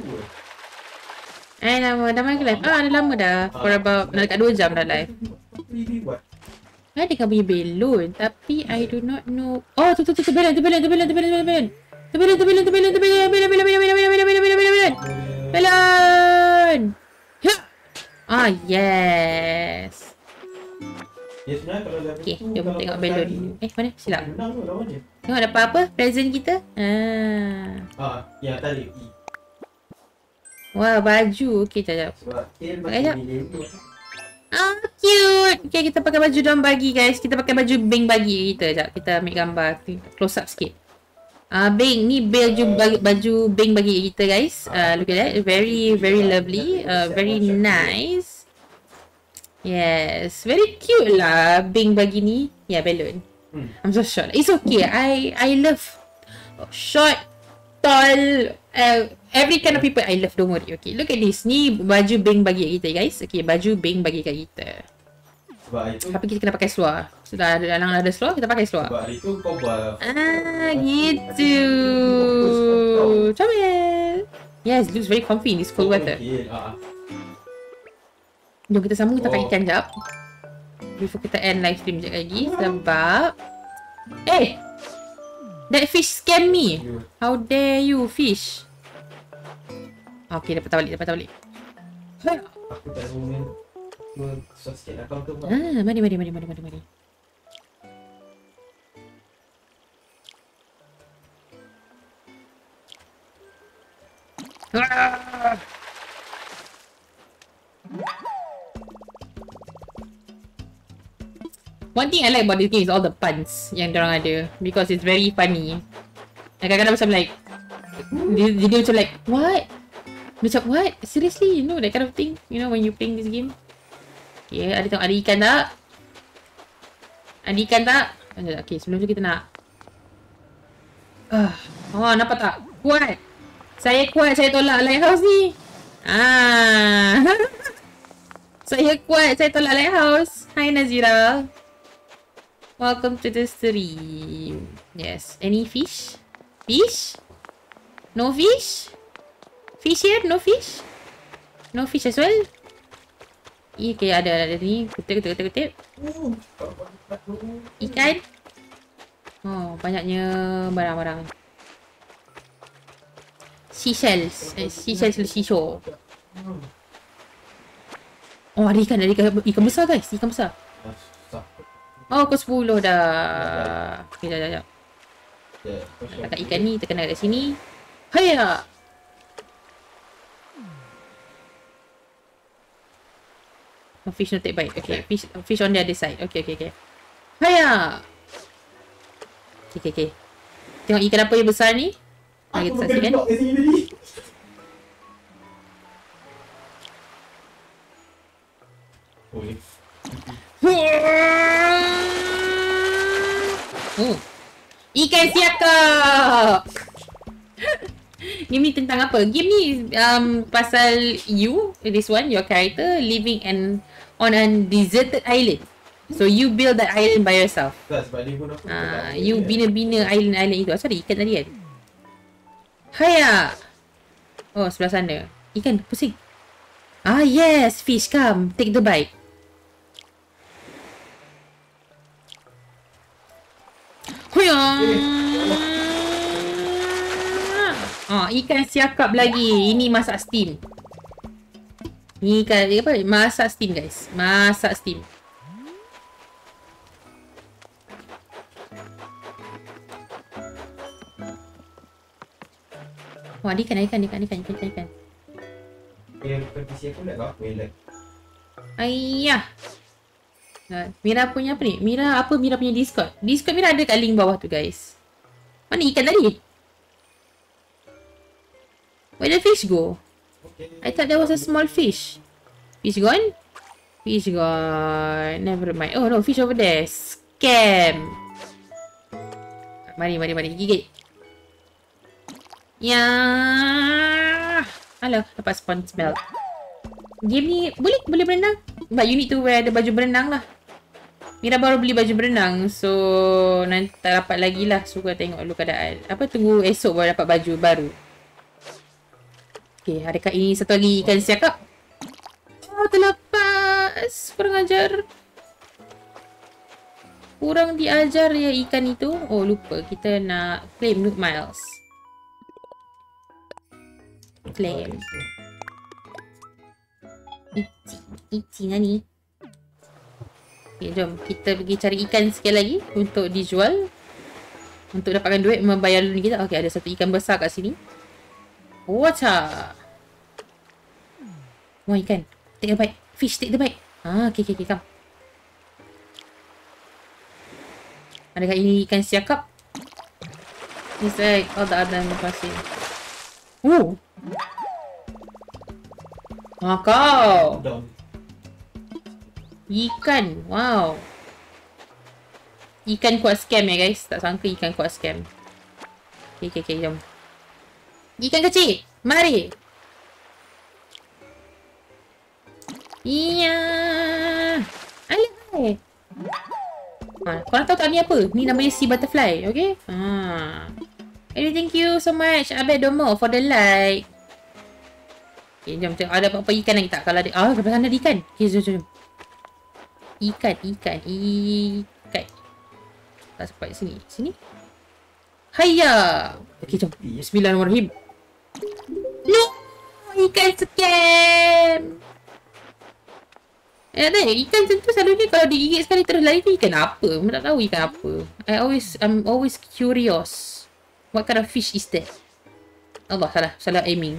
Dah main ke live? Dah lama dah. For about, nak dekat 2 jam dah live. B1. Ada kan punya belon, tapi I do not know. Oh, tu belon. Belon. Ah, yes. Ya sebenarnya kalau level Okay, tu, jom kalau tengok kau belon. cari, Mana? Silap. menang tu lawan dia. Tengok dapat apa? Present kita. Yang tadi E. Wah, baju. Okay, sekejap. Sebab tail Sekejap. macam ni dia. Cute. Okay, kita pakai baju diorang bagi guys. Kita pakai baju Bing bagi kita. Sekejap, kita ambil gambar. Close up sikit. Bing, ni baju Bing bagi kita guys. Look at that. Very, very lovely. Very nice. Yes. Very cute lah Bing bagi ni. Yeah, balloon. I'm so short. It's okay. I love short, tall, every kind of people I love. Don't worry. Okay, look at this. Ni baju Bing bagi kita guys. Okay, baju Bing bagi kat kita. Sebab itu, Tapi kita kena pakai seluar. Sudah ada seluar, kita pakai seluar. sebab itu kau buat Gitu. Comel. Yes, looks very comfy in this cold weather. Jom kita sambung, kita pakai ikan jap. Before kita end live stream sekejap lagi. Sebab that fish scam me. How dare you, fish. Okay, dapat balik. Aku tak main. Cuma susah sikit nak counter buat. Mari. One thing I like about this game is all the puns yang diorang ada, because it's very funny. Kadang-kadang macam like dia macam like what? Macam what? Seriously? You know that kind of thing? You know when you playing this game? Okay, ada ikan tak? Ada ikan tak? Okay, sebelum tu kita nak oh, nampak tak? Kuat! Saya kuat, saya tolak lighthouse ni. Saya kuat, saya tolak lighthouse. Hai Nazira. Welcome to the stream. Yes. Any fish? Fish? No fish? Fish here? No fish? No fish as well? Okay, ada ni. Kutip. Ikan? Oh, banyaknya barang-barang. Seashells. Seashells seashore. Oh, ada ikan besar guys. Ikan besar. Oh, pukul 10 dah. Okay, jap. Letak ikan ni, tekan dekat sini. Haya! Oh, fish no take bite. Okay, fish on the other side. Okay. Haya. Okay. Tengok ikan apa yang besar ni. Mari kita saksikan. Aku kat sini tadi. Boleh. Ikan siakap. Game ni tentang apa? Game ni pasal you, this one, your character living on a deserted island. So you build that island by yourself. Tak, sebab dia pun aku You bina-bina island itu. Asal ada ikan tadi kan? Haya. Oh, sebelah sana. Ikan, pusing. Yes, fish, come. Take the bite. Haya. Ikan siakap lagi. Ini masak steam. Ni ikan apa? Masak steam, guys. Masak steam. Wah, ikan. Yang petisi aku nak kau apa yang like? Ayah. Mira punya apa ni? Mira punya Discord? Discord Mira ada kat link bawah tu, guys. Mana ikan tadi? Where the fish go? Okay. I thought there was a small fish. Fish gone? Fish gone. Never mind. Oh no, fish over there. Scam. Mari. Gigit. Ya. Alah, dapat spawn smell. Game ni boleh berenang. But you need to wear the baju berenang lah. Mira baru beli baju berenang. So, nanti tak dapat lagi lah. Suka tengok dulu keadaan. Tunggu esok baru dapat baju baru. Okay, adakah ini satu lagi ikan siakap? Terlepas. Kurang diajar ya ikan itu. Oh, lupa. Kita nak claim Nook Miles. Claim. Ichi nani? Okay, jom. Kita pergi cari ikan sekali lagi untuk dijual. Untuk dapatkan duit membayar loan kita. Okay, ada satu ikan besar kat sini. Wacha. Wah, ikan. Take a bite. Fish, take the bite. Okay, come. Adakah ini ikan siakap? It's like all the other pasir. Oh. Kau. Ikan. Wow. Ikan kuat scam ya, guys. Tak sangka ikan kuat scam. Okay, jom. Ikan kecil. Mari. Iya. Alah. Korang tahu tak ni apa? Ni nama dia sea butterfly. Okay? Thank you so much. Abed Domo for the like. Okay, jom tengok ada apa-apa ikan lagi tak? Kalau ada... kat sana ada ikan. Okay, jom. Ikan. Tak sempat sini. Hayya. Okay, jom. Bismillahirrahmanirrahim. No! Ikan scam! Ikan macam tu selalunya kalau digigit sekali terus lari tu ikan apa? Aku tak tahu ikan apa. I'm always curious. What kind of fish is that? Allah, salah aiming.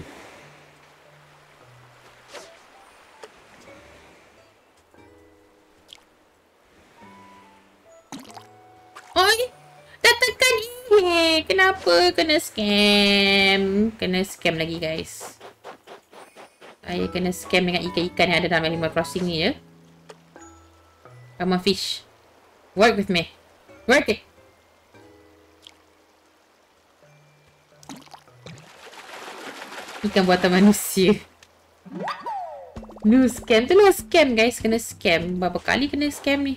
Oi, dah tekan kenapa kena scam? Kena scam lagi, guys. Saya kena scam dengan ikan-ikan yang ada dalam Animal Crossing ni je. Come on, fish. Work with me. Work it. Ikan buatan manusia. No scam. Tu lah scam, guys. Kena scam. Berapa kali kena scam ni?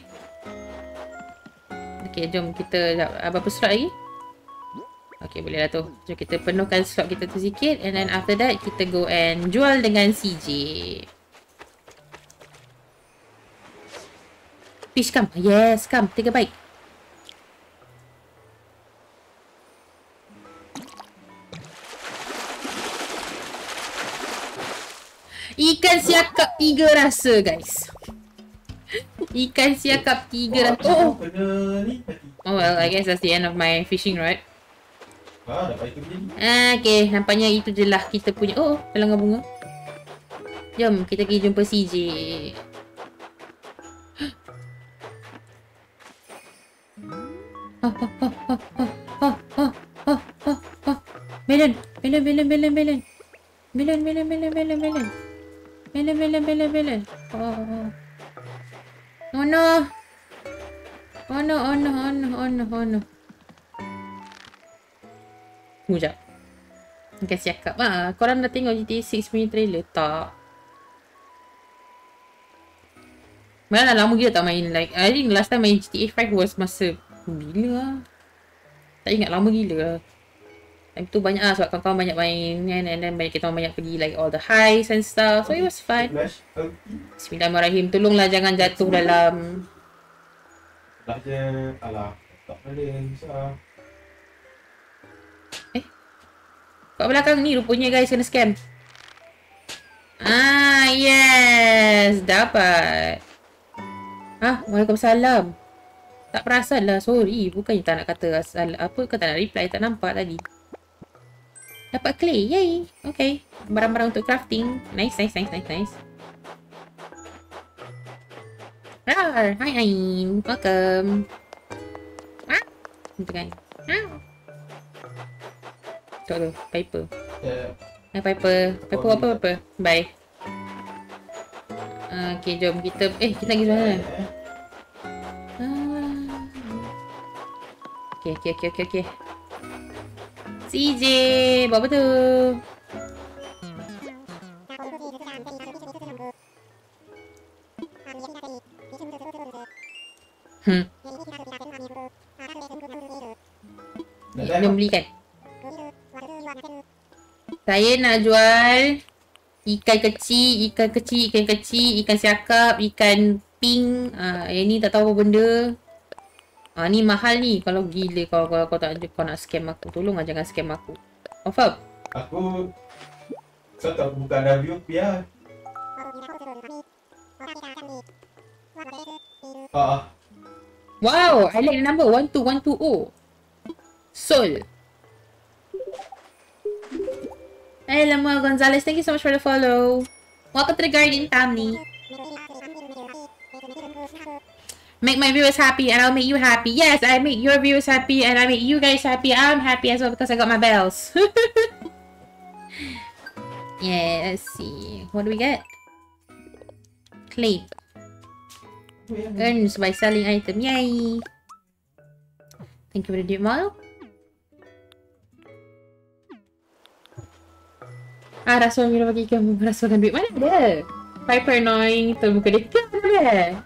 Okay, jom kita... Berapa slot lagi? Okay, boleh lah tu. Jom kita penuhkan slot kita tu sikit. And then after that, kita go and jual dengan CJ. Fish, come. Yes, come. Take a bite. Ikan siakap 3 rasa, guys. Ikan siakap 3 rasa. Oh, well, I guess that's the end of my fishing, right? Dapat itu begini. Okay, nampaknya itu je lah kita punya. Oh, pelanggan bunga. Jom, kita pergi jumpa CJ. Melon. Melon, melon, melon, melon. Melon, melon, melon, melon, melon. Melon, melon, melon, melon. Oh. Oh no. Oh no, oh no, oh no, oh no, oh no. Tunggu jap. Kasi cakap. Korang dah tengok GTA 6 punya trailer? Tak. Malah dah lama gila tak main. Like, I think last time main GTA 5 was masa bila lah. Tak ingat, lama gila lah. Time tu banyak lah sebab kawan-kawan banyak main kan. And then kita banyak pergi like all the highs and stuff. So it was fun. Bismillahirrahmanirrahim. Tolonglah jangan jatuh dalam... Tak je. Alah. Tak boleh. Susah. Kat belakang ni rupanya guys kena scam. Yes. Dapat. Waalaikumsalam. Tak perasan lah. Sorry. Bukannya tak nak kata asal. Apa ke tak nak reply. Tak nampak tadi. Dapat clay. Yay. Okay. Barang-barang untuk crafting. Nice. Rar. Hi Ain. Welcome. Itu kan. Tu. Paper. Paper apa? Bye. Okay, jom kita... kita pergi sana. Okay. CJ, buat apa tu? Jom belikan. Saya nak jual ikan kecil, ikan siakap, ikan pink. Yang ni tak tahu apa benda. Ni mahal ni. Kalau gila kalau kau tak kau nak scam aku. Tolonglah jangan scam aku. Confirm? Aku tak buka review biar. Wow, I like the number 12120. Sol. Hey Lamar Gonzalez, thank you so much for the follow. Welcome to the Guardian family. Make my viewers happy and I'll make you happy. Yes, I make your viewers happy and I make you guys happy. I'm happy as well because I got my bells. Yeah, let's see. What do we get? Clay. Earns by selling item. Yay! Thank you for the deep model. Rasa Mira bagi ikan merasukkan duit. Mana ada? Piper annoying. Itu muka dia. Kenapa ada?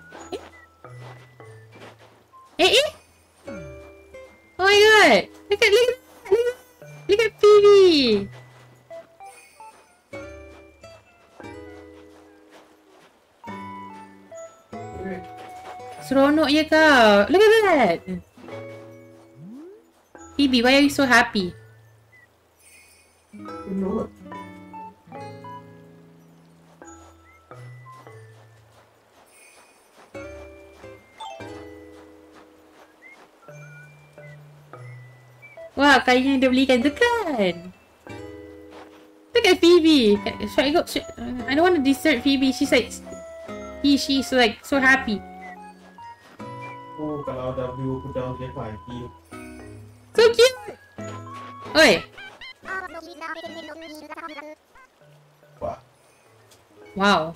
Oh my god! Look at Phoebe! Seronok je kau. Look at that! Phoebe, why are you so happy? Wah, kain yang dia belikan tu kan? Look at Phoebe. I don't want to desert Phoebe. She's like... She's like so happy. Oh, kalau ada view aku down dia pagi. So cute! Oi! Wah. Wow.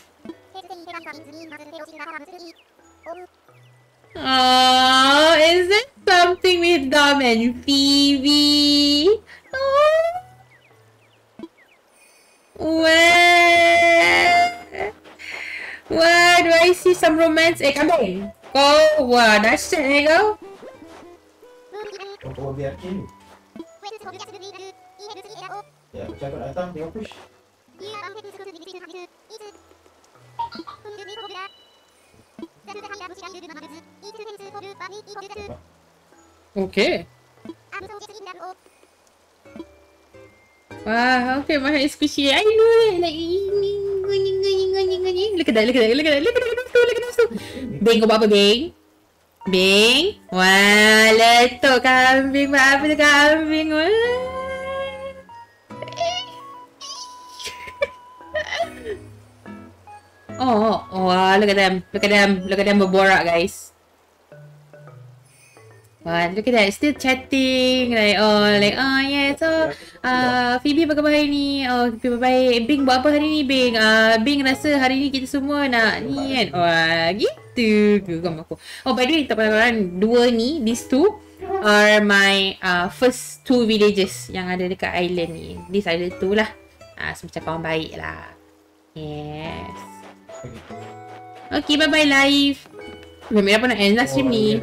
Oh, is it something with Dom and Phoebe? Oh. Where do I see some romance? Kambing. Kau, wah, dahsyat kau. Kau biar kini. Ya, cakap datang, tengok push. Okay. Wow, okay, my head is squishy. I know it. Like, look at that. Look at those two. Bing, kau buat apa, Bing? Bing? Wah, letuk kambing. Buat apa tu kambing? Oh, look at them. Look at them berborak, guys. Look at that, still chatting like yeah, so Phoebe apa khabar hari ni? Oh, Phoebe baik. Bing buat apa hari ni, Bing? Bing rasa hari ni kita semua nak ni kan. Wah, gitu geram aku. Oh, by the way, tak pernah kan, dua ni, these two are my first two villages yang ada dekat island ni. These are the two lah. Macam kawan baik lah. Yes. Okay, bye-bye live. Memang apa nak end lah stream ni.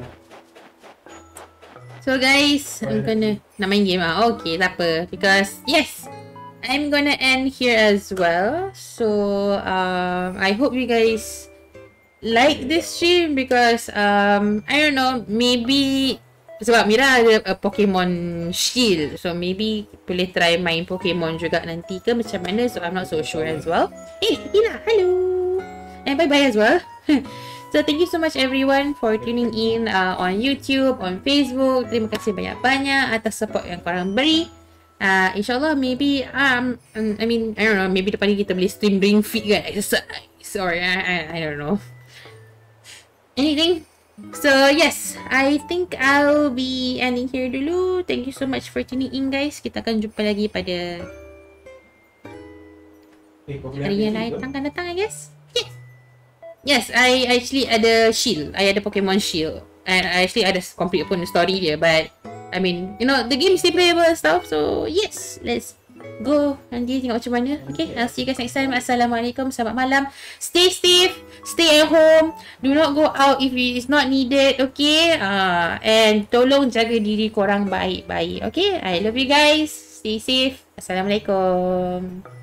So guys, I'm gonna nak main game ah. Okay, tak apa. Because yes, I'm gonna end here as well. So I hope you guys like this stream because I don't know, maybe sebab Mira ada Pokemon Shield, so maybe boleh try main Pokemon juga nanti ke macam mana. So I'm not so sure as well. Ina, hello, and bye bye as well. So thank you so much everyone for tuning in on YouTube, on Facebook. Terima kasih banyak-banyak atas support yang korang beri. InsyaAllah maybe I mean I don't know, maybe depan ni kita boleh stream Ring Fit kan, exercise or I don't know anything. So yes, I think I'll be ending here dulu. Thank you so much for tuning in guys. Kita akan jumpa lagi pada hari yang lain akan datang I guess. Yes, I actually ada Shield. I ada Pokemon Shield. And I actually ada complete pun story dia. But, I mean, you know, the game is still playable and stuff. So, yes, let's go. Nanti tengok macam mana. Okay, I'll see you guys next time. Assalamualaikum, selamat malam. Stay safe. Stay at home. Do not go out if it is not needed. Okay? And tolong jaga diri korang baik-baik. Okay? I love you guys. Stay safe. Assalamualaikum.